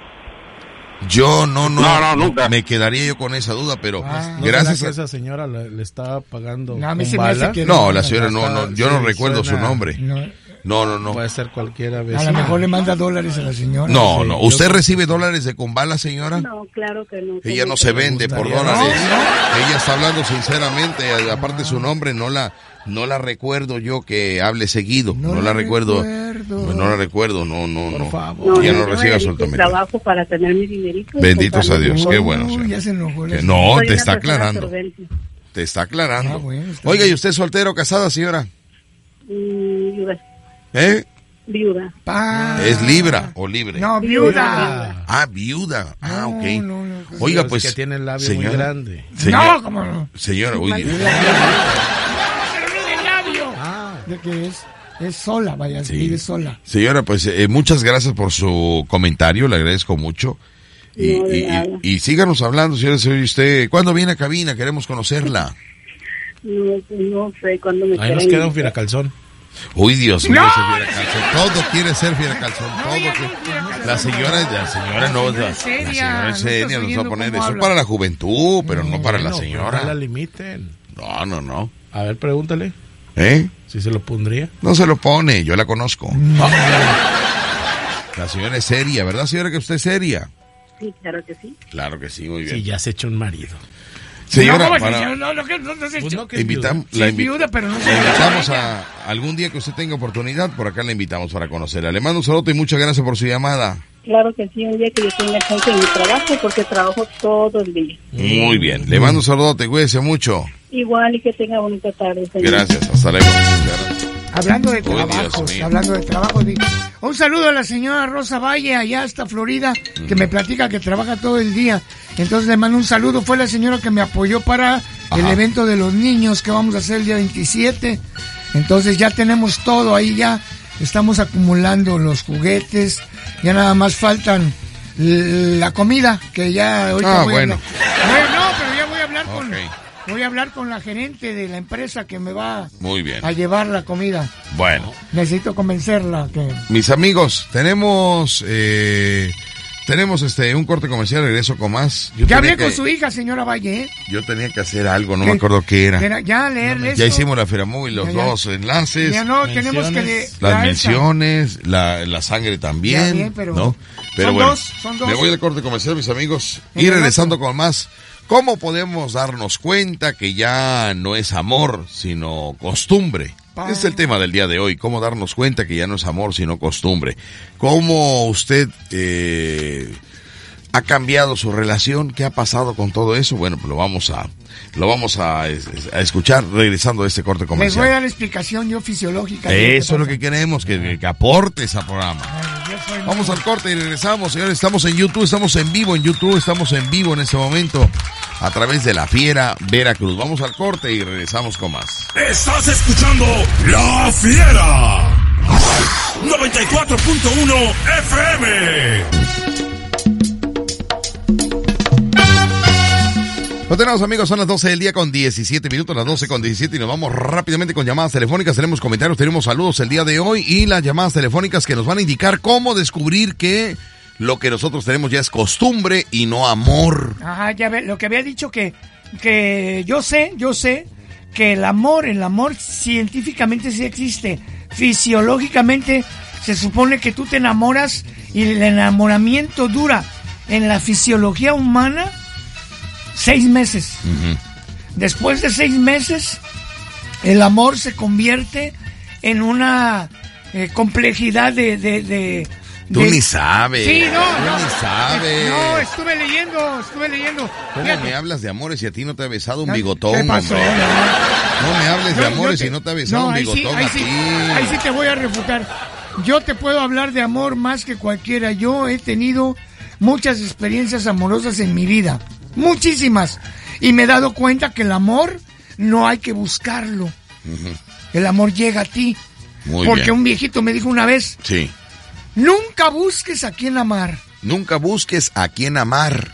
Speaker 2: yo no, no,
Speaker 6: No, no, nunca.
Speaker 2: me quedaría yo con esa duda, pero
Speaker 3: Ah.
Speaker 12: ¿No
Speaker 2: gracias
Speaker 12: será
Speaker 2: a...
Speaker 12: que esa señora le, le estaba pagando
Speaker 3: No, a mí
Speaker 12: con
Speaker 3: se me hace
Speaker 12: bala?
Speaker 3: que-
Speaker 2: No, la señora no, no, yo no
Speaker 12: Sí,
Speaker 2: recuerdo
Speaker 12: suena-
Speaker 2: su nombre.
Speaker 3: No,
Speaker 2: No, no, no.
Speaker 12: Puede ser cualquiera
Speaker 3: a
Speaker 12: vecina.
Speaker 3: lo mejor le manda dólares a la señora.
Speaker 2: No,
Speaker 12: Sí,
Speaker 2: no.
Speaker 12: yo
Speaker 2: ¿Usted
Speaker 12: creo-
Speaker 2: recibe dólares de Kumbala, señora?
Speaker 11: No, claro que no.
Speaker 2: Ella no se vende por
Speaker 12: gustaría.
Speaker 2: dólares.
Speaker 3: No,
Speaker 2: Ella está hablando sinceramente. Aparte su nombre no la no la recuerdo yo que hable seguido. No,
Speaker 3: No
Speaker 2: la
Speaker 3: la
Speaker 2: recuerdo.
Speaker 3: recuerdo.
Speaker 2: No la recuerdo. No, no,
Speaker 12: Por
Speaker 2: no.
Speaker 12: favor.
Speaker 11: No,
Speaker 2: Ella no
Speaker 11: yo
Speaker 2: recibe
Speaker 11: me dedico
Speaker 2: absolutamente.
Speaker 11: trabajo para tener mi dinerito. y
Speaker 2: Benditos a
Speaker 11: comprarme
Speaker 2: Dios.
Speaker 11: mi
Speaker 2: Qué
Speaker 11: bolsa.
Speaker 2: bueno,
Speaker 3: Uy,
Speaker 2: señora.
Speaker 3: ya se enojó. la
Speaker 2: Que
Speaker 3: señora.
Speaker 2: no,
Speaker 11: Soy
Speaker 2: te
Speaker 11: una
Speaker 2: está
Speaker 11: persona
Speaker 2: aclarando.
Speaker 11: solvente.
Speaker 2: Te está aclarando.
Speaker 3: Ah, bueno, está
Speaker 2: Oiga,
Speaker 3: bien.
Speaker 2: ¿y usted es soltero o casada, señora?
Speaker 11: Mm, viuda.
Speaker 2: ¿Eh?
Speaker 11: Viuda.
Speaker 3: Pa.
Speaker 2: ¿Es libra o libre?
Speaker 3: No, viuda.
Speaker 2: Ah, viuda. Ah,
Speaker 3: No,
Speaker 2: ok.
Speaker 3: no, no.
Speaker 2: Oiga,
Speaker 12: Es
Speaker 2: pues.
Speaker 12: que tiene el labio
Speaker 2: señora,
Speaker 12: muy grande.
Speaker 2: Señora,
Speaker 3: No, cómo no.
Speaker 2: señora, uy,
Speaker 3: Pero no de labio.
Speaker 12: Ah,
Speaker 3: De que es, es sola, vaya,
Speaker 2: Sí.
Speaker 3: vive sola.
Speaker 2: señora, pues eh, muchas gracias por su comentario, le agradezco mucho. Y,
Speaker 11: No, de
Speaker 2: y-
Speaker 11: nada.
Speaker 2: y- y síganos hablando, señora. Soy usted. ¿Cuándo viene a cabina? Queremos conocerla.
Speaker 11: No, pues no sé cuándo me
Speaker 12: ahí nos
Speaker 11: quieran
Speaker 12: queda un
Speaker 11: invitar.
Speaker 12: firacalzón.
Speaker 2: Uy, Dios mío,
Speaker 3: ¡No!
Speaker 2: ese Fiera Calzón. Todo quiere ser Fiera Calzón. Todo
Speaker 3: ya
Speaker 2: quiere-
Speaker 3: no es Fiera Calzón.
Speaker 2: La señora, la señora no, la,
Speaker 3: señora
Speaker 2: la
Speaker 3: es seria,
Speaker 2: señora es
Speaker 3: no
Speaker 2: seria,
Speaker 3: estás
Speaker 2: nos va a
Speaker 3: oyendo
Speaker 2: poner
Speaker 3: cómo
Speaker 2: eso
Speaker 3: habla.
Speaker 2: para la juventud, pero no para la
Speaker 12: Bueno,
Speaker 2: señora.
Speaker 12: No la limiten.
Speaker 2: No, no, no.
Speaker 12: A ver, pregúntale
Speaker 2: ¿Eh?
Speaker 12: si se lo pondría.
Speaker 2: No se lo pone, yo la conozco.
Speaker 3: Mm.
Speaker 2: La señora es seria, ¿verdad, señora, que usted es seria?
Speaker 11: Sí, claro que sí.
Speaker 2: Claro que sí, muy bien.
Speaker 12: Sí, ya se echó un marido.
Speaker 2: Señora,
Speaker 3: no,
Speaker 2: para-
Speaker 3: señor, no, no, que no, no se
Speaker 12: Pues
Speaker 3: echa-
Speaker 12: no, que es
Speaker 2: Invitam-
Speaker 12: viuda.
Speaker 3: Sí,
Speaker 2: la,
Speaker 3: es
Speaker 2: invi-
Speaker 3: viuda, pero no se
Speaker 2: la
Speaker 3: echa
Speaker 2: invitamos
Speaker 3: ella.
Speaker 2: a algún día que usted tenga oportunidad, por acá la invitamos para conocerla. Le mando un saludo y muchas gracias por su llamada.
Speaker 11: Claro que sí, un día que yo tenga chance en mi trabajo porque trabajo todo el día.
Speaker 2: Muy bien, le mando un saludote, cuídese mucho.
Speaker 11: Igual y que tenga bonita tarde, señor.
Speaker 2: Gracias, hasta luego. Gracias.
Speaker 3: Hablando de
Speaker 2: Uy, Dios
Speaker 3: trabajos,
Speaker 2: mío.
Speaker 3: hablando de trabajos, di- un saludo a la señora Rosa Valle, allá hasta Florida, que me platica que trabaja todo el día. Entonces le mando un saludo, fue la señora que me apoyó para el
Speaker 2: Ajá.
Speaker 3: evento de los niños que vamos a hacer el día veintisiete. Entonces ya tenemos todo ahí, ya estamos acumulando los juguetes, ya nada más faltan l- la comida, que ya ahorita
Speaker 2: Ah,
Speaker 3: voy
Speaker 2: bueno.
Speaker 3: a hablar. Voy- no, pero ya voy a hablar con...
Speaker 2: Ok.
Speaker 3: Voy a hablar con la gerente de la empresa que me va
Speaker 2: Muy bien.
Speaker 3: a llevar la comida.
Speaker 2: Bueno,
Speaker 3: Necesito convencerla que...
Speaker 2: mis amigos, tenemos eh, Tenemos este un corte comercial, regreso con más.
Speaker 3: Yo ya hablé con su hija, señora Valle, ¿eh?
Speaker 2: Yo tenía que hacer algo, no me acuerdo qué era.
Speaker 3: era ya leerle
Speaker 2: Ya hicimos la Feria Móvil, los ya, ya. dos enlaces.
Speaker 3: Ya no, tenemos que... Le,
Speaker 2: las menciones, la, la sangre también, bien, pero, ¿no? Pero
Speaker 3: son
Speaker 2: bueno,
Speaker 3: dos, son dos.
Speaker 2: Me voy al corte comercial, mis amigos, y regresando con más. ¿Cómo podemos darnos cuenta que ya no es amor, sino costumbre? Este es el tema del día de hoy, cómo darnos cuenta que ya no es amor, sino costumbre. ¿Cómo usted eh, ha cambiado su relación? ¿Qué ha pasado con todo eso? Bueno, pues lo vamos a lo vamos a, a escuchar regresando a este corte comercial.
Speaker 3: Les voy a dar la explicación yo fisiológica.
Speaker 2: Eso es lo que queremos, que, que aportes al programa. Ay, vamos al corte y regresamos, señores. Estamos en YouTube, estamos en vivo en YouTube, estamos en vivo en este momento a través de La Fiera Veracruz. Vamos al corte y regresamos con más.
Speaker 4: Estás escuchando La Fiera noventa y cuatro punto uno F M.
Speaker 2: Lo tenemos, amigos, son las doce del día con diecisiete minutos, las doce con diecisiete, y nos vamos rápidamente con llamadas telefónicas. Tenemos comentarios, tenemos saludos el día de hoy y las llamadas telefónicas que nos van a indicar cómo descubrir que lo que nosotros tenemos ya es costumbre y no amor.
Speaker 3: Ajá, ya ve, lo que había dicho que, que yo sé, yo sé que el amor, el amor científicamente sí existe. Fisiológicamente se supone que tú te enamoras y el enamoramiento dura en la fisiología humana seis meses. Uh-huh. Después de seis meses, el amor se convierte en una eh, complejidad de, de, de
Speaker 2: Tú
Speaker 3: de...
Speaker 2: ni sabes.
Speaker 3: Sí, no,
Speaker 2: Tú
Speaker 3: no.
Speaker 2: ni sabes.
Speaker 3: No, estuve leyendo, estuve leyendo.
Speaker 2: ¿Cómo
Speaker 3: Fíjate.
Speaker 2: me hablas de amores si a ti no te ha besado un
Speaker 3: ¿Qué
Speaker 2: bigotón,
Speaker 3: pasó?
Speaker 2: hombre?
Speaker 3: No,
Speaker 2: no me hables de
Speaker 3: no,
Speaker 2: amores
Speaker 3: te...
Speaker 2: si no te ha besado
Speaker 3: no,
Speaker 2: un
Speaker 3: ahí
Speaker 2: bigotón
Speaker 3: sí, ahí
Speaker 2: a
Speaker 3: sí,
Speaker 2: ti.
Speaker 3: ahí sí te voy a refutar. Yo te puedo hablar de amor más que cualquiera. Yo he tenido muchas experiencias amorosas en mi vida. Muchísimas. Y me he dado cuenta que el amor no hay que buscarlo. Uh-huh. El amor llega a ti.
Speaker 2: Muy
Speaker 3: Porque
Speaker 2: bien.
Speaker 3: un viejito me dijo una vez,
Speaker 2: sí.
Speaker 3: Nunca busques a quien amar.
Speaker 2: Nunca busques a quien amar.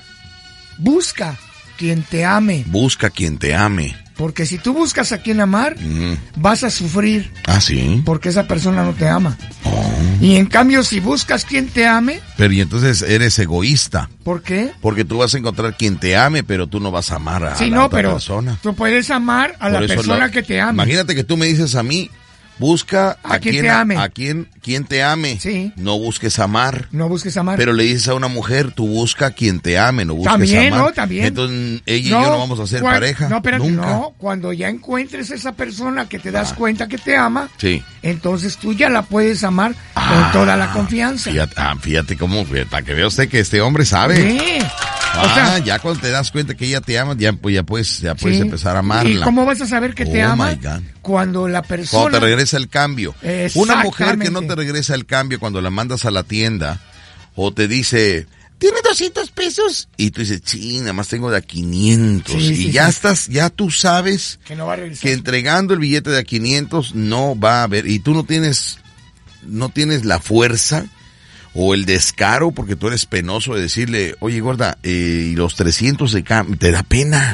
Speaker 3: Busca quien te ame.
Speaker 2: Busca quien te ame.
Speaker 3: Porque si tú buscas a quien amar, uh-huh. vas a sufrir.
Speaker 2: Ah, sí.
Speaker 3: Porque esa persona no te ama.
Speaker 2: Oh.
Speaker 3: Y en cambio, si buscas quien te ame...
Speaker 2: Pero y entonces eres egoísta.
Speaker 3: ¿Por qué?
Speaker 2: Porque tú vas a encontrar quien te ame, pero tú no vas a amar a
Speaker 3: sí,
Speaker 2: la
Speaker 3: no,
Speaker 2: otra
Speaker 3: pero
Speaker 2: persona.
Speaker 3: Tú puedes amar a
Speaker 2: Por
Speaker 3: la persona
Speaker 2: lo,
Speaker 3: que te ama.
Speaker 2: Imagínate que tú me dices a mí, busca a,
Speaker 3: a quien,
Speaker 2: quien
Speaker 3: te ame.
Speaker 2: A, a quien, quien te ame.
Speaker 3: Sí.
Speaker 2: No busques amar.
Speaker 3: No busques amar.
Speaker 2: Pero le dices a una mujer, tú busca a quien te ame, no busques
Speaker 3: también,
Speaker 2: amar.
Speaker 3: No, también.
Speaker 2: Entonces ella y no, yo no vamos a ser
Speaker 3: cuando,
Speaker 2: pareja.
Speaker 3: No, espérate,
Speaker 2: nunca.
Speaker 3: no. Cuando ya encuentres esa persona que te das ah. cuenta que te ama,
Speaker 2: sí.
Speaker 3: entonces tú ya la puedes amar
Speaker 2: ah,
Speaker 3: con toda la confianza.
Speaker 2: Fíjate, ah, fíjate cómo, para que vea usted que este hombre sabe.
Speaker 3: Sí.
Speaker 2: Ah, o sea, ya cuando te das cuenta que ella te ama, ya, ya puedes, ya puedes sí. empezar a amarla.
Speaker 3: ¿Y cómo vas a saber que te
Speaker 2: oh
Speaker 3: ama?
Speaker 2: My God.
Speaker 3: Cuando la persona...
Speaker 2: Cuando te regresa el cambio. Una mujer que no te regresa el cambio cuando la mandas a la tienda o te dice, ¿tiene doscientos pesos? Y tú dices, sí, nada más tengo de a quinientos. Sí, y sí, ya sí. estás, ya tú sabes
Speaker 3: que, no va a regresar.
Speaker 2: Que entregando el billete de a quinientos no va a haber, y tú no tienes, no tienes la fuerza o el descaro, porque tú eres penoso de decirle, oye, gorda, eh, y los trescientos de cambio, te da pena.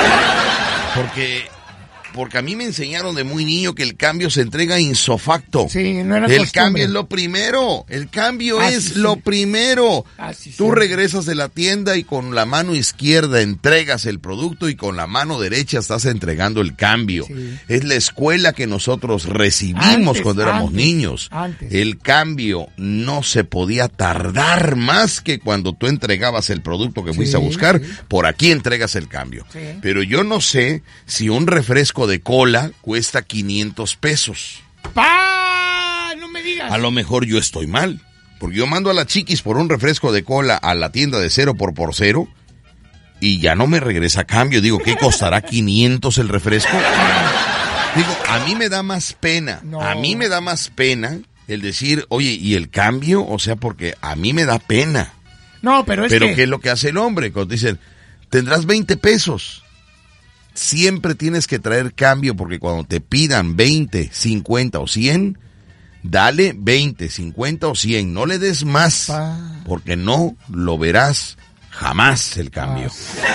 Speaker 2: Porque, porque a mí me enseñaron de muy niño que el cambio se entrega insofacto.
Speaker 3: Sí, no era
Speaker 2: el
Speaker 3: costumbre.
Speaker 2: Cambio es lo primero, el cambio
Speaker 3: ah,
Speaker 2: es
Speaker 3: sí,
Speaker 2: lo
Speaker 3: sí.
Speaker 2: primero.
Speaker 3: Ah, sí,
Speaker 2: tú
Speaker 3: sí.
Speaker 2: regresas de la tienda y con la mano izquierda entregas el producto y con la mano derecha estás entregando el cambio. Sí. Es la escuela que nosotros recibimos
Speaker 3: antes,
Speaker 2: cuando éramos
Speaker 3: antes,
Speaker 2: niños.
Speaker 3: Antes.
Speaker 2: El cambio no se podía tardar más que cuando tú entregabas el producto que fuiste sí, a buscar. Sí. Por aquí entregas el cambio.
Speaker 3: Sí.
Speaker 2: Pero yo no sé si un refresco de cola cuesta quinientos pesos.
Speaker 3: ¡Pah! No me digas.
Speaker 2: A lo mejor yo estoy mal, porque yo mando a la chiquis por un refresco de cola a la tienda de cero por por cero y ya no me regresa a cambio. Digo, ¿qué costará quinientos el refresco? Digo, a mí me da más pena, no. a mí me da más pena el decir, oye, ¿y el cambio? O sea, porque a mí me da pena.
Speaker 3: No, pero es
Speaker 2: pero
Speaker 3: que...
Speaker 2: ¿qué es lo que hace el hombre? Cuando dicen, tendrás veinte pesos. Siempre tienes que traer cambio, porque cuando te pidan veinte, cincuenta o cien, dale veinte, cincuenta o cien. No le des más, porque no lo verás jamás el cambio.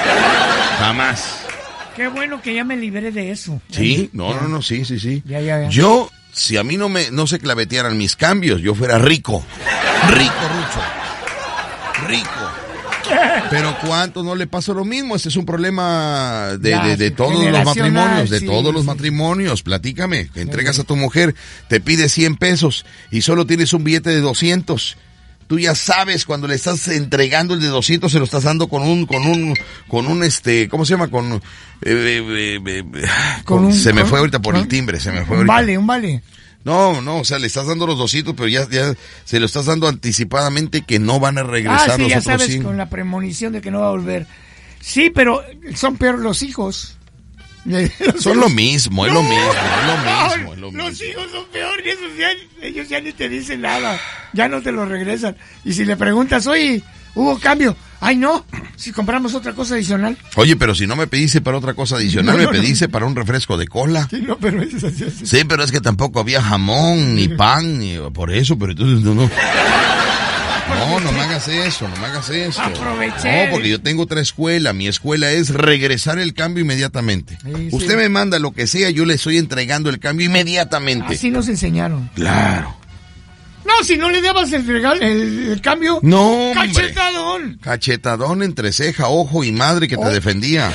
Speaker 2: Jamás.
Speaker 3: Qué bueno que ya me libré de eso.
Speaker 2: Sí, no, no, no, sí, sí, sí.
Speaker 3: Ya, ya, ya.
Speaker 2: Yo, si a mí no me no se clavetearan mis cambios, yo fuera rico. Rico, Rucho. rico. Pero ¿cuánto no le pasa lo mismo? Este es un problema de, ya, de, de todos los matrimonios, de sí, todos los sí. matrimonios. Platícame, que entregas a tu mujer, te pide cien pesos y solo tienes un billete de doscientos. Tú ya sabes cuando le estás entregando el de doscientos, se lo estás dando con un, con un, con un este, ¿cómo se llama? Con, eh, eh, eh, con, con un, se me con, fue ahorita por ¿no? el timbre, se me fue
Speaker 3: un
Speaker 2: ahorita.
Speaker 3: Vale, un vale.
Speaker 2: No, no, o sea, le estás dando los doscientos, pero ya, ya se lo estás dando anticipadamente que no van a regresar
Speaker 3: ah, sí,
Speaker 2: los
Speaker 3: ya
Speaker 2: otros
Speaker 3: sabes,
Speaker 2: cinco.
Speaker 3: Con la premonición de que no va a volver. Sí, pero son peor los hijos.
Speaker 2: Los son hijos. Lo mismo, es no, lo mismo, es lo mismo, es lo mismo.
Speaker 3: Los hijos son peor y esos ya, ellos ya ni te dicen nada, ya no te lo regresan. Y si le preguntas, oye, ¿hubo cambio? Ay, no, si compramos otra cosa adicional.
Speaker 2: Oye, pero si no me pediste para otra cosa adicional, no, no, me pediste no. para un refresco de cola.
Speaker 3: Sí, no, pero es así, así.
Speaker 2: Sí, pero es que tampoco había jamón, ni pan, ni por eso, pero entonces no, no. No, no me hagas eso, no me hagas eso.
Speaker 3: Aproveché.
Speaker 2: No, porque yo tengo otra escuela, mi escuela es regresar el cambio inmediatamente. Sí, Usted sí. me manda lo que sea, yo le estoy entregando el cambio inmediatamente.
Speaker 3: Así nos enseñaron.
Speaker 2: Claro.
Speaker 3: No, si no le dabas el regalo, el, el cambio.
Speaker 2: No, hombre.
Speaker 3: Cachetadón.
Speaker 2: Cachetadón entre ceja, ojo y madre que oh. te defendía.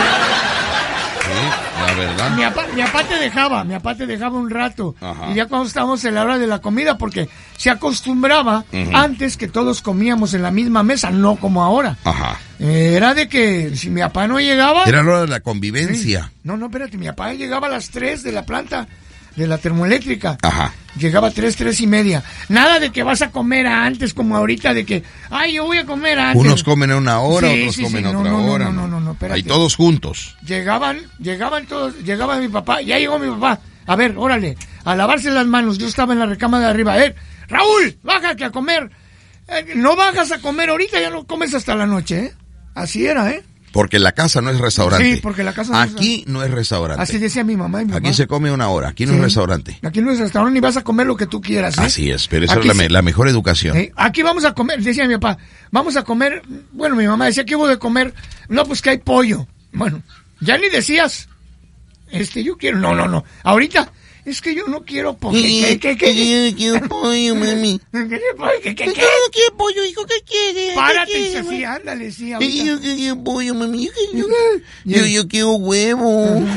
Speaker 2: Sí, la verdad.
Speaker 3: Mi papá, mi papá te dejaba, mi papá te dejaba un rato. Ajá. Y ya cuando estábamos en la hora de la comida, porque se acostumbraba uh-huh. antes que todos comíamos en la misma mesa, no como ahora.
Speaker 2: Ajá.
Speaker 3: Eh, era de que si mi papá no llegaba.
Speaker 2: Era la hora de la convivencia.
Speaker 3: Sí. No, no, espérate, mi papá llegaba a las tres de la planta de la termoeléctrica.
Speaker 2: Ajá.
Speaker 3: Llegaba a tres, tres y media. Nada de que vas a comer antes, como ahorita, de que, ay, yo voy a comer antes.
Speaker 2: Unos comen a una hora, sí, otros
Speaker 3: sí,
Speaker 2: comen
Speaker 3: sí.
Speaker 2: a
Speaker 3: No,
Speaker 2: otra
Speaker 3: no,
Speaker 2: hora.
Speaker 3: No, no, no, no, espérate.
Speaker 2: Ahí todos juntos.
Speaker 3: Llegaban, llegaban todos, llegaba mi papá, ya llegó mi papá. A ver, órale, a lavarse las manos. Yo estaba en la recámara de arriba. A ver, Raúl, bájate a comer. Eh, no bajas a comer ahorita, ya no comes hasta la noche, ¿eh? Así era, ¿eh?
Speaker 2: Porque la casa no es restaurante.
Speaker 3: Sí, porque la casa no
Speaker 2: aquí
Speaker 3: es
Speaker 2: no es restaurante.
Speaker 3: Así decía mi mamá y mi papá.
Speaker 2: Aquí se come una hora, aquí no sí. es restaurante.
Speaker 3: Aquí no es restaurante, ni vas a comer lo que tú quieras. ¿eh?
Speaker 2: Así es, pero esa aquí es la,
Speaker 3: se...
Speaker 2: la mejor educación.
Speaker 3: ¿Eh? Aquí vamos a comer, decía mi papá, vamos a comer, bueno, mi mamá decía, ¿qué hubo de comer? No, pues que hay pollo. Bueno, ya ni decías, este, yo quiero, no, no, no, ahorita... Es que yo no quiero pollo. ¿Qué, qué, qué?
Speaker 2: Yo quiero pollo, mami.
Speaker 3: ¿Qué, qué, qué, qué?
Speaker 2: Yo no quiero pollo, hijo, ¿qué quieres?
Speaker 3: Párate, y así, ándale, sí, ahorita.
Speaker 2: Yo quiero pollo, mami. Yo, yo, yo quiero huevo.
Speaker 3: No,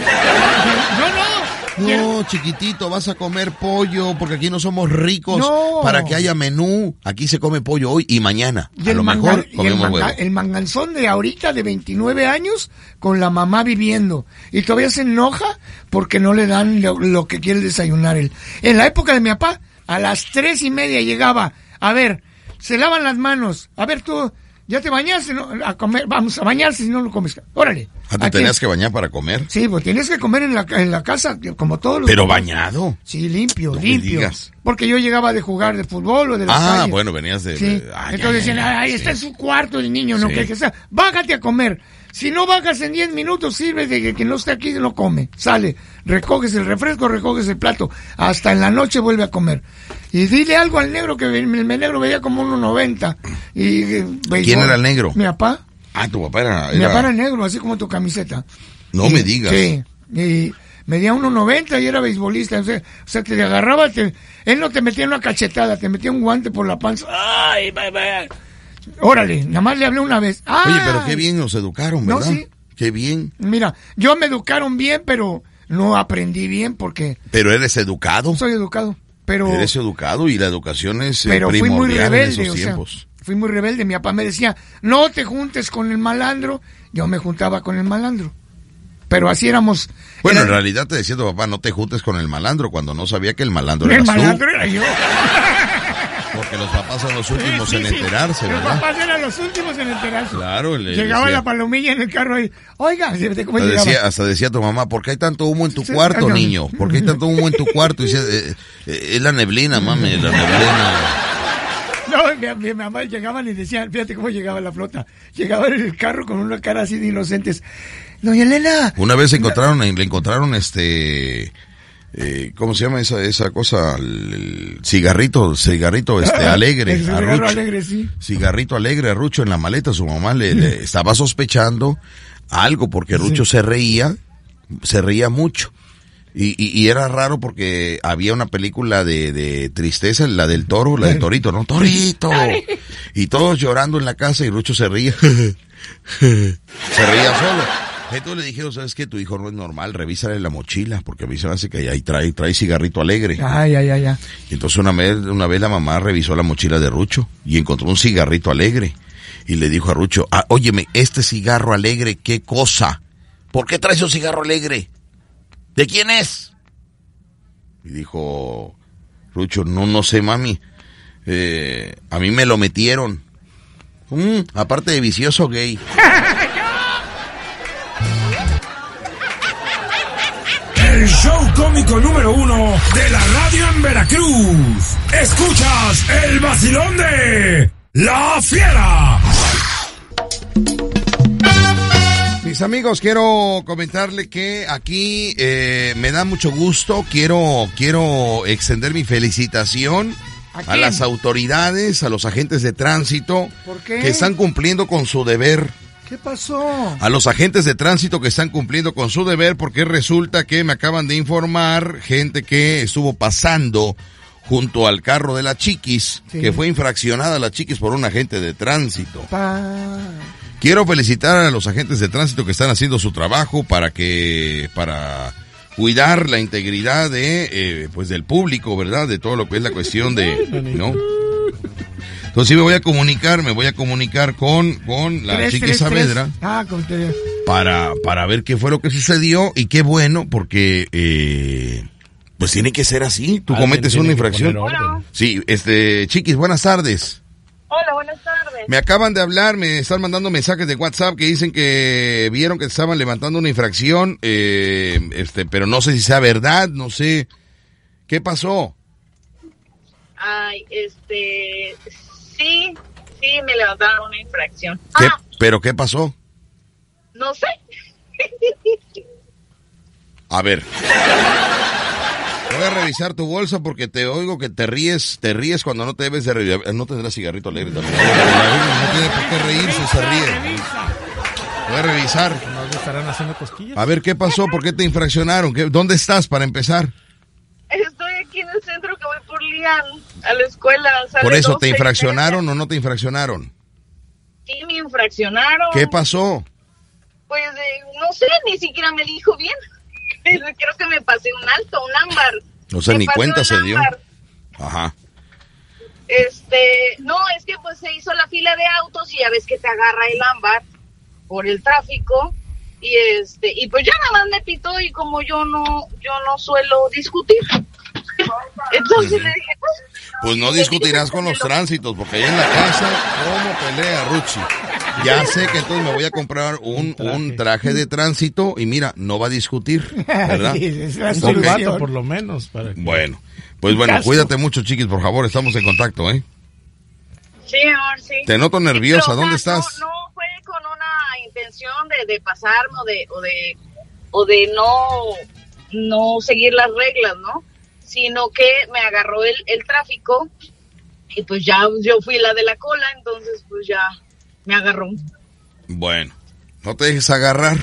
Speaker 3: no.
Speaker 2: No, chiquitito, vas a comer pollo, porque aquí no somos ricos no. para que haya menú. Aquí se come pollo hoy y mañana. Y a lo manga, mejor comemos
Speaker 3: el
Speaker 2: manga,
Speaker 3: huevo. El manganzón de ahorita, de veintinueve años, con la mamá viviendo. Y todavía se enoja porque no le dan lo, lo que quiere desayunar él. En la época de mi papá, a las tres y media llegaba. A ver, se lavan las manos. A ver, tú... ¿Ya te bañaste? ¿No? A comer, vamos a bañarse si no lo comes. Órale.
Speaker 2: ¿Ah, te tenías que bañar para comer?
Speaker 3: Sí, pues tienes que comer en la, en la casa, como todos los...
Speaker 2: ¿Pero demás. Bañado?
Speaker 3: Sí, limpio, no limpio. Porque yo llegaba de jugar de fútbol o de la
Speaker 2: Ah,
Speaker 3: calles.
Speaker 2: bueno, venías de...
Speaker 3: Sí.
Speaker 2: de... Ay,
Speaker 3: Entonces
Speaker 2: ay,
Speaker 3: decían,
Speaker 2: ay,
Speaker 3: ahí
Speaker 2: sí.
Speaker 3: está en su cuarto el niño, no
Speaker 2: sí.
Speaker 3: que, que sea. Bájate a comer. Si no bajas en diez minutos, sirve de que, que no esté aquí, no come. Sale, recoges el refresco, recoges el plato. Hasta en la noche vuelve a comer. Y dile algo al negro, que el, el negro veía como uno noventa. Y, béisbol.
Speaker 2: ¿Quién era el negro?
Speaker 3: Mi papá.
Speaker 2: Ah, tu papá era...
Speaker 3: era... Mi papá era negro, así como tu camiseta.
Speaker 2: No
Speaker 3: y,
Speaker 2: me digas.
Speaker 3: Sí, y medía uno noventa y era beisbolista. O sea, o sea te agarraba, te, él no te metía una cachetada, te metía un guante por la panza. ¡Ay, bye, bye! Órale, nada más le hablé una vez. ¡Ay!
Speaker 2: Oye, pero qué bien nos educaron, ¿verdad?
Speaker 3: No, sí.
Speaker 2: Qué bien.
Speaker 3: Mira, yo me educaron bien, pero no aprendí bien porque...
Speaker 2: ¿Pero eres educado?
Speaker 3: Soy educado, pero...
Speaker 2: Eres educado y la educación es
Speaker 3: pero
Speaker 2: primordial
Speaker 3: fui muy rebelde,
Speaker 2: en esos
Speaker 3: o
Speaker 2: tiempos.
Speaker 3: Sea, fui muy rebelde. Mi papá me decía, no te juntes con el malandro. Yo me juntaba con el malandro. Pero así éramos...
Speaker 2: Bueno,
Speaker 3: era...
Speaker 2: en realidad te decía tu papá, no te juntes con el malandro, cuando no sabía que el malandro era
Speaker 3: tú.
Speaker 2: El
Speaker 3: malandro
Speaker 2: tú.
Speaker 3: era yo.
Speaker 2: Porque los papás son los últimos
Speaker 3: sí, sí,
Speaker 2: en
Speaker 3: sí.
Speaker 2: enterarse,
Speaker 3: los
Speaker 2: ¿verdad?
Speaker 3: Los papás eran los últimos en enterarse.
Speaker 2: Claro. Le
Speaker 3: llegaba
Speaker 2: decía,
Speaker 3: la palomilla en el carro y, oiga, ¿cómo
Speaker 2: hasta
Speaker 3: llegaba?
Speaker 2: Decía, hasta decía tu mamá, ¿por qué hay tanto humo en tu sí, cuarto, sí, niño? ¿Por qué hay tanto humo en tu cuarto? Y dice, eh, eh, es la neblina, mami, la neblina.
Speaker 3: No, mi, mi, mi mamá llegaban y decían, fíjate cómo llegaba la flota. Llegaban en el carro con una cara así de inocentes. Doña Elena.
Speaker 2: Una vez encontraron, le encontraron este... Eh, ¿Cómo se llama esa esa cosa? El, el cigarrito, cigarrito este alegre.
Speaker 3: El cigarro alegre, sí.
Speaker 2: Cigarrito alegre a Rucho en la maleta. Su mamá le, le estaba sospechando algo porque Rucho sí. se reía, se reía mucho. Y, y, y era raro porque había una película de, de tristeza, la del toro, la del torito, ¿no? ¡Torito! Y todos llorando en la casa y Rucho se ría. Se reía solo. Entonces le dijeron, ¿sabes qué? Tu hijo no es normal, revísale la mochila, porque a mí se me hace que ahí trae, trae cigarrito alegre.
Speaker 3: Ay, ay, ay, ay.
Speaker 2: Y entonces una vez, una vez la mamá revisó la mochila de Rucho y encontró un cigarrito alegre. Y le dijo a Rucho, ah, óyeme, este cigarro alegre, ¿qué cosa? ¿Por qué traes un cigarro alegre? ¿De quién es? Y dijo Rucho, no, no sé, mami. Eh, a mí me lo metieron. Mm, aparte de vicioso gay.
Speaker 4: El show cómico número uno de la radio en Veracruz. Escuchas el vacilón de La Fiera.
Speaker 2: Mis amigos, quiero comentarle que aquí eh, me da mucho gusto, quiero, quiero extender mi felicitación ¿A, a las autoridades, a los agentes de tránsito
Speaker 3: ¿Por qué?
Speaker 2: que están cumpliendo con su deber.
Speaker 3: ¿Qué pasó?
Speaker 2: A los agentes de tránsito que están cumpliendo con su deber, porque resulta que me acaban de informar gente que estuvo pasando junto al carro de la Chiquis, sí. que fue infraccionada la Chiquis por un agente de tránsito.
Speaker 3: Pa...
Speaker 2: Quiero felicitar a los agentes de tránsito que están haciendo su trabajo para que, para cuidar la integridad de, eh, pues del público, ¿verdad? De todo lo que es la cuestión de, ¿no? Entonces sí me voy a comunicar, me voy a comunicar con, con la Chiquis Saavedra.
Speaker 3: Ah, con tres.
Speaker 2: Para, para ver qué fue lo que sucedió y qué bueno, porque, eh, pues tiene que ser así. Tú
Speaker 13: Alguien
Speaker 2: cometes una infracción.
Speaker 13: Hola.
Speaker 2: Sí, este, Chiquis, buenas tardes.
Speaker 13: Hola, buenas tardes.
Speaker 2: Me acaban de hablar, me están mandando mensajes de WhatsApp que dicen que vieron que estaban levantando una infracción, eh, este, pero no sé si sea verdad, no sé. ¿Qué pasó?
Speaker 13: Ay, este, sí, sí, me levantaron una infracción.
Speaker 2: ¿Qué,
Speaker 13: Ah,
Speaker 2: ¿Pero qué pasó?
Speaker 13: no sé.
Speaker 2: A ver. Voy a revisar tu bolsa porque te oigo que te ríes, te ríes cuando no te debes de reír. No tendrás cigarrito alegre también. No tiene por qué reírse, se ríe. Voy a revisar.
Speaker 12: ¿No le estarán haciendo cosquillas?
Speaker 2: A ver, ¿qué pasó? ¿Por qué te infraccionaron? ¿Qué, ¿Dónde estás para empezar?
Speaker 13: Estoy aquí en el centro que voy por Lian, a la escuela. Sale
Speaker 2: ¿Por eso
Speaker 13: doce
Speaker 2: te
Speaker 13: y
Speaker 2: infraccionaron o no te infraccionaron?
Speaker 13: media. Sí, me infraccionaron.
Speaker 2: ¿Qué pasó?
Speaker 13: Pues eh, no sé, ni siquiera me dijo bien. Creo que me pasé un alto, un ámbar.
Speaker 2: O sea,
Speaker 13: Me
Speaker 2: ni
Speaker 13: pasé
Speaker 2: cuenta
Speaker 13: un
Speaker 2: se dio.
Speaker 13: ámbar.
Speaker 2: Ajá.
Speaker 13: Este, no, es que pues se hizo la fila de autos y ya ves que te agarra el ámbar por el tráfico y este, y pues ya nada más me pitó y como yo no, yo no suelo discutir. Entonces
Speaker 2: Uh-huh.
Speaker 13: le dije, pues,
Speaker 2: Pues no discutirás con los tránsitos, porque allá en la casa, ¿cómo pelea, Ruchi? Ya sé que entonces me voy a comprar un, un traje de tránsito y mira, no va a discutir, ¿verdad?
Speaker 3: Sí, es la
Speaker 12: Un
Speaker 2: Ok.
Speaker 12: silbato, por lo menos. Para que...
Speaker 2: Bueno, pues bueno,
Speaker 3: Caso.
Speaker 2: cuídate mucho, chiquis, por favor, estamos en contacto, ¿eh?
Speaker 13: sí, amor, sí.
Speaker 2: Te noto nerviosa,
Speaker 13: Pero, o
Speaker 2: ¿dónde
Speaker 13: sea,
Speaker 2: estás?
Speaker 13: No, no fue con una intención de, de pasarme o de, o de, o de no, no seguir las reglas, ¿no? Sino que me agarró el, el tráfico y pues ya yo fui la de la cola, entonces pues ya me agarró.
Speaker 2: Bueno, no te dejes agarrar,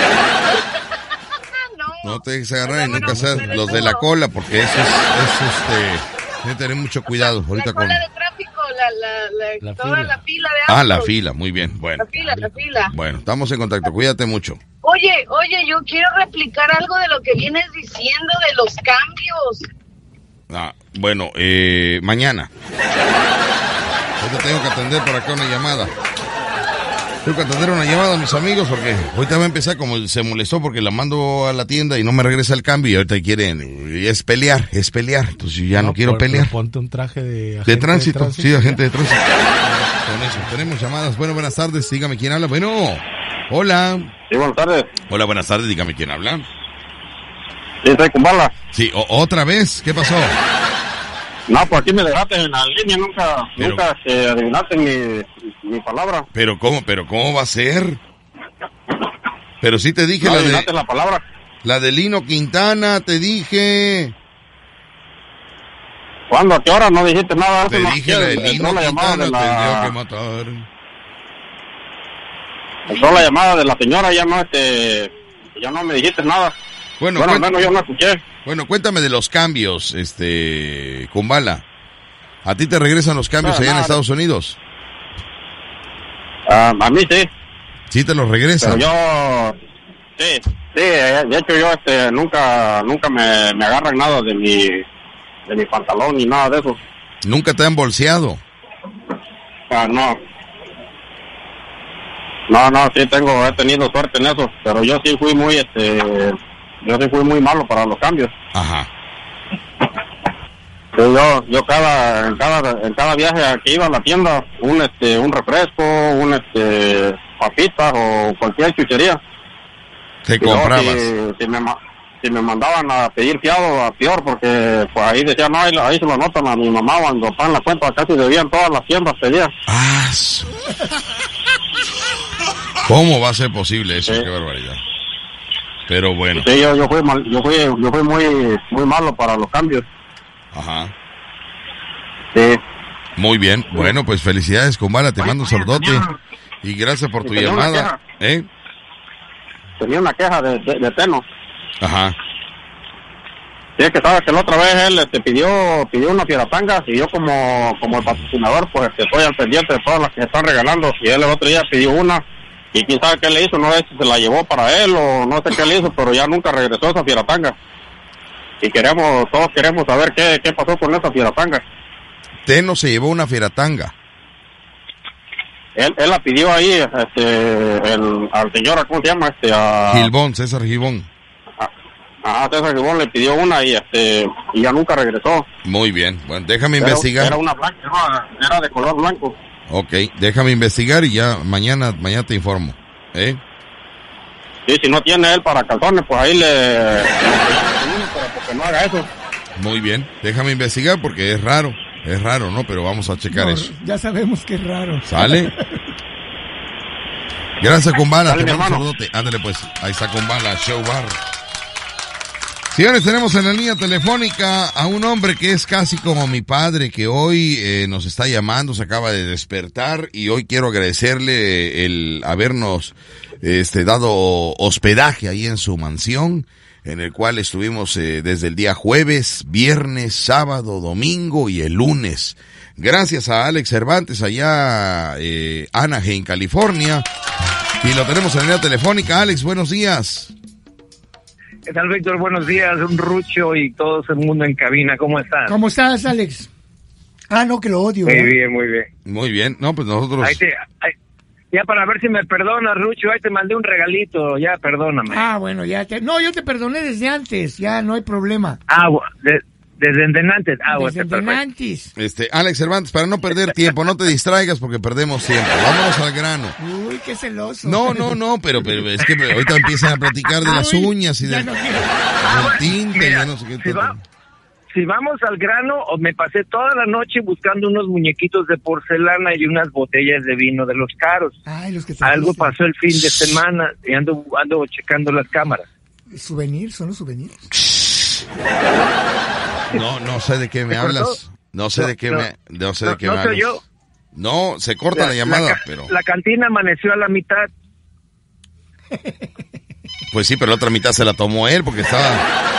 Speaker 13: no,
Speaker 2: no te dejes agarrar y
Speaker 13: Bueno,
Speaker 2: nunca seas
Speaker 13: me
Speaker 2: los de la
Speaker 13: detuvo.
Speaker 2: cola, porque eso es, es este, hay que tener mucho cuidado ahorita
Speaker 13: la
Speaker 2: con...
Speaker 13: cola de tráfico, la, la, la,
Speaker 12: La
Speaker 13: toda
Speaker 12: fila.
Speaker 13: la fila de autos.
Speaker 2: Ah, la fila, muy bien, bueno.
Speaker 13: La fila, la fila.
Speaker 2: Bueno, estamos en contacto, cuídate mucho.
Speaker 13: Oye, oye, yo quiero replicar algo de lo que vienes diciendo de los cambios.
Speaker 2: Ah, bueno, eh, mañana. Ahorita tengo que atender por acá una llamada. Tengo que atender una llamada a mis amigos porque ahorita va a empezar como se molestó porque la mando a la tienda y no me regresa el cambio y ahorita quieren, y es pelear, es pelear. Entonces yo ya no, quiero
Speaker 12: por-
Speaker 2: pelear.
Speaker 12: pero Ponte un traje de agente
Speaker 2: De tránsito,
Speaker 12: de tránsito.
Speaker 2: sí, agente de tránsito. Con eso, tenemos llamadas. Bueno, buenas tardes, dígame quién habla. Bueno, hola.
Speaker 6: Sí, buenas tardes.
Speaker 2: Hola, buenas tardes, dígame quién habla.
Speaker 6: Sí, estoy con bala.
Speaker 2: Sí, o- otra vez, ¿qué pasó?
Speaker 6: No, pues aquí me dejaste en la línea, nunca,
Speaker 2: Pero-
Speaker 6: nunca este, adivinaste mi, mi palabra.
Speaker 2: Pero cómo, pero cómo va a ser. Pero sí te dije
Speaker 6: No
Speaker 2: la
Speaker 6: adivinaste
Speaker 2: de
Speaker 6: la palabra.
Speaker 2: la de Lino Quintana, te dije.
Speaker 6: ¿Cuándo? ¿A qué hora? No dijiste nada.
Speaker 2: Te
Speaker 6: Hace
Speaker 2: dije
Speaker 6: más-
Speaker 2: la de
Speaker 6: entró
Speaker 2: Lino
Speaker 6: la llamada
Speaker 2: Quintana,
Speaker 6: de
Speaker 2: tendría que
Speaker 6: la,
Speaker 2: matar.
Speaker 6: entró la llamada de la señora, ya no, este, ya no me dijiste nada.
Speaker 2: Bueno,
Speaker 6: bueno,
Speaker 2: cuen...
Speaker 6: al menos yo no escuché.
Speaker 2: Bueno, cuéntame de los cambios, este, Kumbala. ¿A ti te regresan los cambios
Speaker 6: no,
Speaker 2: allá
Speaker 6: no,
Speaker 2: en Estados Unidos?
Speaker 6: Uh, a mí sí.
Speaker 2: Sí te los regresan.
Speaker 6: Pero yo, sí, sí, de hecho yo este, nunca, nunca me, me agarran nada de mi, de mi pantalón ni nada de eso.
Speaker 2: ¿Nunca te han bolseado?
Speaker 6: Ah, no. No, no, sí tengo, he tenido suerte en eso, pero yo sí fui muy, este, yo sí fui muy malo para los cambios.
Speaker 2: Ajá.
Speaker 6: Sí, yo, yo cada, en cada, en cada viaje que iba a la tienda, un, este, un refresco, un, este, papitas o cualquier chuchería.
Speaker 2: ¿Te comprabas?
Speaker 6: Si, si, me, si me mandaban a pedir fiado, a peor, porque pues ahí decían, no, ahí, ahí se lo anotan a mi mamá cuando pagan la cuenta, casi debían todas las tiendas pedían.
Speaker 2: Ah, ¿cómo va a ser posible eso?
Speaker 6: Sí.
Speaker 2: Qué barbaridad. Pero bueno.
Speaker 6: Sí, yo, yo fui mal, yo fui, yo fui muy, muy malo para los cambios.
Speaker 2: Ajá.
Speaker 6: Sí.
Speaker 2: Muy bien. Bueno, pues felicidades, Kumbala. Te mando un saludote. Y gracias por tu
Speaker 6: tenía
Speaker 2: llamada. ¿Eh?
Speaker 6: Tenía una queja de, de, de Teno.
Speaker 2: Ajá.
Speaker 6: Sí, es que sabes que la otra vez él te pidió, pidió una fieratanga y yo como, como el patrocinador, pues estoy al pendiente de todas las que se están regalando. Y él el otro día pidió una y quién sabe qué le hizo, no sé si se la llevó para él o no sé qué le hizo, pero ya nunca regresó esa fieratanga. Y queremos, todos queremos saber qué, qué pasó con esa fieratanga.
Speaker 2: Teno se llevó una fieratanga.
Speaker 6: Él, él la pidió ahí, este, el, al señor, ¿cómo se llama? Este, a...
Speaker 2: Gilbón, César Gilbón.
Speaker 6: Ah, César Gilbón le pidió una y este, y ya nunca regresó.
Speaker 2: Muy bien, bueno, déjame
Speaker 6: Era,
Speaker 2: investigar.
Speaker 6: Era una blanca, no, era de color blanco.
Speaker 2: Ok, déjame investigar y ya mañana, mañana te informo. ¿Eh?
Speaker 6: Sí, si no tiene él para calzones, pues ahí le... pero porque no haga eso.
Speaker 2: Muy bien, déjame investigar porque es raro, es raro, ¿no? Pero vamos a checar
Speaker 3: No,
Speaker 2: eso.
Speaker 3: ya sabemos que es raro.
Speaker 2: ¿Sale? Gracias, Kumbala,
Speaker 6: Dale,
Speaker 2: te
Speaker 6: mi
Speaker 2: mando un
Speaker 6: hermano.
Speaker 2: saludote. Ándale pues, ahí está Kumbala, Show Bar. Señores, tenemos en la línea telefónica a un hombre que es casi como mi padre, que hoy eh, nos está llamando, se acaba de despertar y hoy quiero agradecerle el habernos este, dado hospedaje ahí en su mansión, en el cual estuvimos eh, desde el día jueves, viernes, sábado, domingo y el lunes. Gracias a Alex Cervantes allá eh, Anaheim, California, y lo tenemos en la línea telefónica. Alex, buenos días.
Speaker 14: ¿Qué tal, Víctor? Buenos días, un Rucho y todo el mundo en cabina. ¿Cómo estás?
Speaker 3: ¿Cómo estás, Alex? Ah, no, que lo odio.
Speaker 14: Muy
Speaker 3: ¿verdad?
Speaker 14: bien, muy bien.
Speaker 2: Muy bien, no, pues nosotros...
Speaker 14: Ahí te, ahí, ya para ver si me perdonas, Rucho, ahí te mandé un regalito, ya perdóname.
Speaker 3: Ah, bueno, ya te... No, yo te perdoné desde antes, ya no hay problema.
Speaker 14: Ah, de, desde antes. Ah,
Speaker 3: desde
Speaker 14: bueno,
Speaker 3: antes.
Speaker 2: Este, Alex Cervantes, para no perder tiempo, no te distraigas porque perdemos tiempo. Vámonos al grano.
Speaker 3: Uy, qué celoso.
Speaker 2: No, no, no, pero, pero es que ahorita empiezan a platicar de las
Speaker 3: Uy,
Speaker 2: uñas y
Speaker 3: ya
Speaker 2: de,
Speaker 3: no quiero.
Speaker 2: del tinte,
Speaker 14: Mira,
Speaker 2: ya no sé qué.
Speaker 14: si, va, si vamos al grano, me pasé toda la noche buscando unos muñequitos de porcelana y unas botellas de vino de los caros.
Speaker 3: Ay, los que te
Speaker 14: Algo
Speaker 3: gustan.
Speaker 14: pasó el fin de semana y ando, ando checando las cámaras.
Speaker 3: ¿Souvenir? ¿Son los souvenirs?
Speaker 2: No, no sé de qué me
Speaker 14: ¿Se
Speaker 2: hablas.
Speaker 14: cortó?
Speaker 2: No sé
Speaker 14: No,
Speaker 2: de qué
Speaker 14: no.
Speaker 2: me, no sé
Speaker 14: No,
Speaker 2: de qué
Speaker 14: no
Speaker 2: me
Speaker 14: soy
Speaker 2: hablas.
Speaker 14: yo.
Speaker 2: No, se corta la, llamada,
Speaker 14: ca-
Speaker 2: pero
Speaker 14: La cantina amaneció a la mitad.
Speaker 2: pues sí, pero la otra mitad se la tomó él porque estaba.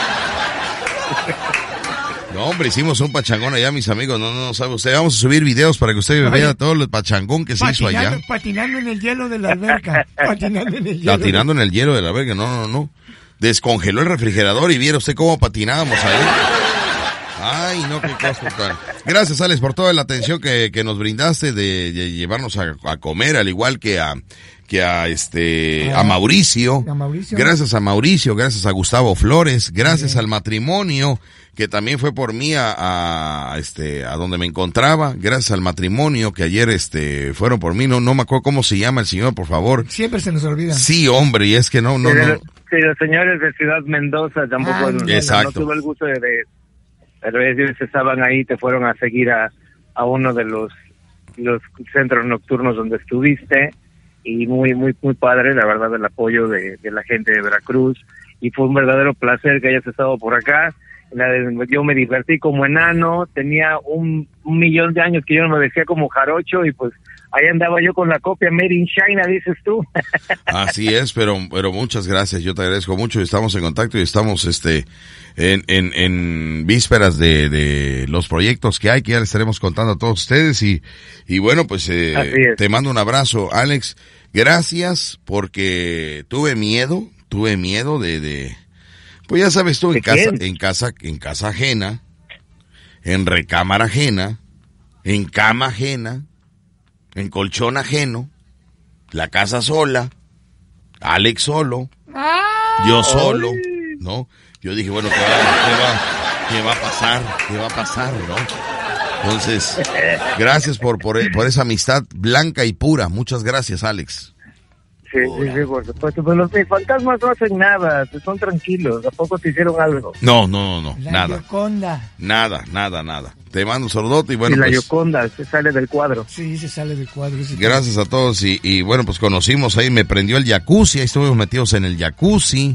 Speaker 2: No, hombre, hicimos un pachangón allá, mis amigos. No, no, no sabe usted. Vamos a subir videos para que usted vea todo el pachangón que se hizo allá.
Speaker 3: Patinando, patinando en el hielo de la alberca. Patinando en el hielo.
Speaker 2: Patinando en el hielo de la verga. No, no, no. Descongeló el refrigerador y viera usted cómo patinábamos ahí. Ay, no, qué cosa tal. Gracias, Alex, por toda la atención que, que nos brindaste de, de llevarnos a, a comer, al igual que a que a este a Mauricio.
Speaker 3: A Mauricio.
Speaker 2: Gracias a Mauricio, gracias a Gustavo Flores, gracias al matrimonio que también fue por mí a, a este a donde me encontraba, gracias al matrimonio que ayer este fueron por mí, no no me acuerdo cómo se llama el señor, por favor.
Speaker 3: Siempre se nos olvida.
Speaker 2: Sí, hombre, y es que no no
Speaker 14: Sí,
Speaker 2: no.
Speaker 14: los, sí, los señores de Ciudad Mendoza tampoco
Speaker 3: Ah,
Speaker 14: no,
Speaker 2: exacto.
Speaker 14: no tuve el gusto de, de pero ellos estaban ahí, te fueron a seguir a, a uno de los los centros nocturnos donde estuviste y muy muy muy padre, la verdad, el apoyo de, de la gente de Veracruz y fue un verdadero placer que hayas estado por acá. La de- yo me divertí como enano, tenía un, un millón de años que yo no me decía como jarocho y pues ahí andaba yo con la copia Made in China, dices tú.
Speaker 2: Así es, pero pero muchas gracias, yo te agradezco mucho, estamos en contacto y estamos este en en, en vísperas de, de los proyectos que hay, que ya les estaremos contando a todos ustedes y, y bueno, pues eh, te mando un abrazo, Alex, gracias porque tuve miedo, tuve miedo de, de pues ya sabes tú, en casa, en casa, en casa ajena, en recámara ajena, en cama ajena, en colchón ajeno, la casa sola, Alex solo, yo solo, ¿no? Yo dije, bueno, ¿qué va, qué va, qué va a pasar? ¿Qué va a pasar, no? Entonces, gracias por, por, por esa amistad blanca y pura. Muchas gracias, Alex.
Speaker 14: Sí, sí, sí, por supuesto. Pues los fantasmas no hacen nada, son tranquilos. ¿A poco te hicieron algo?
Speaker 2: No, no, no, no,
Speaker 3: La
Speaker 2: nada.
Speaker 3: Yoconda.
Speaker 2: Nada, nada, nada. Te mando un saludote y bueno,
Speaker 14: y la
Speaker 2: pues...
Speaker 14: Yoconda se sale del cuadro.
Speaker 3: Sí, se sale del cuadro.
Speaker 2: Gracias a todos y, y bueno, pues conocimos ahí, me prendió el jacuzzi, ahí estuvimos metidos en el jacuzzi.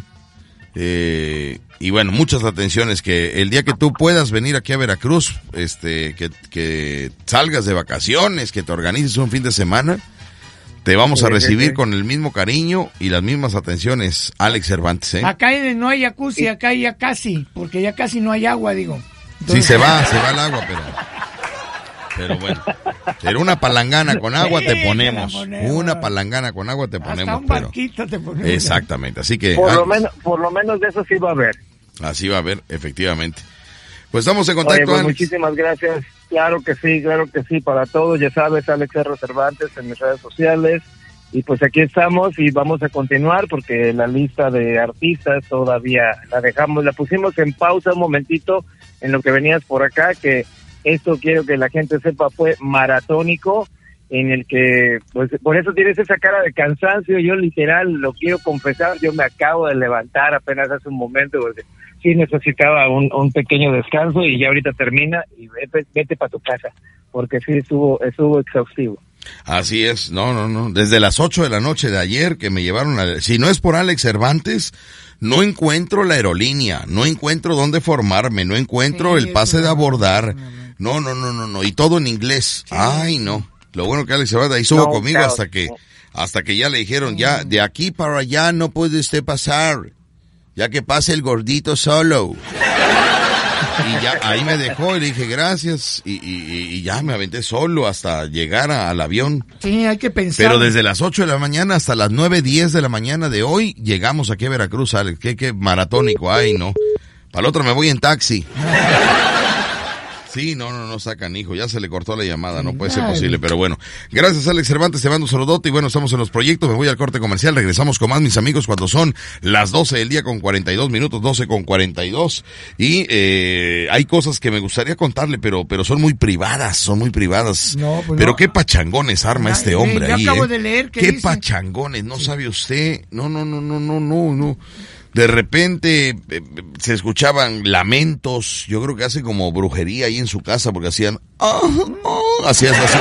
Speaker 2: Eh, y bueno, muchas atenciones que el día que tú puedas venir aquí a Veracruz, este, que, que salgas de vacaciones, que te organices un fin de semana, te vamos a recibir con el mismo cariño y las mismas atenciones, Alex Cervantes, ¿eh?
Speaker 3: Acá no hay jacuzzi, acá hay ya casi, porque ya casi no hay agua, digo.
Speaker 2: Entonces... Sí, se va, se va el agua, pero... Pero bueno, pero una palangana con agua sí, te ponemos. ponemos. Una palangana con agua te ponemos.
Speaker 3: Hasta un barquito te ponemos.
Speaker 2: Exactamente, así que...
Speaker 14: Por lo, menos, por lo menos de eso sí va a haber.
Speaker 2: Así va a haber, efectivamente. Pues estamos en contacto,
Speaker 14: Oye, pues,
Speaker 2: Alex.
Speaker 14: Muchísimas gracias. Claro que sí, claro que sí, para todos. Ya sabes, Alex R. Cervantes en mis redes sociales. Y pues aquí estamos y vamos a continuar porque la lista de artistas todavía la dejamos, la pusimos en pausa un momentito en lo que venías por acá, que esto quiero que la gente sepa fue maratónico, en el que, pues por eso tienes esa cara de cansancio. Yo literal lo quiero confesar, yo me acabo de levantar apenas hace un momento porque sí necesitaba un, un pequeño descanso y ya ahorita termina y vete, vete para tu casa porque sí estuvo, estuvo exhaustivo.
Speaker 2: Así es, no, no, no, desde las ocho de la noche de ayer que me llevaron a... Si no es por Alex Cervantes, no encuentro la aerolínea, no encuentro dónde formarme, no encuentro sí, el pase de abordar, no, no, no, no, no, y todo en inglés, sí. Ay, no, lo bueno que Alex Cervantes ahí estuvo no, conmigo claro. hasta que, hasta que ya le dijeron, ya, de aquí para allá no puede usted pasar, ya que pase el gordito solo. Y ya ahí me dejó y le dije gracias y, y, y ya me aventé solo hasta llegar a, al avión.
Speaker 3: Sí, hay que pensar.
Speaker 2: Pero desde las ocho de la mañana hasta las nueve diez de la mañana de hoy llegamos aquí a Veracruz, Alex. Qué, qué maratónico, ay no. Para el otro me voy en taxi. Sí, no, no, no sacan, hijo, ya se le cortó la llamada, no puede ser posible, pero bueno. Gracias, Alex Cervantes, te mando un saludote y bueno, estamos en los proyectos, me voy al corte comercial, regresamos con más, mis amigos, cuando son las doce del día con cuarenta y dos minutos, doce con cuarenta y dos, y eh, hay cosas que me gustaría contarle, pero pero son muy privadas, son muy privadas. No, pues pero no. Qué pachangones arma Ay, este hombre
Speaker 3: yo
Speaker 2: ahí,
Speaker 3: acabo
Speaker 2: eh.
Speaker 3: de leer que
Speaker 2: Qué
Speaker 3: dice...
Speaker 2: pachangones, no sí. sabe usted, no, no, no, no, no, no, no. De repente eh, se escuchaban lamentos, yo creo que hace como brujería ahí en su casa porque hacían, oh, oh, hacían así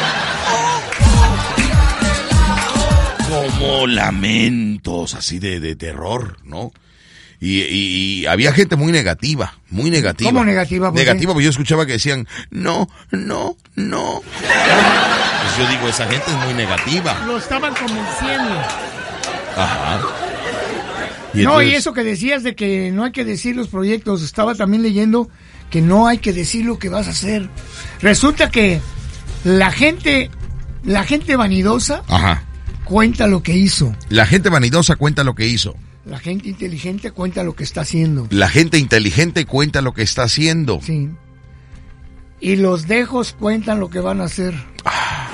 Speaker 2: como, como lamentos así de, de terror, ¿no? Y, y, y había gente muy negativa, muy negativa.
Speaker 3: ¿Cómo negativa?
Speaker 2: Negativa, porque yo escuchaba que decían, no, no, no. Pues yo digo, esa gente es muy negativa.
Speaker 3: Lo estaban convenciendo.
Speaker 2: Ajá.
Speaker 3: Y no, entonces... y eso que decías de que no hay que decir los proyectos, estaba también leyendo que no hay que decir lo que vas a hacer. Resulta que la gente, la gente vanidosa
Speaker 2: Ajá.
Speaker 3: cuenta lo que hizo.
Speaker 2: La gente vanidosa cuenta lo que hizo.
Speaker 3: La gente inteligente cuenta lo que está haciendo.
Speaker 2: La gente inteligente cuenta lo que está haciendo.
Speaker 3: Sí. Y los dejos cuentan lo que van a hacer.
Speaker 2: Ah.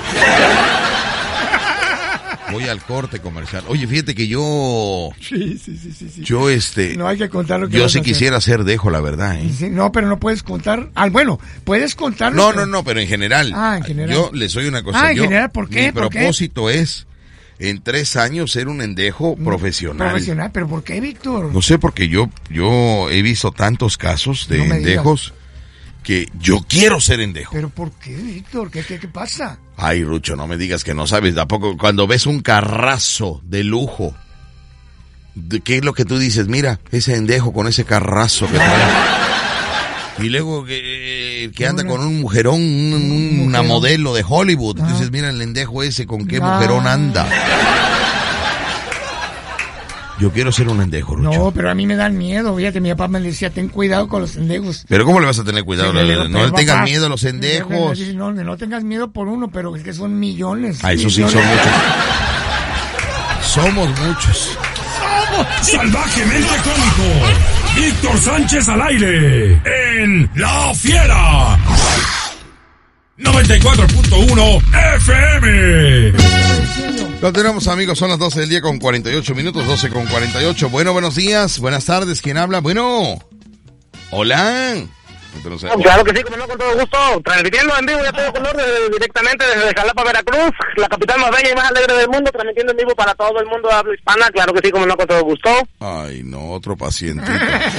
Speaker 2: Voy al corte comercial. Oye, fíjate que yo...
Speaker 3: Sí, sí, sí, sí. sí.
Speaker 2: Yo, este...
Speaker 3: No hay que contar lo que
Speaker 2: Yo
Speaker 3: vas
Speaker 2: sí
Speaker 3: a hacer.
Speaker 2: quisiera ser dejo, la verdad, ¿eh?
Speaker 3: Sí, no, pero no puedes contar... Ah, bueno, puedes contar...
Speaker 2: No,
Speaker 3: que...
Speaker 2: no, no, pero en general.
Speaker 3: Ah, en general.
Speaker 2: Yo les soy una cosa.
Speaker 3: Ah, en
Speaker 2: yo,
Speaker 3: general, ¿por qué?
Speaker 2: Mi
Speaker 3: ¿Por
Speaker 2: propósito
Speaker 3: qué?
Speaker 2: es, en tres años, ser un endejo
Speaker 3: no,
Speaker 2: profesional.
Speaker 3: Profesional, ¿pero por qué, Víctor?
Speaker 2: No sé, porque yo, yo he visto tantos casos de no endejos... Digas. Que yo quiero ser endejo.
Speaker 3: ¿Pero por qué, Víctor? ¿Qué, qué, qué pasa?
Speaker 2: Ay, Rucho, no me digas que no sabes. Tampoco cuando ves un carrazo de lujo, ¿qué es lo que tú dices? Mira, ese endejo con ese carrazo que trae. Y luego que, que anda con un mujerón, un, un, una modelo de Hollywood. Ah. Dices, mira el lendejo ese, ¿con qué ah. mujerón anda? Yo quiero ser un lendejo, Rucho.
Speaker 3: No, pero a mí me dan miedo. Fíjate, mi papá me decía, ten cuidado con los lendejos.
Speaker 2: Pero ¿cómo le vas a tener cuidado? Sí, le, no le tengas miedo a los endejos.
Speaker 3: No, no tengas miedo por uno, pero es que son millones.
Speaker 2: Ah, eso
Speaker 3: millones.
Speaker 2: sí, son muchos. Somos muchos.
Speaker 4: ¡Somos! Salvajemente cómico. Víctor Sánchez al aire. En La Fiera. noventa y cuatro punto uno F M.
Speaker 2: Continuamos, amigos, son las doce del día con cuarenta y ocho minutos, doce con cuarenta y ocho. Bueno, buenos días, buenas tardes, ¿quién habla? Bueno, hola.
Speaker 15: No sé. Claro que sí, como no, con todo gusto, transmitiendo en vivo y a todo color desde, directamente desde Jalapa, Veracruz, la capital más bella y más alegre del mundo, transmitiendo en vivo para todo el mundo de habla hispana, claro que sí, como no, con todo gusto.
Speaker 2: Ay, no, otro pacientito.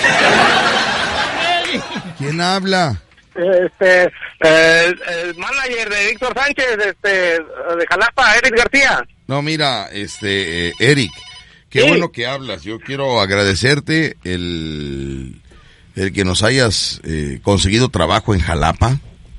Speaker 2: ¿Quién habla?
Speaker 15: Este, eh, el manager de Víctor Sánchez, este, de Jalapa, Eric García.
Speaker 2: No, mira, este, eh, Eric, qué sí. bueno que hablas. Yo quiero agradecerte el, el que nos hayas eh, conseguido trabajo en Jalapa.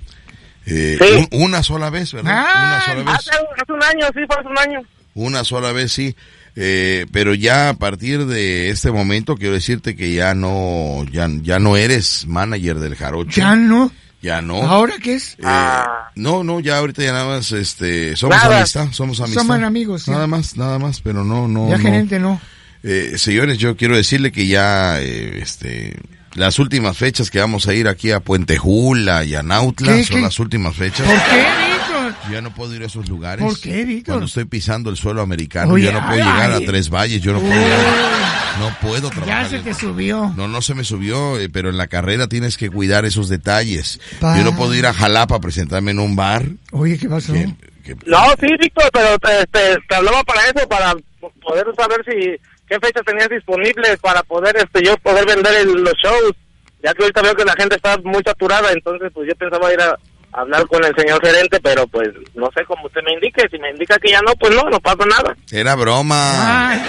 Speaker 2: Eh, sí. un, una sola vez, ¿verdad?
Speaker 15: Ah,
Speaker 2: una sola vez.
Speaker 15: Hace, hace un año, sí, fue hace un año.
Speaker 2: Una sola vez, sí. Eh, pero ya a partir de este momento quiero decirte que ya no, ya, ya no eres manager del Jarocho.
Speaker 3: Ya no.
Speaker 2: Ya no.
Speaker 3: ¿Ahora qué es?
Speaker 2: Eh, ah. No, no, ya ahorita ya nada más, este, somos nada. amistad, somos amistad.
Speaker 3: Somos amigos.
Speaker 2: Nada sí. más, nada más, pero no, no.
Speaker 3: Ya
Speaker 2: no.
Speaker 3: gerente no.
Speaker 2: Eh, señores, yo quiero decirle que ya, eh, este, las últimas fechas que vamos a ir aquí a Puente Jula y a Nautla ¿Qué, son qué? las últimas fechas.
Speaker 3: ¿Por qué, Víctor?
Speaker 2: Yo ya no puedo ir a esos lugares.
Speaker 3: ¿Por qué, Víctor?
Speaker 2: Cuando estoy pisando el suelo americano, Oye, yo no puedo ay, llegar ay. a Tres Valles, yo no puedo llegar. No puedo trabajar.
Speaker 3: Ya se te subió.
Speaker 2: No, no se me subió, eh, pero en la carrera tienes que cuidar esos detalles. Pa. Yo no puedo ir a Jalapa a presentarme en un bar.
Speaker 3: Oye, ¿qué pasó?
Speaker 15: Que, que... No, sí, Víctor, pero te, te, te hablaba para eso, para poder saber si qué fechas tenías disponibles para poder este yo poder vender el, los shows. Ya que ahorita veo que la gente está muy saturada, entonces pues yo pensaba ir a hablar con el señor gerente, pero pues no sé cómo usted me indique. Si me indica que ya no, pues no, no pasa nada.
Speaker 2: Era broma.
Speaker 3: Ay,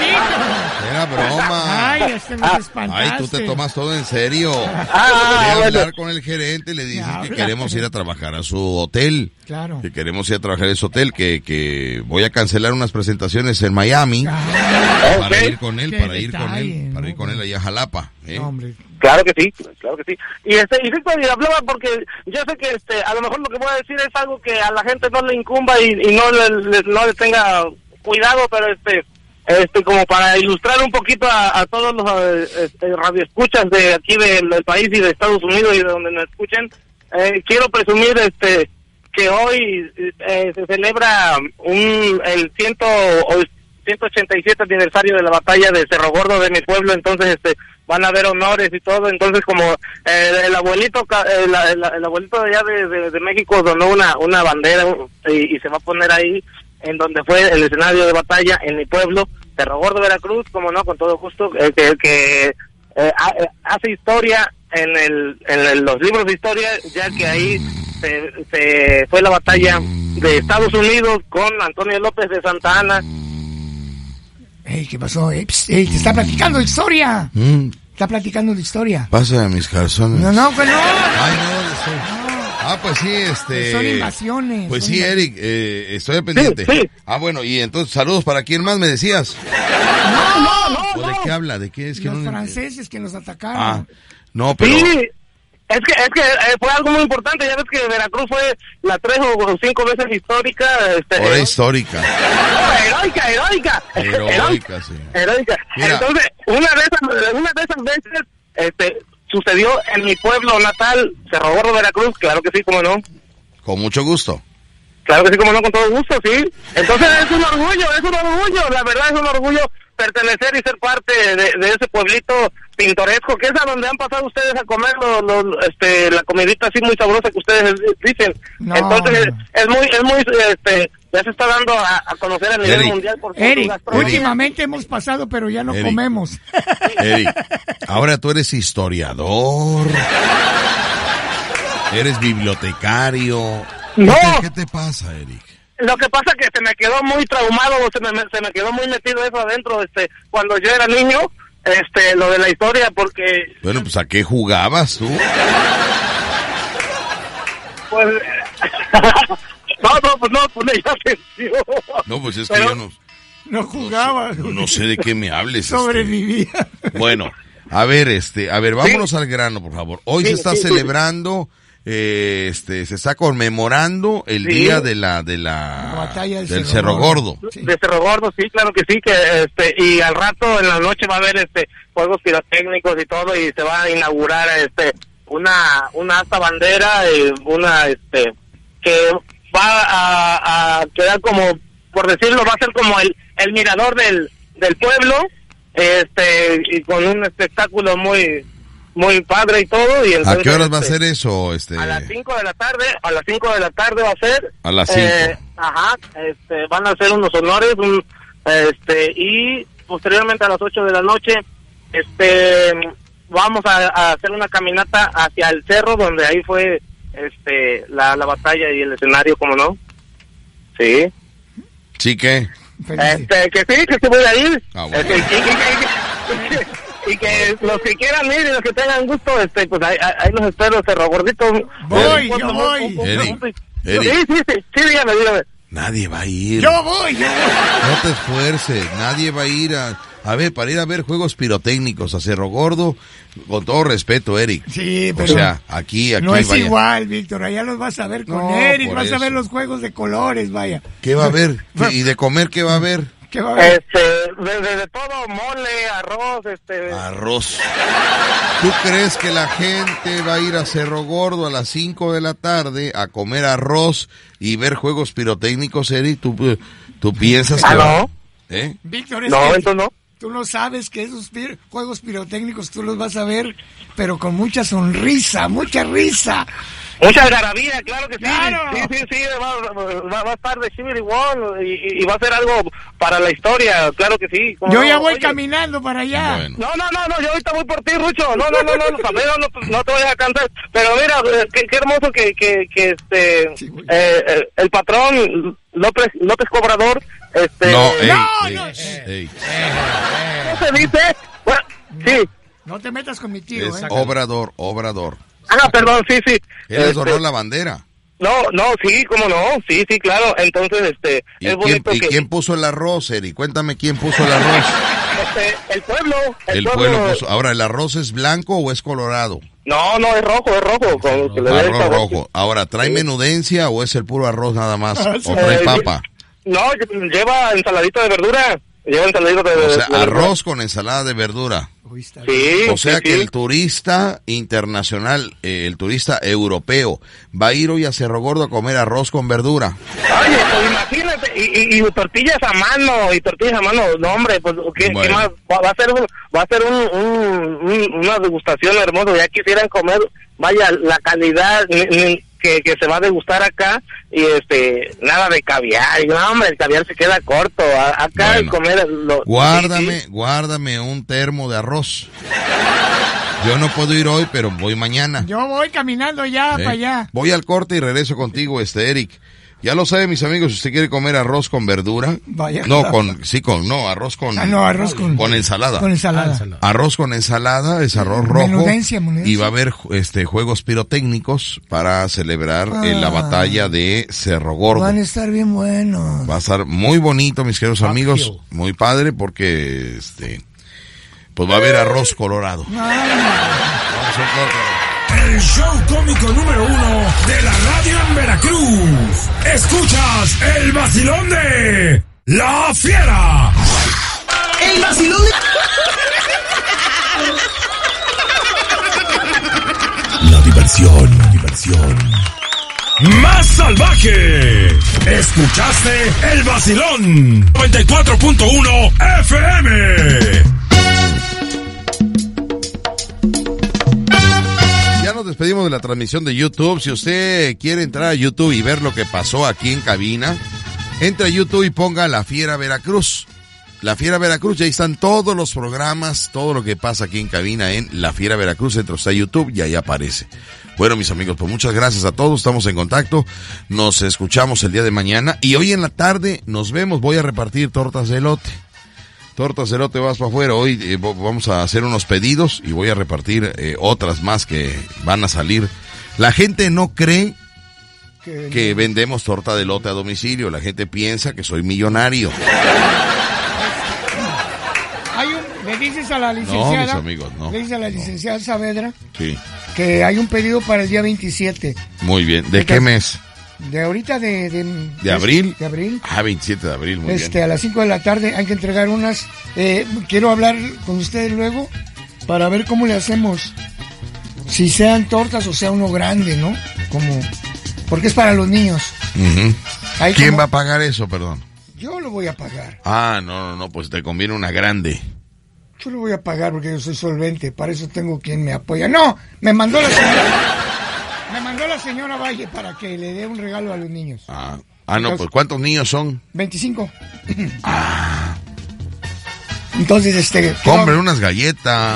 Speaker 2: Era broma.
Speaker 3: Ay, este me espantaste.
Speaker 2: Ay, tú te tomas todo en serio.
Speaker 15: Ah,
Speaker 2: Quería
Speaker 15: bueno.
Speaker 2: hablar con el gerente, le dices que queremos ir a trabajar a su hotel.
Speaker 3: Claro.
Speaker 2: Que queremos ir a trabajar en su hotel, que, que voy a cancelar unas presentaciones en Miami.
Speaker 15: Ah,
Speaker 2: para
Speaker 15: okay.
Speaker 2: ir con él,
Speaker 3: Qué
Speaker 2: para ir
Speaker 3: detalle,
Speaker 2: con él, para ir con él allá a Jalapa. ¿eh?
Speaker 3: No, hombre.
Speaker 15: Claro que sí, claro que sí. Y este, y Víctor, y hablaba porque yo sé que este, a lo mejor lo que voy a decir es algo que a la gente no le incumba y, y no le, le, no le tenga cuidado, pero este, este, como para ilustrar un poquito a, a todos los este, radioescuchas de aquí del, del país y de Estados Unidos y de donde nos escuchen, eh, quiero presumir este que hoy eh, se celebra un el ciento ciento ochenta y siete aniversario de la batalla de Cerro Gordo de mi pueblo, entonces este van a haber honores y todo, entonces como eh, el abuelito el, el, el abuelito de allá de, de, de México donó una una bandera y, y se va a poner ahí en donde fue el escenario de batalla en mi pueblo, Cerro Gordo, Veracruz, como no, con todo gusto, eh, que, que eh, hace historia en el en el, los libros de historia, ya que ahí se, se fue la batalla de Estados Unidos con Antonio López de Santa Ana.
Speaker 3: Ey, ¿qué pasó? Ey, pss, ey, te está platicando de historia.
Speaker 2: Mm.
Speaker 3: Está platicando de historia.
Speaker 2: Pasa a mis calzones.
Speaker 3: No, no, que no.
Speaker 2: Ay, no, estoy... no. Ah, pues sí, este...
Speaker 3: Son invasiones.
Speaker 2: Pues
Speaker 3: son
Speaker 2: sí,
Speaker 3: invasiones.
Speaker 2: Eric, eh, estoy al pendiente.
Speaker 15: Sí, sí.
Speaker 2: Ah, bueno, y entonces, saludos para quién más me decías.
Speaker 3: No, no, no.
Speaker 2: ¿O de qué habla? ¿De qué es que
Speaker 3: Los
Speaker 2: no...
Speaker 3: franceses que nos atacaron.
Speaker 2: Ah, no, pero...
Speaker 15: Sí. Es que es que eh, fue algo muy importante, ya ves que Veracruz fue la tres o cinco veces histórica. Este,
Speaker 2: Hora histórica.
Speaker 15: No, heroica, heroica.
Speaker 2: Heroica, sí.
Speaker 15: Heroica.
Speaker 2: Mira.
Speaker 15: Entonces, una de esas una de esas veces este, sucedió en mi pueblo natal, Cerro Gordo, Veracruz, claro que sí, cómo no.
Speaker 2: Con mucho gusto.
Speaker 15: Claro que sí, como no, con todo gusto, sí. Entonces es un orgullo, es un orgullo, la verdad es un orgullo pertenecer y ser parte de, de ese pueblito pintoresco, que es a donde han pasado ustedes a comer lo, lo, este, la comidita así muy sabrosa que ustedes dicen.
Speaker 3: No.
Speaker 15: Entonces es, es muy, es muy, este, ya se está dando a, a conocer a nivel
Speaker 2: Eric.
Speaker 15: mundial por su
Speaker 3: Eric,
Speaker 15: gastronomía.
Speaker 3: últimamente hemos pasado, pero ya no
Speaker 2: Eric.
Speaker 3: comemos.
Speaker 2: Eric, ahora tú eres historiador. Eres bibliotecario.
Speaker 15: No.
Speaker 2: ¿Qué, ¿Qué te pasa, Eric?
Speaker 15: Lo que pasa es que se me quedó muy traumado, se me, se me quedó muy metido eso adentro, este, cuando yo era niño, este, lo de la historia, porque...
Speaker 2: Bueno, pues ¿a qué jugabas tú?
Speaker 15: Pues... no, no, pues no, pues ya atención.
Speaker 2: No, pues es que
Speaker 15: Pero...
Speaker 2: yo no...
Speaker 3: No jugaba.
Speaker 2: No, no sé de qué me hables.
Speaker 3: Sobrevivía.
Speaker 2: Este. Bueno, a ver, este, a ver, vámonos sí. al grano, por favor. Hoy sí, se está sí, celebrando... Sí. Eh, este se está conmemorando el sí. día de la de la, la batalla del, del Cerro, Cerro Gordo.
Speaker 15: Gordo. Sí. De Cerro Gordo, sí, claro que sí, que este y al rato en la noche va a haber este juegos pirotécnicos y todo y se va a inaugurar este una una alta bandera y una este que va a, a quedar como, por decirlo, va a ser como el el mirador del del pueblo, este y con un espectáculo muy muy padre y todo. Y entonces,
Speaker 2: ¿a qué horas va a
Speaker 15: este,
Speaker 2: ser eso? Este...
Speaker 15: A las cinco de la tarde, a las cinco de la tarde va a ser.
Speaker 2: A las cinco.
Speaker 15: Eh, ajá, este, van a hacer unos honores, un, este, y posteriormente a las ocho de la noche, este, vamos a, a hacer una caminata hacia el cerro donde ahí fue, este, la, la batalla y el escenario, ¿cómo no? Sí.
Speaker 2: ¿Sí qué?
Speaker 15: Este, que sí, que sí voy a ir.
Speaker 2: Ah, bueno.
Speaker 15: Este, que, que, que, que, y que los que quieran ir y los que tengan gusto, este, pues ahí, ahí los espero, Cerro Gordito.
Speaker 3: Voy, yo un, voy.
Speaker 15: Un, un,
Speaker 2: Eric,
Speaker 15: un,
Speaker 2: Eric.
Speaker 15: Sí, sí, sí, sí, dígame, dígame.
Speaker 2: Nadie va a ir.
Speaker 3: Yo voy, yo voy.
Speaker 2: No te esfuerces, nadie va a ir a... A ver, para ir a ver juegos pirotécnicos a Cerro Gordo, con todo respeto, Eric.
Speaker 3: Sí, pero...
Speaker 2: O sea, aquí, aquí,
Speaker 3: no es
Speaker 2: vaya.
Speaker 3: igual, Víctor, allá los vas a ver con
Speaker 2: no,
Speaker 3: Eric, vas
Speaker 2: eso.
Speaker 3: a ver los juegos de colores, vaya.
Speaker 2: ¿Qué va a haber? ¿Y de comer qué va a haber?
Speaker 3: ¿Qué va a haber?
Speaker 15: Este, de, de, de todo, mole, arroz, este...
Speaker 2: Arroz. ¿Tú crees que la gente va a ir a Cerro Gordo a las cinco de la tarde a comer arroz y ver juegos pirotécnicos, Eric? ¿Tú, tú piensas que
Speaker 15: ¿Ah,
Speaker 2: va?
Speaker 15: no?
Speaker 2: ¿Eh?
Speaker 3: Víctor, es
Speaker 15: no,
Speaker 3: que
Speaker 15: entonces no.
Speaker 3: Tú no sabes que esos pir juegos pirotécnicos tú los vas a ver, pero con mucha sonrisa, mucha risa.
Speaker 15: Mucha algarabía, claro que sí.
Speaker 3: Claro.
Speaker 15: Sí, sí, sí, va, va, va a estar de Chivir igual y, y va a ser algo para la historia, claro que sí.
Speaker 3: Yo
Speaker 15: no,
Speaker 3: ya voy
Speaker 15: oye,
Speaker 3: caminando para allá.
Speaker 2: Bueno.
Speaker 15: No, no, no, no, yo ahorita voy por ti, Rucho. No, no, no, no, no, no, no, no te vayas a cansar. Pero mira, qué, qué hermoso que, que, que este, sí, eh, el, el patrón López, López Cobrador, este...
Speaker 2: No, ey,
Speaker 3: no,
Speaker 2: ey,
Speaker 3: no.
Speaker 2: Ey.
Speaker 15: ¿Qué se dice? Bueno, sí.
Speaker 3: No te metas con mi tío,
Speaker 2: Es
Speaker 3: eh.
Speaker 2: Obrador, Obrador.
Speaker 15: Ah, perdón, sí, sí.
Speaker 2: Él les donó la bandera.
Speaker 15: No, no, sí, cómo no, sí, sí, claro. Entonces, este,
Speaker 2: ¿Y,
Speaker 15: es
Speaker 2: quién,
Speaker 15: bonito
Speaker 2: ¿y
Speaker 15: que...
Speaker 2: quién puso el arroz, Eri? Cuéntame quién puso el arroz.
Speaker 15: Este, el pueblo. El,
Speaker 2: el
Speaker 15: pueblo,
Speaker 2: pueblo puso. Ahora, ¿el arroz es blanco o es colorado?
Speaker 15: No, no, es rojo, es rojo. Con, que le
Speaker 2: arroz el rojo. Ahora, ¿trae sí. menudencia o es el puro arroz nada más? ¿O trae
Speaker 15: eh,
Speaker 2: papa?
Speaker 15: No, lleva ensaladita de verdura. Lleva ensaladita de,
Speaker 2: o sea,
Speaker 15: de
Speaker 2: arroz
Speaker 15: verdura.
Speaker 2: con ensalada de verdura.
Speaker 15: Sí,
Speaker 2: o sea
Speaker 15: sí,
Speaker 2: que
Speaker 15: sí.
Speaker 2: el turista internacional, eh, el turista europeo, va a ir hoy a Cerro Gordo a comer arroz con verdura.
Speaker 15: Oye, pues imagínate, y, y, y tortillas a mano, y tortillas a mano, no hombre, pues ¿qué, bueno. ¿qué más? Va a ser, un, va a ser un, un, un, una degustación hermosa, ya quisieran comer, vaya, la calidad que, que se va a degustar acá, y este, nada de caviar, y no hombre, el caviar se queda corto, a, acá bueno, comer... Lo,
Speaker 2: guárdame,
Speaker 15: sí, sí.
Speaker 2: guárdame un termo de arroz. Yo no puedo ir hoy, pero voy mañana.
Speaker 3: Yo voy caminando ya
Speaker 2: ¿Eh?
Speaker 3: para allá.
Speaker 2: Voy al corte y regreso contigo, este Eric. Ya lo sabe, mis amigos, si usted quiere comer arroz con verdura.
Speaker 3: Vaya.
Speaker 2: No, con, sí, con, no, arroz con.
Speaker 3: Ah, no, arroz con.
Speaker 2: Con ensalada.
Speaker 3: Con ensalada.
Speaker 2: Ah, arroz con ensalada, es arroz rojo.
Speaker 3: Menudencia, menudencia.
Speaker 2: Y va a haber, este, juegos pirotécnicos para celebrar ah, en la batalla de Cerro Gordo.
Speaker 3: Van a estar bien buenos.
Speaker 2: Va a estar muy bonito, mis queridos amigos. Muy padre porque, este, pues va a haber arroz colorado.
Speaker 3: No, no.
Speaker 2: Vamos a un corte.
Speaker 4: El show cómico número uno de la radio en Veracruz. Escuchas el vacilón de La Fiera.
Speaker 7: El vacilón de...
Speaker 4: La diversión, la diversión más salvaje. Escuchaste el vacilón noventa y cuatro punto uno F M.
Speaker 2: Nos despedimos de la transmisión de YouTube. Si usted quiere entrar a YouTube y ver lo que pasó aquí en cabina, entre a YouTube y ponga La Fiera Veracruz. La Fiera Veracruz, y ahí están todos los programas, todo lo que pasa aquí en cabina en La Fiera Veracruz. Entra usted a YouTube y ahí aparece. Bueno, mis amigos, pues muchas gracias a todos, estamos en contacto, nos escuchamos el día de mañana y hoy en la tarde nos vemos, voy a repartir tortas de elote. Tortas de elote vas para afuera. Hoy eh, vamos a hacer unos pedidos y voy a repartir eh, otras más que van a salir. La gente no cree que, que vendemos torta de elote a domicilio. La gente piensa que soy millonario.
Speaker 3: Hay un, le dices a la licenciada,
Speaker 2: no, mis amigos, no,
Speaker 3: le dices a la licenciada no. Saavedra
Speaker 2: sí.
Speaker 3: que hay un pedido para el día veintisiete.
Speaker 2: Muy bien. ¿De qué mes?
Speaker 3: De ahorita de... ¿De,
Speaker 2: ¿De abril?
Speaker 3: De abril.
Speaker 2: Ah, veintisiete de abril, muy
Speaker 3: este,
Speaker 2: bien.
Speaker 3: A las cinco de la tarde hay que entregar unas... Eh, quiero hablar con ustedes luego para ver cómo le hacemos. Si sean tortas o sea uno grande, ¿no? Como... Porque es para los niños.
Speaker 2: Uh-huh. ¿Quién
Speaker 3: como...
Speaker 2: va a pagar eso, perdón?
Speaker 3: Yo lo voy a pagar.
Speaker 2: Ah, no, no, no, pues te conviene una grande.
Speaker 3: Yo lo voy a pagar porque yo soy solvente, para eso tengo quien me apoya. No, me mandó la señora... Me mandó la señora Valle para que le dé un regalo a los niños.
Speaker 2: Ah, ah no, pues ¿cuántos niños son?
Speaker 3: veinticinco. Ah. Entonces, este...
Speaker 2: Compren unas galletas.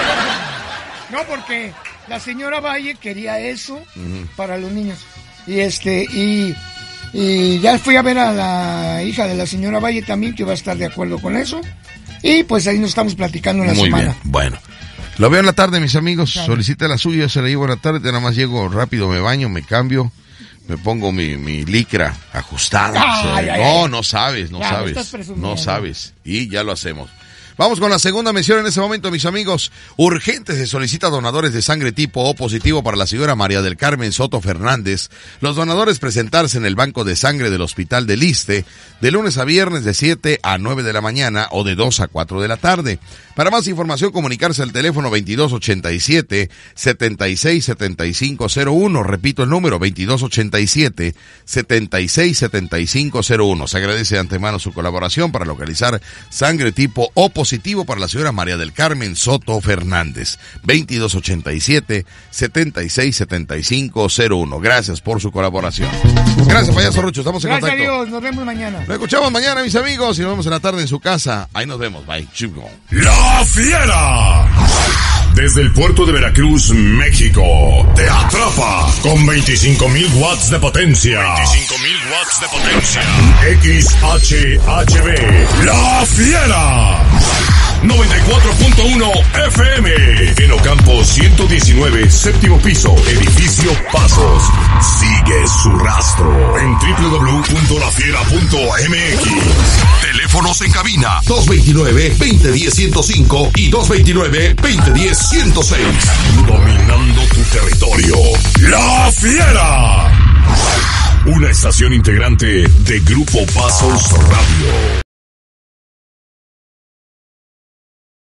Speaker 3: No, porque la señora Valle quería eso uh-huh. para los niños. Y este, y, y ya fui a ver a la hija de la señora Valle también, que va a estar de acuerdo con eso. Y pues ahí nos estamos platicando en la
Speaker 2: Muy
Speaker 3: semana.
Speaker 2: Bien, bueno. Lo veo en la tarde, mis amigos. Claro. Solicite la suya, yo se la llevo en la tarde. Nada más llego rápido, me baño, me cambio, me pongo mi, mi licra ajustada. Ay, ay, no, ay. no sabes, no claro, sabes. No sabes. Y ya lo hacemos. Vamos con la segunda mención en este momento, mis amigos. Urgente se solicita donadores de sangre tipo O positivo para la señora María del Carmen Soto Fernández. Los donadores presentarse en el banco de sangre del Hospital del Iste de lunes a viernes de siete a nueve de la mañana o de dos a cuatro de la tarde. Para más información, comunicarse al teléfono veintidós ochenta y siete, setenta y seis, setenta y cinco cero uno. Repito el número, veintidós ochenta y siete, setenta y seis, setenta y cinco cero uno. Se agradece de antemano su colaboración para localizar sangre tipo O positivo para la señora María del Carmen Soto Fernández. veintidós ochenta y siete, setenta y seis, setenta y cinco cero uno. Gracias por su colaboración. Gracias, payaso Rucho. Estamos en
Speaker 3: Gracias
Speaker 2: contacto.
Speaker 3: Gracias a Dios. Nos vemos mañana.
Speaker 2: Nos escuchamos mañana, mis amigos, y nos vemos en la tarde en su casa. Ahí nos vemos. Bye. Chico.
Speaker 4: La Fiera. Desde el puerto de Veracruz, México, te atrapa con veinticinco mil watts de potencia. veinticinco mil watts de potencia. X H H B. La Fiera. noventa y cuatro punto uno F M. En Ocampo ciento diecinueve, séptimo piso, edificio Pasos. Sigue su rastro en doble u doble u doble u punto la fiera punto m x. Teléfonos en cabina dos dos nueve, dos cero uno cero, ciento cinco y dos dos nueve, dos cero uno cero, ciento seis. Dominando tu territorio. La Fiera. Una estación integrante de Grupo Pasos Radio.